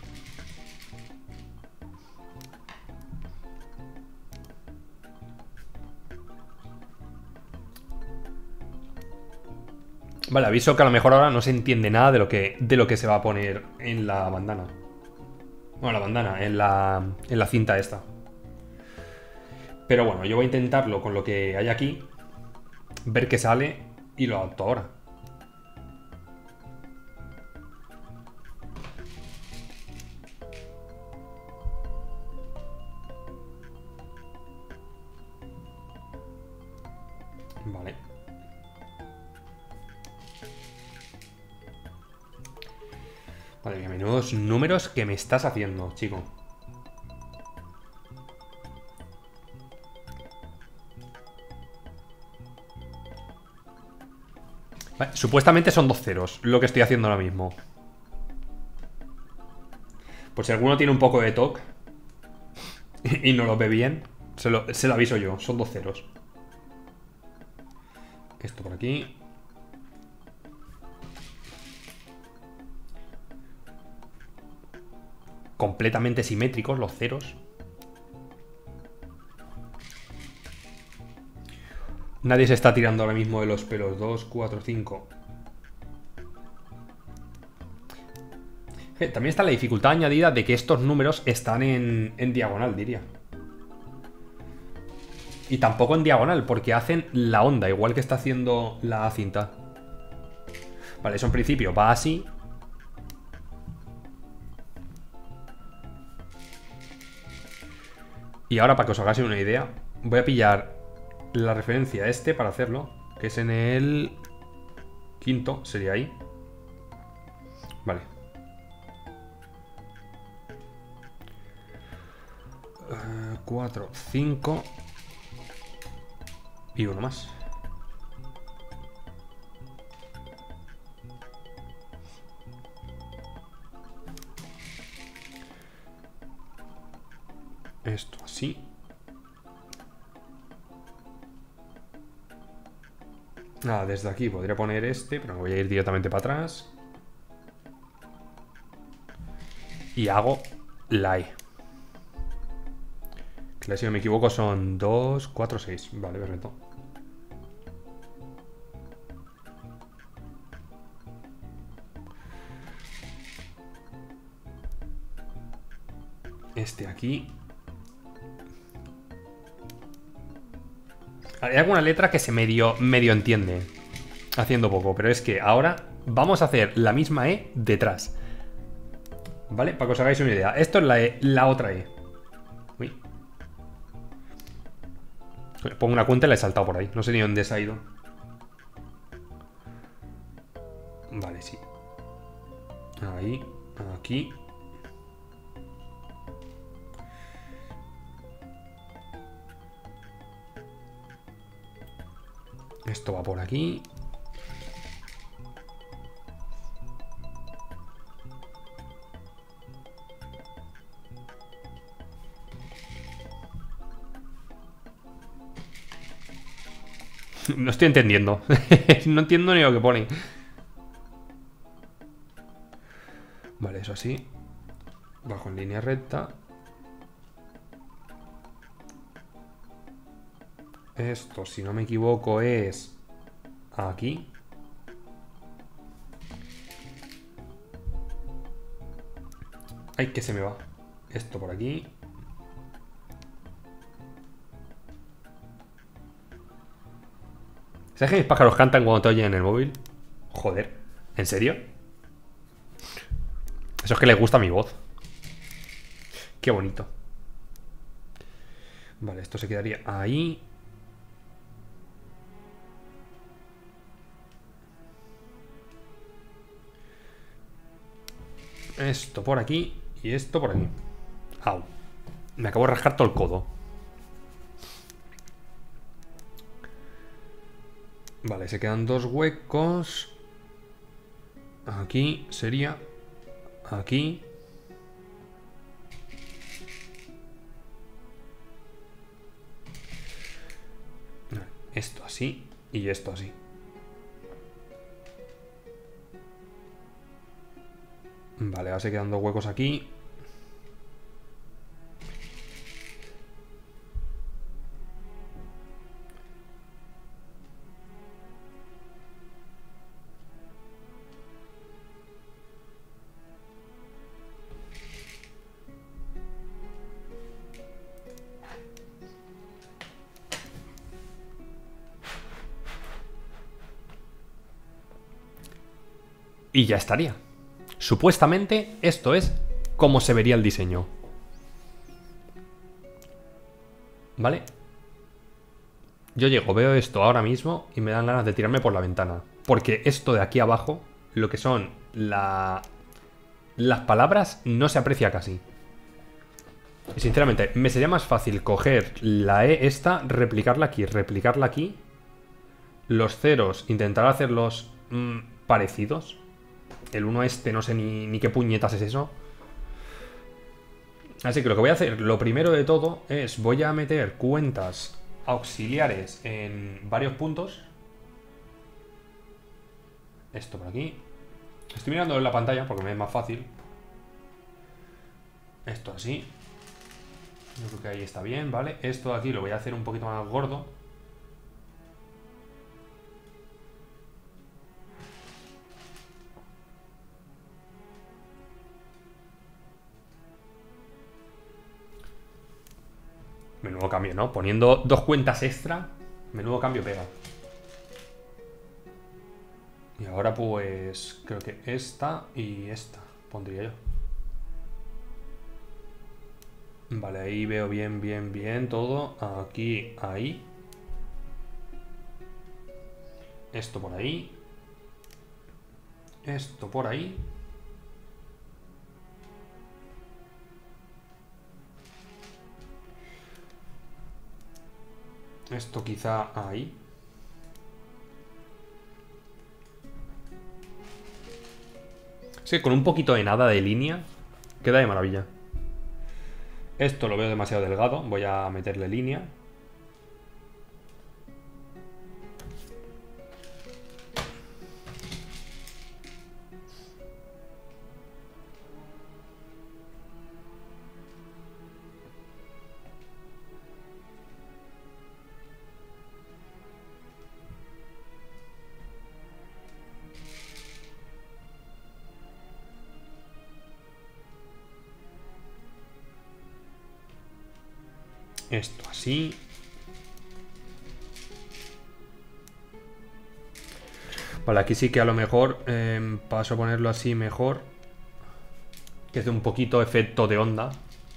Vale, aviso que a lo mejor ahora no se entiende nada de lo que, de lo que se va a poner en la bandana. Bueno, la bandana, en la, en la cinta esta. Pero bueno, yo voy a intentarlo con lo que hay aquí, ver qué sale y lo adapto ahora. Vale. Madre mía, menudos números que me estás haciendo, chico. Vale, supuestamente son dos ceros lo que estoy haciendo ahora mismo. Por si alguno tiene un poco de toque y no lo ve bien, se lo, se lo aviso yo, son dos ceros. Esto por aquí. Completamente simétricos los ceros. Nadie se está tirando ahora mismo de los pelos. Dos, cuatro, cinco. También está la dificultad añadida de que estos números están en, en diagonal, diría. Y tampoco en diagonal, porque hacen la onda, igual que está haciendo la cinta. Vale, eso en principio va así. Y ahora, para que os hagáis una idea, voy a pillar la referencia a este para hacerlo, que es en el quinto, sería ahí. Vale. Uh, cuatro, cinco y uno más. Esto así. Nada, desde aquí podría poner este, pero me voy a ir directamente para atrás. Y hago la E. Que si no me equivoco son dos, cuatro, seis. Vale, perfecto. Este aquí. Hay alguna letra que se medio, medio entiende haciendo poco, pero es que ahora vamos a hacer la misma E detrás. ¿Vale? Para que os hagáis una idea. Esto es la E, la otra E. Uy. Pongo una cuenta y la he saltado por ahí. No sé ni dónde se ha ido. Vale, sí. Ahí, aquí. Esto va por aquí. No estoy entendiendo. No entiendo ni lo que pone. Vale, eso así. Bajo en línea recta. Esto, si no me equivoco, es aquí. Ay, que se me va. Esto por aquí. ¿Sabes que mis pájaros cantan cuando te oyen en el móvil? Joder, ¿en serio? Eso es que les gusta mi voz. Qué bonito. Vale, esto se quedaría ahí. Esto por aquí y esto por aquí. Au. Me acabo de rascar todo el codo. Vale, se quedan dos huecos. Aquí sería... Aquí. Esto así y esto así. Vale, ahora se quedan dos huecos aquí. Y ya estaría. Supuestamente esto es como se vería el diseño. ¿Vale? Yo llego, veo esto ahora mismo y me dan ganas de tirarme por la ventana. Porque esto de aquí abajo, lo que son la... las palabras, no se aprecia casi. Y sinceramente, me sería más fácil coger la E esta, replicarla aquí, replicarla aquí. Los ceros, intentar hacerlos mmm, parecidos. El uno este, no sé ni, ni qué puñetas es eso. Así que lo que voy a hacer, lo primero de todo, es voy a meter cuentas auxiliares en varios puntos. Esto por aquí. Estoy mirando en la pantalla porque me es más fácil. Esto así. Yo creo que ahí está bien, ¿vale? Esto de aquí lo voy a hacer un poquito más gordo. Menudo cambio, ¿no? Poniendo dos cuentas extra, menudo cambio pega. Y ahora pues creo que esta y esta pondría yo. Vale, ahí veo bien, bien, bien todo. Aquí, ahí. Esto por ahí. Esto por ahí. Esto quizá ahí. Sí, con un poquito de nada de línea queda de maravilla. Esto lo veo demasiado delgado. Voy a meterle línea. Esto así. Vale, aquí sí que a lo mejor eh, paso a ponerlo así mejor. Que es de un poquito efecto de onda.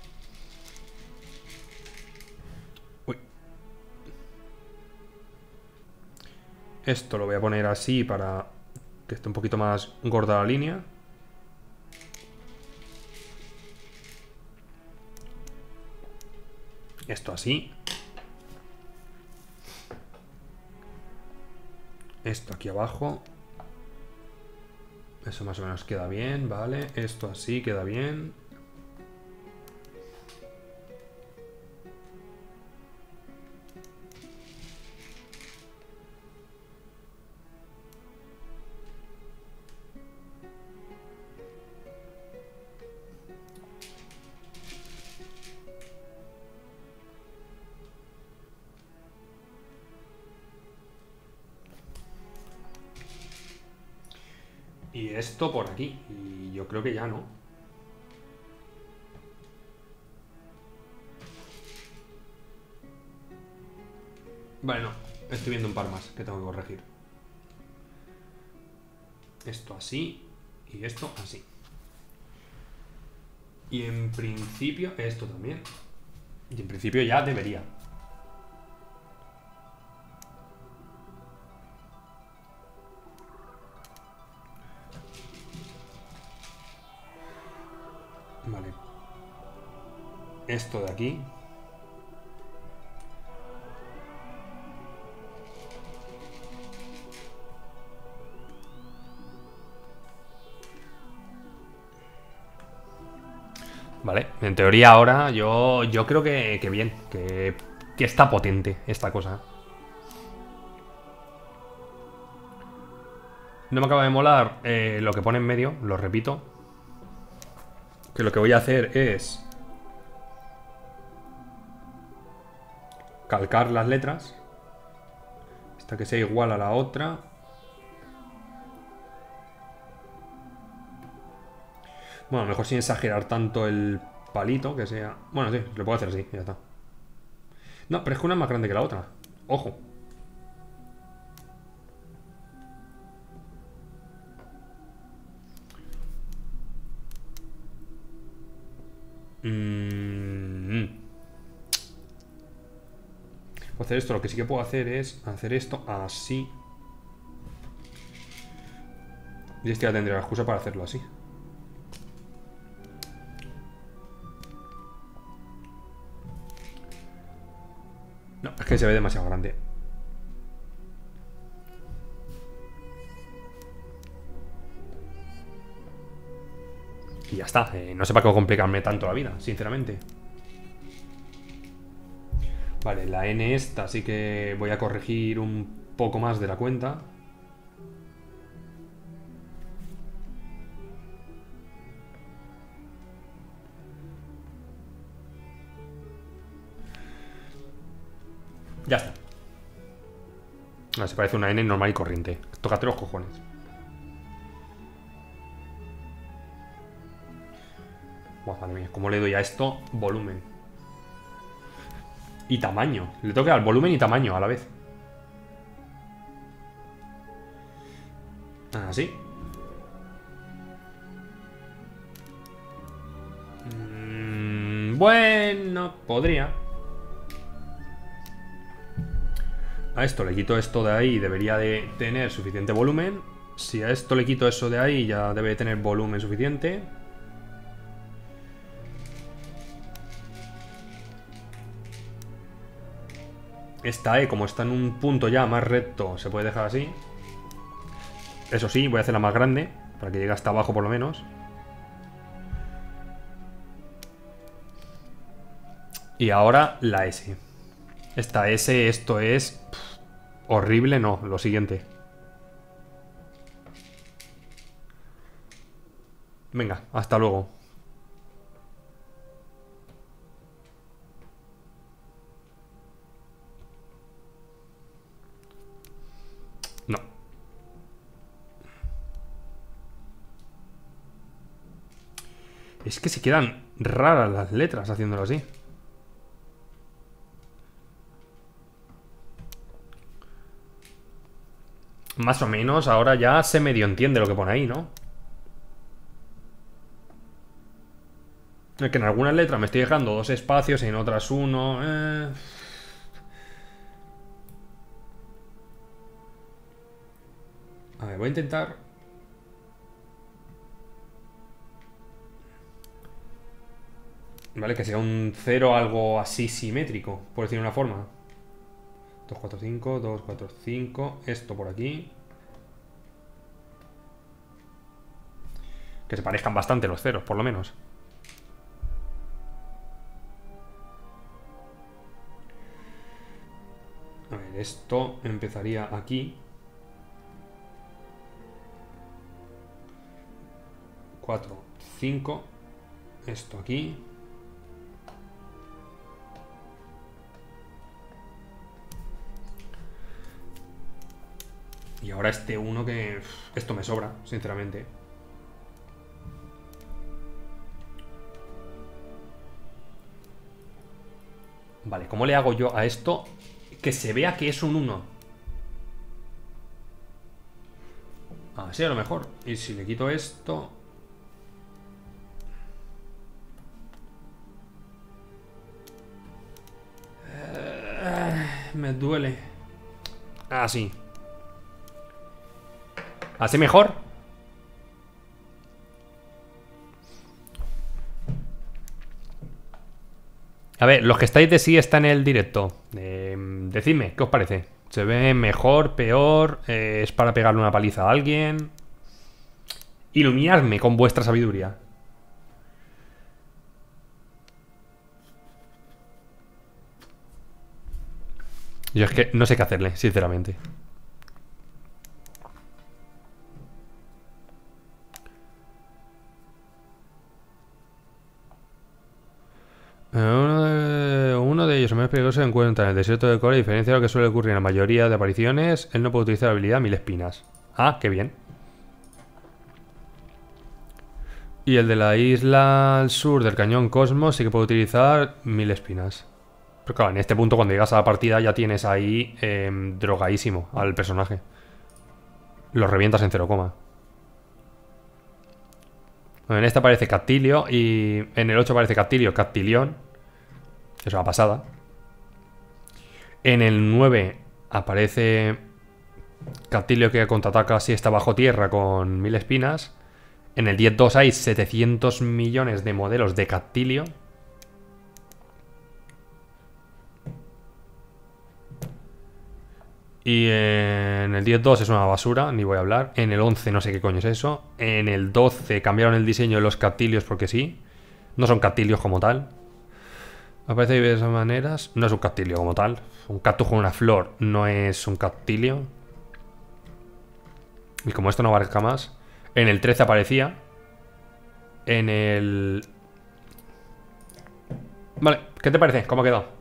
Uy. Esto lo voy a poner así para que esté un poquito más gorda la línea. Esto así. Esto aquí abajo. Eso más o menos queda bien, vale. Esto así queda bien. Y esto por aquí. Y yo creo que ya no. Vale, no. Estoy viendo un par más que tengo que corregir. Esto así. Y esto así. Y en principio esto también. Y en principio ya debería. Vale. Esto de aquí. Vale, en teoría ahora yo, yo creo que, que bien, que, que está potente esta cosa. No me acaba de molar eh, lo que pone en medio, lo repito. Que lo que voy a hacer es calcar las letras hasta que sea igual a la otra. Bueno, mejor sin exagerar tanto el palito, que sea... Bueno, sí, lo puedo hacer así, ya está. No, pero es que una es más grande que la otra. Ojo. Mm. Puedo hacer esto, lo que sí que puedo hacer es hacer esto así. Y este ya tendría la excusa para hacerlo así. No, es que se ve demasiado grande. Y ya está, eh, no sé para qué complicarme tanto la vida, sinceramente. Vale, la N esta sí que voy a corregir un poco más de la cuenta. Ya está. Ah, se parece una N normal y corriente. Tócate los cojones. Buah, madre mía, ¿cómo le doy a esto volumen? Y tamaño. Le tengo que dar volumen y tamaño a la vez. Así. Mm, bueno, podría. A esto le quito esto de ahí, debería de tener suficiente volumen. Si a esto le quito eso de ahí, ya debe de tener volumen suficiente. Esta E, como está en un punto ya más recto, se puede dejar así. Eso sí, voy a hacerla más grande, para que llegue hasta abajo por lo menos. Y ahora la S. Esta S, esto es... Pff, horrible, no, lo siguiente. Venga, hasta luego. No. Es que se quedan raras las letras haciéndolo así. Más o menos, ahora ya se medio entiende lo que pone ahí, ¿no? Es que en algunas letras me estoy dejando dos espacios y en otras uno. Eh... A ver, voy a intentar. Vale, que sea un cero algo así simétrico, por decir de una forma. dos, cuatro, cinco, dos, cuatro, cinco. Esto por aquí. Que se parezcan bastante los ceros, por lo menos. A ver, esto empezaría aquí. cuatro, cinco. Esto aquí. Y ahora este uno que... Esto me sobra, sinceramente. Vale, ¿cómo le hago yo a esto que se vea que es un uno? Así a lo mejor. Y si le quito esto... Me duele. Así. ¿Así mejor? A ver, los que estáis de sí está en el directo. Eh, decidme, ¿qué os parece? ¿Se ve mejor, peor? Eh, ¿Es para pegarle una paliza a alguien? Iluminadme con vuestra sabiduría. Yo es que no sé qué hacerle, sinceramente. Uno de, uno de ellos, el más peligroso, se encuentra en el desierto de Cora. A diferencia de lo que suele ocurrir en la mayoría de apariciones, él no puede utilizar la habilidad Mil Espinas. Ah, qué bien. Y el de la isla al sur del cañón Cosmos sí que puede utilizar Mil Espinas. Pero claro, en este punto cuando llegas a la partida ya tienes ahí eh, drogadísimo al personaje. Lo revientas en cero coma. Bueno, en esta aparece Cactilio y en el ocho aparece Cactilio, Cactilión. Es una pasada. En el nueve aparece Cactilio que contraataca si está bajo tierra con Mil Espinas. En el diez punto dos hay setecientos millones de modelos de Cactilio. Y en el diez punto dos es una basura, ni voy a hablar. En el once no sé qué coño es eso. En el doce cambiaron el diseño de los Cactilios porque sí. No son Cactilios como tal. Aparece de diversas maneras. No es un Cactilio como tal. Un cactus con una flor no es un Cactilio. Y como esto no abarca más. En el trece aparecía. En el... Vale, ¿qué te parece? ¿Cómo ha quedado?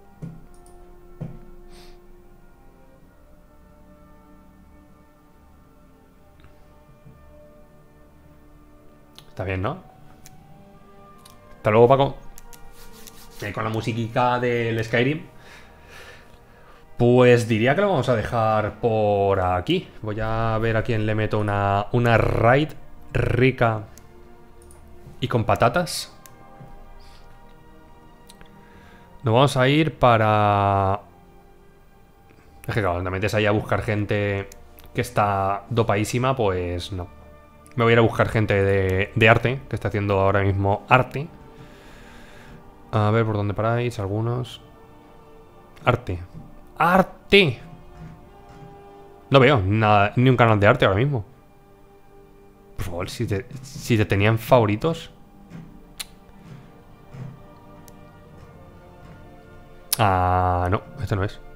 Está bien, ¿no? Hasta luego, Paco. Eh, con la musiquita del Skyrim. Pues diría que lo vamos a dejar por aquí. Voy a ver a quién le meto una, una raid rica y con patatas. Nos vamos a ir para... Es que claro, te metes ahí a buscar gente que está dopaísima, pues no. Me voy a ir a buscar gente de, de arte, que está haciendo ahora mismo arte. A ver por dónde paráis, algunos. Arte. ¡Arte! No veo nada, ni un canal de arte ahora mismo. Por favor, si te, si te tenían favoritos. Ah, no, este no es.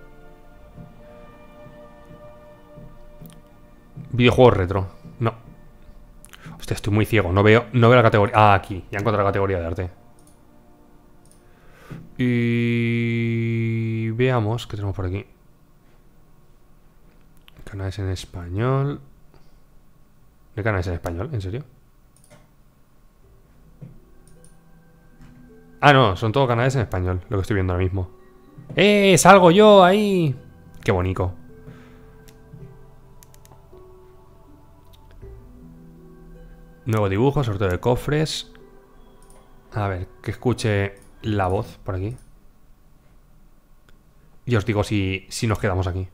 Videojuegos retro. No. Hostia, estoy muy ciego. No veo, no veo la categoría. Ah, aquí. Ya encontré la categoría de arte. Y... veamos qué tenemos por aquí. Canales en español. ¿De canales en español? ¿En serio? Ah, no. Son todos canales en español. Lo que estoy viendo ahora mismo. ¡Eh! ¡Salgo yo ahí! ¡Qué bonito! Nuevo dibujo, sorteo de cofres. A ver, que escuche la voz por aquí. Y os digo si, si nos quedamos aquí.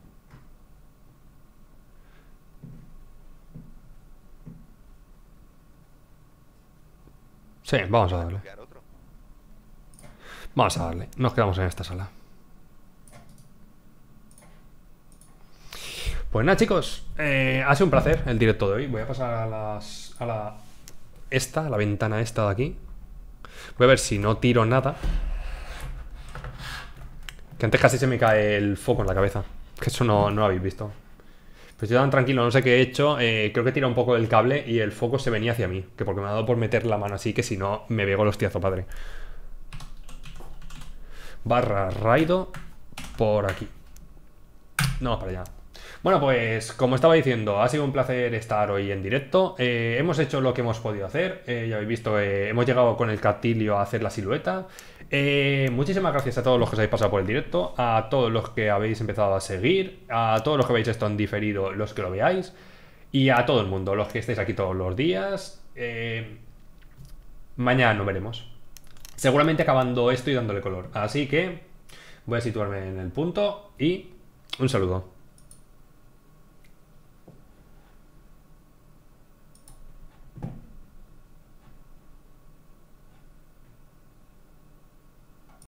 Sí, vamos a darle. Vamos a darle. Nos quedamos en esta sala. Pues nada, chicos, eh, ha sido un placer el directo de hoy. Voy a pasar a las... a la... esta, a la ventana esta de aquí. Voy a ver si no tiro nada. Que antes casi se me cae el foco en la cabeza. Que eso no, no lo habéis visto. Pues yo tan tranquilo, no sé qué he hecho. eh, Creo que he tirado un poco el cable y el foco se venía hacia mí. Que porque me ha dado por meter la mano así, que si no me pego el hostiazo, padre. Barra raido por aquí. No, para allá. Bueno, pues como estaba diciendo, ha sido un placer estar hoy en directo. eh, Hemos hecho lo que hemos podido hacer. eh, Ya habéis visto, eh, hemos llegado con el Captilio a hacer la silueta. eh, Muchísimas gracias a todos los que os habéis pasado por el directo, a todos los que habéis empezado a seguir, a todos los que veis esto en diferido, los que lo veáis, y a todo el mundo, los que estáis aquí todos los días. eh, Mañana nos veremos, seguramente acabando esto y dándole color. Así que voy a situarme en el punto y un saludo.